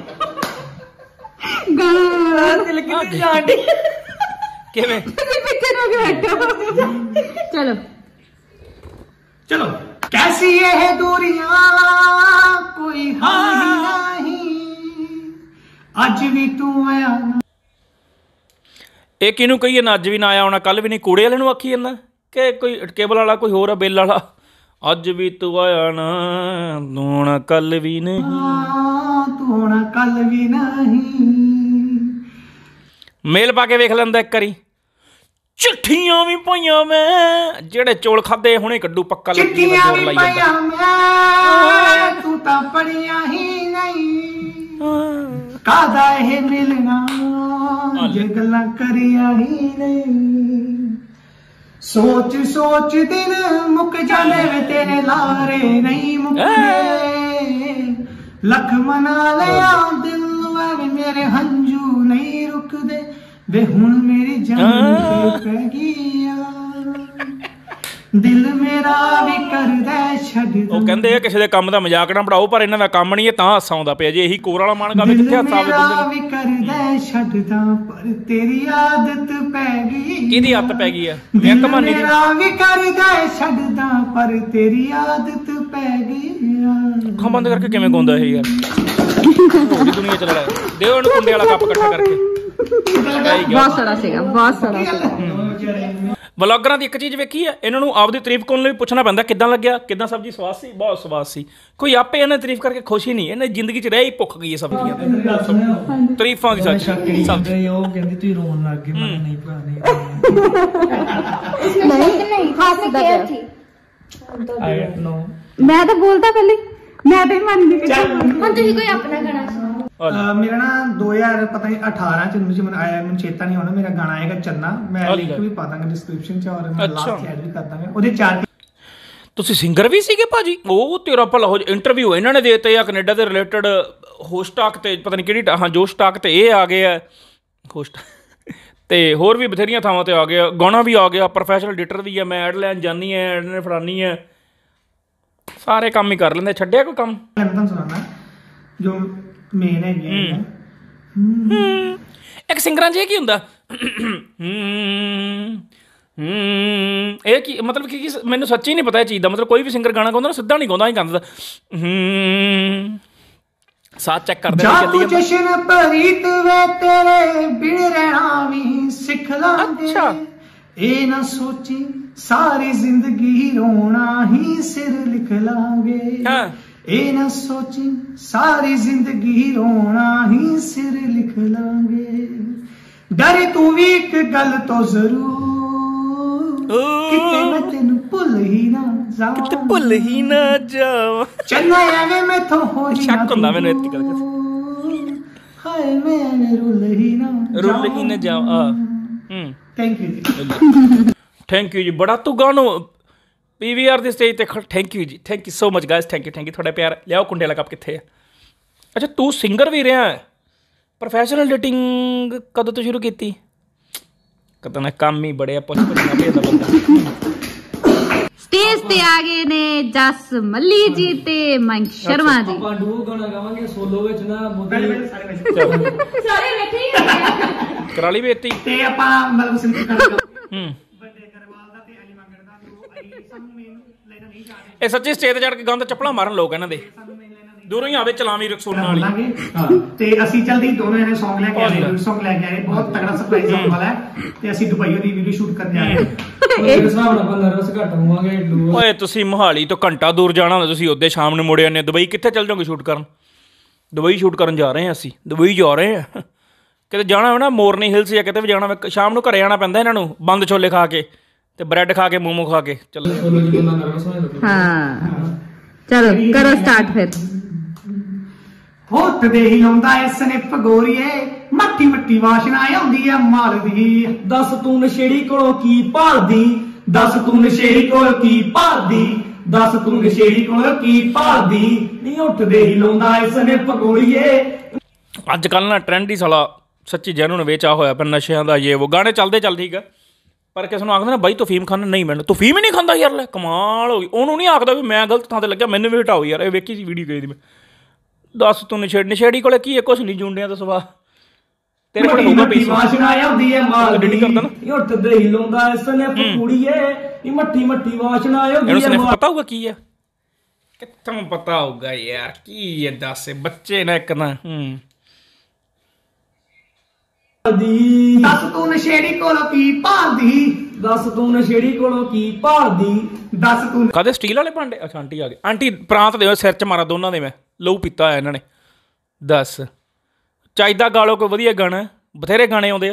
ਗਾਣਾ ਦਿਲ ਕਿਤੇ ਜਾਣ ਦੀ ਕਿਵੇਂ ਤੁਸੀਂ ਪਿੱਛੇ ਨੂੰ ਕੇ ਬੈਠੋ ਚਲੋ चलो कैसी ये दूरियां कोई हाल नहीं आज भी तू आया ਇਹ ਕਿਹਨੂੰ ਕਹੀਏ ਨਾ ਅੱਜ ਵੀ ਨਾ ਆਇਆ ਹੋਣਾ ਕੱਲ ਵੀ ਨਹੀਂ ਕੂੜੇ ਵਾਲੇ ਨੂੰ ਆਖੀ ਜਾਂਦਾ ਕਿ ਕੋਈ ਕੇਬਲ ਵਾਲਾ ਕੋਈ ਹੋਰ ਆ ਬਿੱਲ ਵਾਲਾ ਅੱਜ ਵੀ ਤੂੰ ਆਇਆ ਨਾ ਤੂੰ ਨਾ ਕੱਲ ਵੀ ਨਹੀਂ तू ना कल भी नहीं ਮੇਲ ਪਾ ਕੇ ਵੇਖ ਲੈਂਦਾ ਇੱਕ ਵਾਰੀ ਚਿੱਠੀਆਂ ਵੀ ਪਾਈਆਂ ਮੈਂ ਜਿਹੜੇ ਚੋਲ ਖਾਦੇ ਹੁਣੇ ਕੱਢੂ ਪੱਕਾ ਲੱਗੀ चिट्ठियां ਜ਼ੋਰ भी ਲਾਈ पाया ਜਾਂਦਾ मैं तू ता पढ़िया ही नहीं कादा है मिलना ये गल्ला करिया ही नहीं सोच सोच दिन मुक जाने वे तेरे लारे नहीं मुकदे लख मना लिया दिल वे मेरे हंजू नहीं रुकदे वे हुण मेरी जान पे पै गया दिल मेरा भी करदा छड्ड ਉਹ ਕਹਿੰਦੇ ਆ ਕਿਸੇ ਦੇ ਕੰਮ ਦਾ ਮਜ਼ਾਕ ਨਾ ਬਣਾਓ ਪਰ ਇਹਨਾਂ ਦਾ ਕੰਮ ਨਹੀਂ ਇਹ ਤਾਂ ਹਾਸਾ ਆਉਂਦਾ ਪਿਆ ਜੇ ਇਹੀ ਕੋਰ ਵਾਲਾ ਮਾਨ ਗਾਵੇ ਕਿੱਥੇ ਹਾਸਾ ਆਵੇ ਬੰਦੇ ਵੀ ਕਰਦਾ ਛੱਡਦਾ ਪਰ ਤੇਰੀ ਆਦਤ ਪੈ ਗਈ ਕਿਹਦੀ ਹੱਥ ਪੈ ਗਈ ਆ ਮੈਂ ਕਮਾਨੀ ਦੀ ਮੇਰਾ ਵੀ ਕਰਦਾ ਛੱਡਦਾ ਪਰ ਤੇਰੀ ਆਦਤ ਪੈ ਗਈ ਅੱਖਾਂ ਬੰਦ ਕਰਕੇ ਕਿਵੇਂ ਗਾਉਂਦਾ ਇਹ ਯਾਰ ਪੂਰੀ ਦੁਨੀਆ ਚੱਲ ਰਿਹਾ ਦਿਓ ਉਹਨੂੰ ਕੁੰਡੇ ਵਾਲਾ ਕੱਪ ਇਕੱਠਾ ਕਰਕੇ ਬਹੁਤ ਸਾਰਾ ਸੀਗਾ ਬਹੁਤ ਸਾਰਾ ਸੀਗਾ ਵਲੌਗਰਾਂ ਦੀ ਇੱਕ ਚੀਜ਼ ਵੇਖੀ ਹੈ ਇਹਨਾਂ ਨੂੰ ਆਪਦੀ ਤਾਰੀਫ ਕਰਨ ਲਈ ਪੁੱਛਣਾ ਪੈਂਦਾ ਕਿੱਦਾਂ ਲੱਗਿਆ ਕਿੱਦਾਂ ਸਬਜ਼ੀ ਸਵਾਦ ਸੀ ਬਹੁਤ ਸਵਾਦ ਸੀ ਕੋਈ ਆਪੇ ਇਹਨਾਂ ਤਾਰੀਫ ਕਰਕੇ ਖੁਸ਼ ਹੀ ਨਹੀਂ ਇਹਨੇ ਜ਼ਿੰਦਗੀ 'ਚ ਰਹਿ ਹੀ ਭੁੱਖ ਗਈ ਹੈ ਸਬਜ਼ੀਆਂ ਤੇ ਤਾਰੀਫਾਂ ਦੀ ਸਬਜ਼ੀ ਸਬਜ਼ੀ ਉਹ ਕਹਿੰਦੀ ਤੂੰ ਰੋਣ ਲੱਗ ਗਈ ਮੈਂ ਨਹੀਂ ਭਰਾ ਨਹੀਂ नहीं नहीं खास केयर थी ਆਈ ਨੋ ਮੈਂ ਤਾਂ ਬੋਲਦਾ ਪਹਿਲੇ ਮੈਂ ਤਾਂ ਹੀ ਮੰਨਦੀ ਪਈ हम तुझे कोई अपना गाना सुनाओ ਮੇਰਾ ਨਾ ਦੋ ਹਜ਼ਾਰ ਪਤਾ ਨਹੀਂ ਅਠਾਰਾਂ ਚ ਮੈਨੂੰ ਆਇਆ ਮੈਨੂੰ ਚੇਤਾ ਨਹੀਂ ਹੋਣਾ ਮੇਰਾ ਗਾਣਾ ਆਏਗਾ ਚੰਨਾ ਮੈਂ ਲਿੰਕ ਵੀ ਪਾ ਦਾਂਗਾ ਡਿਸਕ੍ਰਿਪਸ਼ਨ ਚ ਔਰ ਮੈਂ ਲਾਸਟ ਐਡ ਵੀ ਕਰ ਦਾਂਗਾ ਉਹਦੇ ਚਾਰ ਤੁਸੀਂ ਸਿੰਗਰ ਵੀ ਸੀਗੇ ਭਾਜੀ ਉਹ ਤੇਰਾ ਭਲਾ ਹੋ ਇੰਟਰਵਿਊ ਇਹਨਾਂ ਨੇ ਦੇਤੇ ਆ ਕੈਨੇਡਾ ਦੇ ਰਿਲੇਟਡ ਹੋਸਟਾਕ ਤੇ ਪਤਾ ਨਹੀਂ ਕਿਹੜੀ ਹਾਂ ਜੋਸਟਾਕ ਤੇ ਇਹ ਆ ਗਏ ਆ ਹੋਸਟ ਤੇ ਹੋਰ ਵੀ ਬਥੇਰੀਆਂ ਥਾਵਾਂ ਤੇ ਆ ਗਿਆ ਗਾਣਾ ਵੀ ਆ ਗਿਆ ਪ੍ਰੋਫੈਸ਼ਨਲ ਐਡੀਟਰ ਵੀ ਆ ਮੈਂ ਐਡ ਲੈਣ ਜਾਂਦੀ ਐ ਐਡ ਨੇ ਫੜਾਨੀ ਐ ਸਾਰੇ ਕੰਮ ਹੀ ਕਰ ਲੈਂਦੇ ਛੱਡਿਆ ਕੋਈ ਕੰਮ ਮੈਂ ਤੁਹਾਨੂੰ ਸੁਣਾਉਣਾ ਜੋ ਮੇਨ ਹੈਗੀ ਇੱਕ ਸਿੰਗਰਾਂ 'ਚ ਇਹ ਕੀ ਹੁੰਦਾ ਇਹ ਕੀ ਮਤਲਬ ਕੀ ਮੈਨੂੰ ਸੱਚੀ ਨਹੀਂ ਪਤਾ ਇਹ ਚੀਜ਼ ਦਾ ਮਤਲਬ ਕੋਈ ਵੀ ਸਿੰਗਰ ਗਾਣਾ ਗਾਉਂਦਾ ਨਾ ਸਿੱਧਾ ਨਹੀਂ ਗਾਉਂਦਾ ਹੀ ਗਾਉਂਦਾ ਸਾਥ ਚੈੱਕ ਕਰਦੇ ਜਾ ਤੂੰ ਜਸ਼ਨ ਪ੍ਰੀਤ ਵੇ ਤੇਰੇ ਬਿਨ ਰਹਿਣਾ ਵੀ ਸਿੱਖ ਲਾਂਗੇ ਅੱਛਾ ਇਹ ਨਾ ਸੋਚੀ ਸਾਰੀ ਜ਼ਿੰਦਗੀ ਰੋਣਾ ਹੀ ਸਿਰ ਲਿਖ ਲਾਂਗੇ ਹਾਂ ਇਹ ਨਾ ਸੋਚੀ ਸਾਰੀ ਜ਼ਿੰਦਗੀ ਰੋਣਾ ਹੀ ਸਿਰ ਲਿਖ ਲਾਂਗੇ ਡਰੇ ਤੂੰ ਵੀ ਇੱਕ ਗੱਲ ਤੋਂ ਜ਼ਰੂਰ ਕਿਤੇ ਮੈਂ ਤੈਨੂੰ ਭੁੱਲ ਹੀ ਨਾ ਜਾਵਾਂ ਕਿਤੇ ਭੁੱਲ ਹੀ ਨਾ ਜਾਵਾਂ ਚੰਨਾ ਐਵੇਂ ਮੈਥੋਂ ਹੋ ਜੀ ਸ਼ੱਕ ਹੁੰਦਾ ਮੈਨੂੰ ਇੱਥੇ ਕਰਕੇ ਹਾਏ ਮੈਂ ਐਵੇਂ ਰੁੱਲ ਹੀ ਨਾ ਰੁੱਲ ਹੀ ਨਾ ਜਾਵਾਂ ਹੂੰ ਥੈਂਕ ਯੂ ਜੀ ਥੈਂਕ ਯੂ ਜੀ ਬੜਾ ਤੂੰ ਗਾਣੋ ਪੀਵੀਆਰ ਦੀ ਸਟੇਜ ਤੇ ਥੈਂਕ ਯੂ ਜੀ thank you so much guys thank you thank you ਤੁਹਾਡਾ ਪਿਆਰ ਲਿਆਓ ਕੁੰਡੇ ਵਾਲਾ ਕੱਪ ਕਿੱਥੇ ਆ ਅੱਛਾ ਤੂੰ ਸਿੰਗਰ ਵੀ ਰਿਹਾ ਪ੍ਰੋਫੈਸ਼ਨਲ ਐਡੀਟਿੰਗ ਕਦੋਂ ਤੋਂ ਸ਼ੁਰੂ ਕੀਤੀ ਕਦੋਂ ਨਾ ਕੰਮ ਹੀ ਬੜਿਆ ਪੁੱਛ ਪੁੱਛ ਨਾ ਭੇਜਦਾ ਬੰਦਾ ਸਟੇਜ ਤੇ ਆ ਗਏ ਨੇ ਜਸ ਮੱਲੀ ਜੀ ਤੇ ਮਯੰਕ ਸ਼ਰਮਾ ਜੀ ਆਪਾਂ ਡੂ ਗਾਣਾ ਗਾਵਾਂਗੇ ਸੋਲੋ ਵਿੱਚ ਨਾ ਪਹਿਲੇ ਸਾਰੇ ਵਿੱਚ ਸਾਰੇ ਬੈਠੇ ਹੀ ਕਰਾ ਲਈ ਬੇਤੀ ਤੇ ਆਪਾਂ ਮਤਲਬ ਸਿੰਗਰ ਕਰਾਂਗੇ ਹੂੰ ਵੱਡੇ ਗਰਵਾਲ ਦਾ ਤੇ ਅਲੀ ਮੰਗੜ ਦਾ ਜੋ ਆਈ ਸਾਨੂੰ ਮੇਨ ਲੈਣਾ ਨਹੀਂ ਚਾਹਦੇ ਇਹ ਸੱਚੀ ਸਟੇਜ ਤੇ ਚੜ ਕੇ ਗਾਉਂਦਾ ਚੱਪਲਾਂ ਮਾਰਨ ਲੋਕ ਇਹਨਾਂ ਦੇ ਦੂਰੋਂ ਹੀ ਆਵੇ ਚਲਾਵੀ ਰਕਸੋਨਾ ਵਾਲੀ ਹਾਂ ਤੇ ਅਸੀਂ ਜਲਦੀ ਦੋਨੋਂ ਜਣੇ Song ਲੈ ਕੇ ਆਏ ਵੀਡੀਓ Song ਲੈ ਕੇ ਆਏ ਬਹੁਤ ਤਗੜਾ ਸਰਪ੍ਰਾਈਜ਼ ਹੋਣ ਵਾਲਾ ਹੈ ਤੇ ਅਸੀਂ ਦੁਬਈ ਦੀ ਵੀਡੀਓ ਸ਼ੂਟ ਕਰਨ ਜਾ ਰਹੇ ਹਾਂ ਇਸ ਹਿਸਾਬ ਨਾਲ ਆਪਾਂ ਨਰਵਸ ਘੱਟ ਹੋਵਾਂਗੇ ਡੂ ਓਏ ਤੁਸੀਂ ਮੋਹਾਲੀ ਤੋਂ ਘੰਟਾ ਦੂਰ ਜਾਣਾ ਹੁੰਦਾ ਤੁਸੀਂ ਉਹਦੇ ਸ਼ਾਮ ਨੂੰ ਮੁੜੇ ਆਉਂਦੇ ਦੁਬਈ ਕਿੱਥੇ ਚੱਲ ਜਾਓਗੇ ਸ਼ੂਟ ਕਰਨ ਦੁਬਈ ਸ਼ੂਟ ਕਰਨ ਜਾ ਰਹੇ ਹਾਂ ਅਸੀਂ ਦੁਬਈ ਜਾ ਰਹੇ ਹਾਂ ਕਿਤੇ ਜਾਣਾ ਹੋਵੇ ਨਾ ਮੋਰਨੀ ਹਿਲਸ ਜਾਂ ਕਿਤੇ ਵੀ ਜਾਣਾ ਹੋਵੇ ਸ਼ਾਮ ਨੂੰ ਘਰੇ ਆਉਣਾ ਪੈਂਦਾ ਇਹਨਾਂ ਨੂੰ ਬੰਦ ਛੋਲੇ ਖਾ ਕੇ ਤੇ ਬ੍ਰੈਡ ਖਾ ਕੇ ਮੋਮੋ ਖਾ ਕੇ ਚੱਲ ਸੋਲੋ ਜੀ ਬੰਦਾ ਨਰਵਸ ਹੋ ਜਾਂਦਾ ਹਾਂ ਚਲੋ ਕਰੋ ਸਟਾਰਟ ਫਿਰ ਹੋਠ ਦੇ ਹੀ ਲਾਉਂਦਾ ਐ ਸਨਿਪ ਗੋਰੀਏ ਮੱਠੀ ਮੱਠੀ ਵਾਸ਼ਨਾ ਆਉਂਦੀ ਐ ਮਾਲ ਦੀ ਦੱਸ ਤੂੰ ਨਸ਼ੇੜੀ ਕੋਲੋਂ ਕੀ ਭਾਲਦੀ ਦੱਸ ਤੂੰ ਨਸ਼ੇੜੀ ਕੋਲੋਂ ਕੀ ਭਾਲਦੀ ਦੱਸ ਤੂੰ ਨਸ਼ੇੜੀ ਕੋਲੋਂ ਕੀ ਭਾਲਦੀ ਨੀ ਹੋਠ ਦੇ ਹੀ ਲਾਉਂਦਾ ਐ ਸਨਿਪ ਗੋਰੀਏ ਅੱਜ ਕੱਲ੍ਹ ਨਾ ਟਰੈਂਡ ਹੀ ਸਾਲਾ ਸੱਚੀ ਜੈਨੂਨ ਵੇਚਾ ਹੋਇਆ ਪਰ ਨਸ਼ਿਆਂ ਦਾ ਇਹ ਉਹ ਗਾਣੇ ਚੱਲਦੇ ਚੱਲ ਠੀਕ ਆ ਪਰ ਕਿਸੇ ਨੂੰ ਆਖਦਾ ਨਾ ਬਾਈ ਤੂੰ ਫੀਮ ਖਾਣਾ ਨਹੀਂ ਮੈਨੂੰ ਤੂੰ ਫੀਮ ਹੀ ਨਹੀਂ ਖਾਂਦਾ ਯਾਰ ਲੈ ਕਮਾਲ ਹੋ ਗਈ ਉਹਨੂੰ ਨਹੀਂ ਆਖਦਾ ਵੀ ਮੈਂ ਗਲਤ ਥਾਂ ਤੇ ਲੱਗਿਆ ਮੈਨੂੰ ਵੀ ਹਟਾਓ ਯਾਰ ਇਹ ਵੇਖੀ ਸੀ ਵੀਡੀਓ ਗਈ ਦੀ ਮੈਂ ਦੱਸ ਤੂੰ ਨਸ਼ੇੜੀ ਨਸ਼ੇੜੀ ਕੋਲੇ ਕੀ ਹੈ ਕੁਛ ਨਹੀਂ ਜੁੰਡਿਆਂ ਤੋਂ ਸਵਾ ਤੇਰੇ ਕੋਲ ਹੋਊਗਾ ਪੀਸ ਵਾਸ਼ਨਾ ਆਉਂਦੀ ਐ ਮਾਲ ਐਡਿਟ ਕਰਦਾ ਨਾ ਹੋਠ ਦੇ ਹੀ ਲਾਉਂਦਾ ਐ ਸਨਿਪ ਕੁੜੀਏ ਨੀ ਮੱਠੀ ਮੱਠੀ ਵਾਸ਼ਨਾ ਆਉਂਦੀ ਇਹਨੂੰ ਐ ਸਿਰਫ ਪਤਾ ਹੋਊਗਾ ਕੀ ਹੈ ਕਿੱਥੋਂ ਪਤਾ ਹੋਊਗਾ ਯਾਰ ਕੀ ਹੈ ਦੱਸ ਬੱਚੇ ਨਾ ਇੱਕ ਨਾ ਹੂੰ ਦੀ ਦੱਸ ਤੂੰ ਨਸ਼ੇੜੀ ਕੋਲੋਂ ਕੀ ਭਾਲਦੀ ਦੱਸ ਤੂੰ ਨਸ਼ੇੜੀ ਕੋਲੋਂ ਕੀ ਭਾਲਦੀ ਦੱਸ ਤੂੰ ਕਾਹਦੇ ਸਟੀਲ ਵਾਲੇ ਭਾਂਡੇ ਅੱਛਾ ਆਂਟੀ ਆ ਗਏ ਆਂਟੀ ਪ੍ਰਾਂਤ ਦੇ ਸਿਰ 'ਚ ਮਾਰਾ ਦੋਨਾਂ ਦੇ ਮੈਂ ਲਹੂ ਪੀਤਾ ਹੋਇਆ ਇਹਨਾਂ ਨੇ ਦੱਸ ਚਾਹੀਦਾ ਗਾਲੋ ਕੋਈ ਵਧੀਆ ਗਾਣਾ ਬਥੇਰੇ ਗਾਣੇ ਆਉਂਦੇ ਆ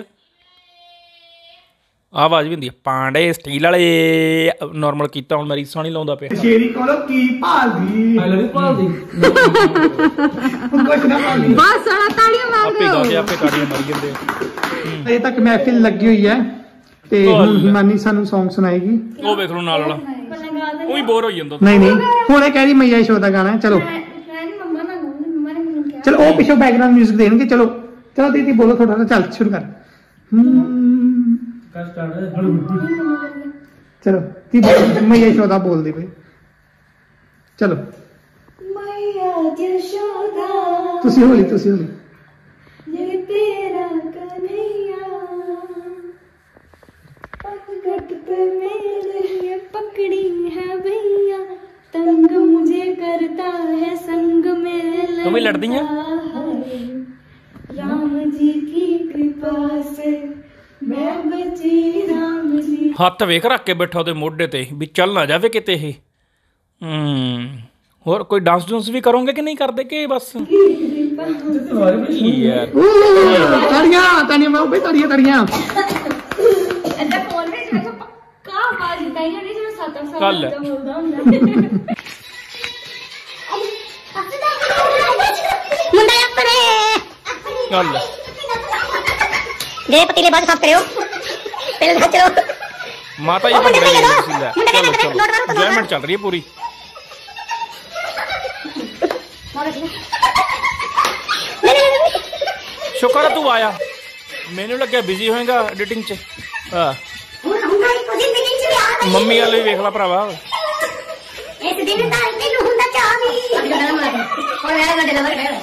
ਆਵਾਜ਼ ਵੀ ਹੁੰਦੀ ਆ ਪਾਂਡੇ ਸਟੀਲ ਵਾਲੇ ਨੋਰਮਲ ਕੀਤਾ ਹੁਣ ਮੇਰੀ ਸਾਣੀ ਲਾਉਂਦਾ ਪਿਆ ਨਸ਼ੇੜੀ ਕੋਲੋਂ ਕੀ ਭਾਲਦੀ ਆਈ ਲਵ ਭਾਲਦੀ ਹੁਣ ਕੁਛ ਨਾ ਭਾਲਦੀ बस सारा ताड़ियां मार ਆਪੇ ਗਾ ਕੇ ਆਪੇ ਤਾੜੀਆਂ ਮਾਰੀ ਜਾਂਦੇ ਅਜੇ ਤੱਕ ਮਹਿਫਿਲ ਲੱਗੀ ਹੋਈ ਹੈ ਤੇ ਹੁਣ ਹਿਮਾਨੀ ਸਾਨੂੰ Song ਸੁਣਾਏਗੀ ਉਹ ਵੇਖ ਲਓ ਨਾਲ ਵਾਲਾ ਉਹ ਵੀ ਬੋਰ ਹੋਈ ਜਾਂਦਾ ਨਹੀਂ ਨਹੀਂ ਹੁਣ ਇਹ ਕਹਿ ਰਹੀ ਮਈਆ ਸ਼ੋ ਦਾ ਗਾਣਾ ਹੈ ਚਲੋ ਮੰਮਾ ਨਾ ਮੰਮਾ ਨੇ ਮੈਨੂੰ ਕਿਹਾ ਚਲੋ ਉਹ ਪਿੱਛੋਂ ਬੈਕਗ੍ਰਾਉਂਡ 뮤직 ਦੇਣਗੇ ਚਲੋ ਚਲੋ ਦੀਦੀ ਬੋਲੋ ਥੋੜਾ ਜਿਹਾ ਚੱਲ ਸ਼ੁਰੂ ਕਰ ਹਮ, ਕਰ ਸਟਾਰਟ ਚਲੋ ਤੀ ਮਈਆ ਸ਼ੋ ਦਾ ਬੋਲਦੇ ਪਏ ਚਲੋ मैया जशोदा ਤੁਸੀਂ ਹੌਲੀ ਤੁਸੀਂ ਹੌਲੀ ये तेरा कन्हैया पगट पे मेरे ये पकड़ी है भैया तंग मुझे करता है संग में तुम भी लड़ती हैं? राम जी की कृपा से मैं बची राम जी ਹੱਥ ਵੇਖ ਰੱਖ ਕੇ ਬੈਠਾ ਉਹਦੇ ਮੋਢੇ ਤੇ ਵੀ ਚੱਲ ਨਾ ਜਾਵੇ ਕਿਤੇ ਇਹ ਹੂੰ ਹੋਰ ਕੋਈ ਡਾਂਸ ਡੂੰਸ ਵੀ ਕਰੋਗੇ ਕਿ ਨਹੀਂ ਕਰਦੇ ਕਿ ਬਸ ਯਾਰ ਤਾੜੀਆਂ ਤਾੜੀਆਂ ਮਾਓ ਬਈ ਤਾੜੀਆਂ ਤਾੜੀਆਂ ऐसा फोन में जो पक्का आवाज इतना ही नहीं जो सात साल कल। का बोलता हूं मुंडा अपने ਚੱਲ जे पतीले बाद साफ करो पहले हाथ चलो ਮਾਤਾ ਜੀ ਬਣ ਰਹੀ ਹੈ ਤੁਸੀਂ ਲੈ ਚਲੋ ਚਲੋ ਇੰਜੋਇਮੈਂਟ ਚੱਲ ਰਹੀ ਹੈ ਪੂਰੀ ਸ਼ੁਕਰ ਹੈ ਤੂੰ ਆਇਆ ਮੈਨੂੰ ਲੱਗਿਆ ਬਿਜ਼ੀ ਹੋਏਗਾ ਐਡੀਟਿੰਗ 'ਚ ਹਾਂ जिंदगी च भी आ ਮੰਮੀ ਵਾਲੇ ਵੇਖ ਲੈ ਭਰਾਵਾ इस दिन दा तेनू हुंदा चाह भी गड़ा मार और मेरा गड्डे लवर है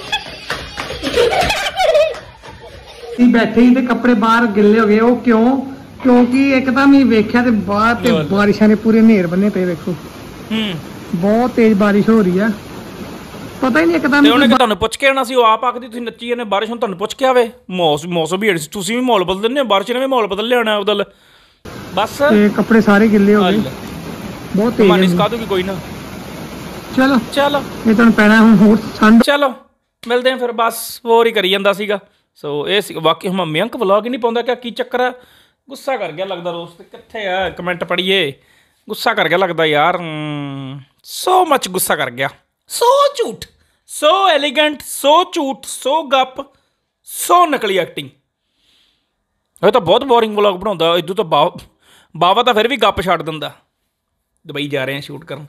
ਅਸੀਂ ਬੈਠੇ ਹੀ ਤੇ ਕੱਪੜੇ ਬਾਹਰ ਗਿੱਲੇ ਹੋ ਗਏ ਉਹ ਕਿਉਂ ਕਿਉਂਕਿ ਇੱਕ ਤਾਂ ਮੈਂ ਵੇਖਿਆ ਤੇ ਬਾਹਰ ਤੇ ਬਾਰਿਸ਼ਾਂ ਨੇ ਪੂਰੇ ਨੇਰ ਬੰਨੇ ਪਏ ਵੇਖੋ ਹੂੰ ਬਹੁਤ ਤੇਜ਼ ਬਾਰਿਸ਼ ਹੋ ਰਹੀ ਆ ਪਤਾ ਹੀ ਨਹੀਂ ਇੱਕ ਤਾਂ ਤੇ ਉਹਨੇ ਕਿ ਤੁਹਾਨੂੰ ਪੁੱਛ ਕੇ ਆਣਾ ਸੀ ਉਹ ਆਪ ਆਖਦੀ ਤੁਸੀਂ ਨੱਚੀ ਜਾਂਦੇ ਬਾਰਿਸ਼ ਹੁਣ ਤੁਹਾਨੂੰ ਪੁੱਛ ਕੇ ਆਵੇ ਮੌਸਮ ਮੌਸਮ ਵੀ ਤੁਸੀਂ ਵੀ ਮਾਹੌਲ ਬਦਲ ਦਿੰਦੇ ਹੋ ਬਾਰਿਸ਼ ਨੇ ਵੀ ਮਾਹੌਲ ਬਦਲ ਲਿਆਣਾ ਬਦਲ ਬਸ ਤੇ ਕੱਪੜੇ ਸਾਰੇ ਗਿੱਲੇ ਹੋ ਗਏ ਬਹੁਤ ਤੇਜ਼ ਮਾਨੀ ਹੈ। ਸਿਖਾ ਦੂਗੀ ਕੋਈ ਨਾ ਚਲੋ ਚਲੋ ਇਹ ਤੁਹਾਨੂੰ ਪੈਣਾ ਹੁਣ ਹੋਰ ਠੰਡ ਚਲੋ ਮਿਲਦੇ ਹਾਂ ਫਿਰ ਬਸ ਹੋਰ ਹੀ ਕਰੀ ਜਾਂਦਾ ਸੀਗਾ ਸੋ ਇਹ ਸੀ ਵਾਕਈ ਹਮ ਮਿਆਂਕ ਵਲੌਗ ਹੀ ਨਹੀਂ ਪਾਉਂਦਾ ਕਿ ਕੀ ਚੱਕਰ ਆ ਗੁੱਸਾ ਕਰ ਗਿਆ ਲੱਗਦਾ ਦੋਸਤ ਕਿੱਥੇ ਆ ਕਮੈਂਟ ਪੜ੍ਹੀਏ ਗੁੱਸਾ ਕਰ ਗਿਆ ਲੱਗਦਾ ਯਾਰ ਸੋ ਮੱਚ ਗੁੱਸਾ ਕਰ ਗਿਆ ਸੋ ਝੂਠ ਸੋ ਐਲੀਗੈਂਟ ਸੋ ਝੂਠ ਸੋ ਗੱਪ ਸੋ ਨਕਲੀ ਐਕਟਿੰਗ ਇਹ ਤਾਂ ਬਹੁਤ ਬੋਰਿੰਗ ਵਲੌਗ ਬਣਾਉਂਦਾ ਇਦੋਂ ਤਾਂ ਬਾ ਬਾਵਾ ਤਾਂ ਫਿਰ ਵੀ ਗੱਪ ਛੱਡ ਦਿੰਦਾ ਦੁਬਈ ਜਾ ਰਹੇ ਆ ਸ਼ੂਟ ਕਰਨ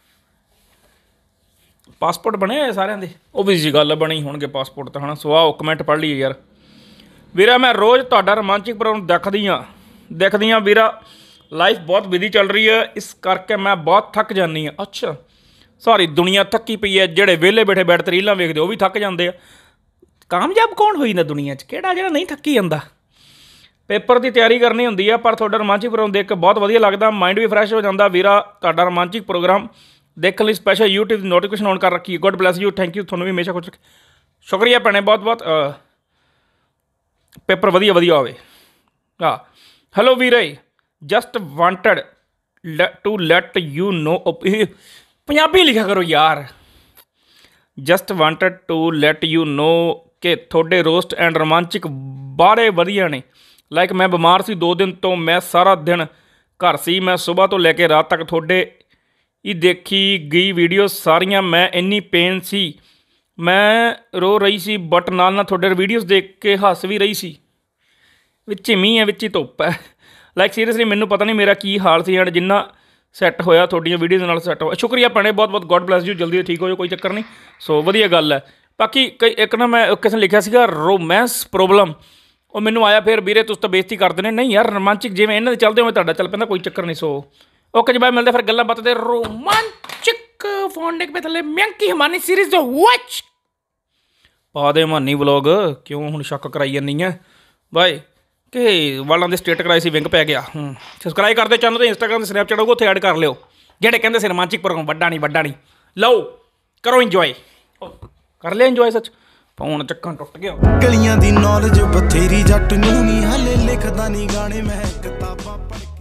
ਪਾਸਪੋਰਟ ਬਣੇ ਹੋਏ ਸਾਰਿਆਂ ਦੇ ਉਹ ਵੀ ਜੀ ਗੱਲ ਬਣੀ ਹੋਣਗੇ ਪਾਸਪੋਰਟ ਤਾਂ ਹਨਾ ਸੋ ਆਓ ਕਮੈਂਟ ਪੜ੍ਹ ਲਈਏ ਯਾਰ ਵੀਰਾ ਮੈਂ ਰੋਜ਼ ਤੁਹਾਡਾ ਰੋਮਾਂਚਿਕ ਪ੍ਰੋਗਰਾਮ ਦੇਖਦੀ ਹਾਂ ਦੇਖਦੀ ਹਾਂ ਵੀਰਾ ਲਾਈਫ ਬਹੁਤ ਬਿਜ਼ੀ ਚੱਲ ਰਹੀ ਹੈ ਇਸ ਕਰਕੇ ਮੈਂ ਬਹੁਤ ਥੱਕ ਜਾਂਦੀ ਹਾਂ ਅੱਛਾ ਸਾਰੀ ਦੁਨੀਆ ਥੱਕੀ ਪਈ ਹੈ ਜਿਹੜੇ ਵਿਹਲੇ ਬੈਠੇ ਬੈਠ ਤੇ ਰੀਲਾਂ ਵੇਖਦੇ ਉਹ ਵੀ ਥੱਕ ਜਾਂਦੇ ਆ ਕਾਮਯਾਬ ਕੌਣ ਹੋਈ ਨਾ ਦੁਨੀਆ 'ਚ ਕਿਹੜਾ ਜਿਹੜਾ ਨਹੀਂ ਥੱਕੀ ਜਾਂਦਾ ਪੇਪਰ ਦੀ ਤਿਆਰੀ ਕਰਨੀ ਹੁੰਦੀ ਆ ਪਰ ਤੁਹਾਡਾ ਰੋਮਾਂਚਿਕ ਪ੍ਰੋਗਰਾਮ ਦੇਖ ਕੇ ਬਹੁਤ ਵਧੀਆ ਲੱਗਦਾ ਮਾਈਂਡ ਵੀ ਫਰੈਸ਼ ਹੋ ਜਾਂਦਾ ਵੀਰਾ ਤੁਹਾਡਾ ਰੋਮਾਂਚਿਕ ਪ੍ਰੋਗਰਾਮ ਦੇਖਣ ਲਈ ਸਪੈਸ਼ਲ YouTube ਦੀ ਨੋਟੀਫਿਕੇਸ਼ਨ ਔਨ ਕਰ ਰੱਖੀ God bless you thank you ਤੁਹਾਨੂੰ ਵੀ ਹਮੇਸ਼ਾ ਖੁਸ਼ ਰੱਖੇ ਸ਼ੁਕਰੀਆ ਭੈਣੇ ਬਹੁਤ ਬਹੁਤ ਪੇਪਰ ਵਧੀਆ ਵਧੀਆ ਹੋਵੇ ਹਾਂ ਹੈਲੋ ਵੀਰੇ just wanted to let you know Punjabi ਲਿਖਿਆ ਕਰੋ ਯਾਰ just wanted to let you know ਕਿ ਤੁਹਾਡੇ ਰੋਸਟ ਐਂਡ ਰੋਮਾਂਚਿਕ ਬਾਰੇ ਵਧੀਆ ਨੇ ਲਾਈਕ ਮੈਂ ਬਿਮਾਰ ਸੀ ਦੋ ਦਿਨ ਤੋਂ ਮੈਂ ਸਾਰਾ ਦਿਨ ਘਰ ਸੀ ਮੈਂ ਸਵੇਰ ਤੋਂ ਲੈ ਕੇ ਰਾਤ ਤੱਕ ਤੁਹਾਡੇ ਹੀ ਦੇਖੀ ਗਈ ਵੀਡੀਓ ਸਾਰੀਆਂ ਮੈਂ ਇੰਨੀ ਪੇਨ ਸੀ ਮੈਂ ਰੋ ਰਹੀ ਸੀ ਬਟ ਨਾਲ ਨਾਲ ਤੁਹਾਡੇ ਵੀਡੀਓਜ਼ ਦੇਖ ਕੇ ਹੱਸ ਵੀ ਰਹੀ ਸੀ। ਵਿੱਚ ਹੀ ਮੀਂਹ ਹੈ ਵਿੱਚ ਹੀ ਧੁੱਪ ਹੈ। ਲਾਈਕ ਸੀਰੀਅਸਲੀ ਮੈਨੂੰ ਪਤਾ ਨਹੀਂ ਮੇਰਾ ਕੀ ਹਾਲ ਸੀ ਐਂਡ ਜਿੰਨਾ ਸੈੱਟ ਹੋਇਆ ਤੁਹਾਡੀਆਂ ਵੀਡੀਓਜ਼ ਨਾਲ ਸੈੱਟ ਹੋਇਆ। ਸ਼ੁਕਰੀਆ ਭੈਣੇ, ਬਹੁਤ ਬਹੁਤ ਗੋਡ ਬਲੈਸ ਯੂ, ਜਲਦੀ ਠੀਕ ਹੋ ਜਾਓ, ਕੋਈ ਚੱਕਰ ਨਹੀਂ। ਸੋ ਵਧੀਆ ਗੱਲ ਹੈ। ਬਾਕੀ ਕਈ ਇੱਕ ਨਾ ਮੈਂ ਕਿਸੇ ਨੇ ਲਿਖਿਆ ਸੀਗਾ ਰੋਮੈਂਸ ਪ੍ਰੋਬਲਮ, ਉਹ ਮੈਨੂੰ ਆਇਆ ਫਿਰ ਵੀਰੇ ਤੁਸੀਂ ਤਾਂ ਬੇਇੱਜ਼ਤੀ ਕਰਦੇ ਨੇ। ਨਹੀਂ ਯਾਰ ਰੋਮਾਂਚਿਕ ਜਿਵੇਂ ਇਹਨਾਂ ਦੇ ਚੱਲਦੇ ਹੋਵੇ ਤੁਹਾਡਾ ਚੱਲ ਪੈਂਦਾ, ਕੋਈ ਚੱਕਰ ਨਹੀਂ। ਸੋ ਓਕੇ ਜੀ ਬਾਏ, ਮਿਲਦੇ ਫਿਰ ਗੱਲਾਂ ਬਾਤਾਂ ਦੇ ਰੋਮਾਂਚਿਕ ਫੋਨ ਡੇਕ ਪੇ ਥੱਲੇ ਮਿਆਂਕੀ ਹਮਾਨੀ ਸੀਰੀਜ਼ ਦੇ ਵਾਚ ਪਾ ਦੇ ਹਮਾਨੀ ਵਲੋਗ। ਕਿਉਂ ਹੁਣ ਸ਼ੱਕ ਕਰਾਈ ਜਾਂਦੀ ਹੈ ਬਾਏ ਕਿ ਵਾਲਾਂ ਦੇ ਸਟੇਟ ਕਰਾਏ ਸੀ ਵਿੰਗ ਪੈ ਗਿਆ। ਹੂੰ ਸਬਸਕ੍ਰਾਈਬ ਕਰ ਦਿਓ ਚੈਨਲ ਤੇ, ਇੰਸਟਾਗ੍ਰਾਮ ਤੇ ਸਨੈਪਚੈਟ ਹੋਊਗਾ ਉੱਥੇ ਐਡ ਕਰ ਲਿਓ। ਜਿਹੜੇ ਕਹਿੰਦੇ ਸੀ ਰੋਮਾਂਚਿਕ ਪ੍ਰੋਗਰਾਮ ਵੱਡਾ ਨਹੀਂ ਵੱਡਾ ਨਹੀਂ, ਲਓ ਕਰੋ ਇੰਜੋਏ। ਕਰ ਲਿਆ ਇੰਜੋਏ? ਸੱਚ ਫੋਨ ਚੱਕਾਂ ਟੁੱਟ ਗਿਆ। ਗਲੀਆਂ ਦੀ ਨੌਲੇਜ ਬਥੇਰੀ ਜੱਟ ਨੂੰ ਨਹੀਂ ਹਲੇ ਲਿਖਦਾ ਨਹੀਂ ਗਾਣੇ ਮੈਂ ਕਿਤਾਬਾਂ ਪੜ੍ਹ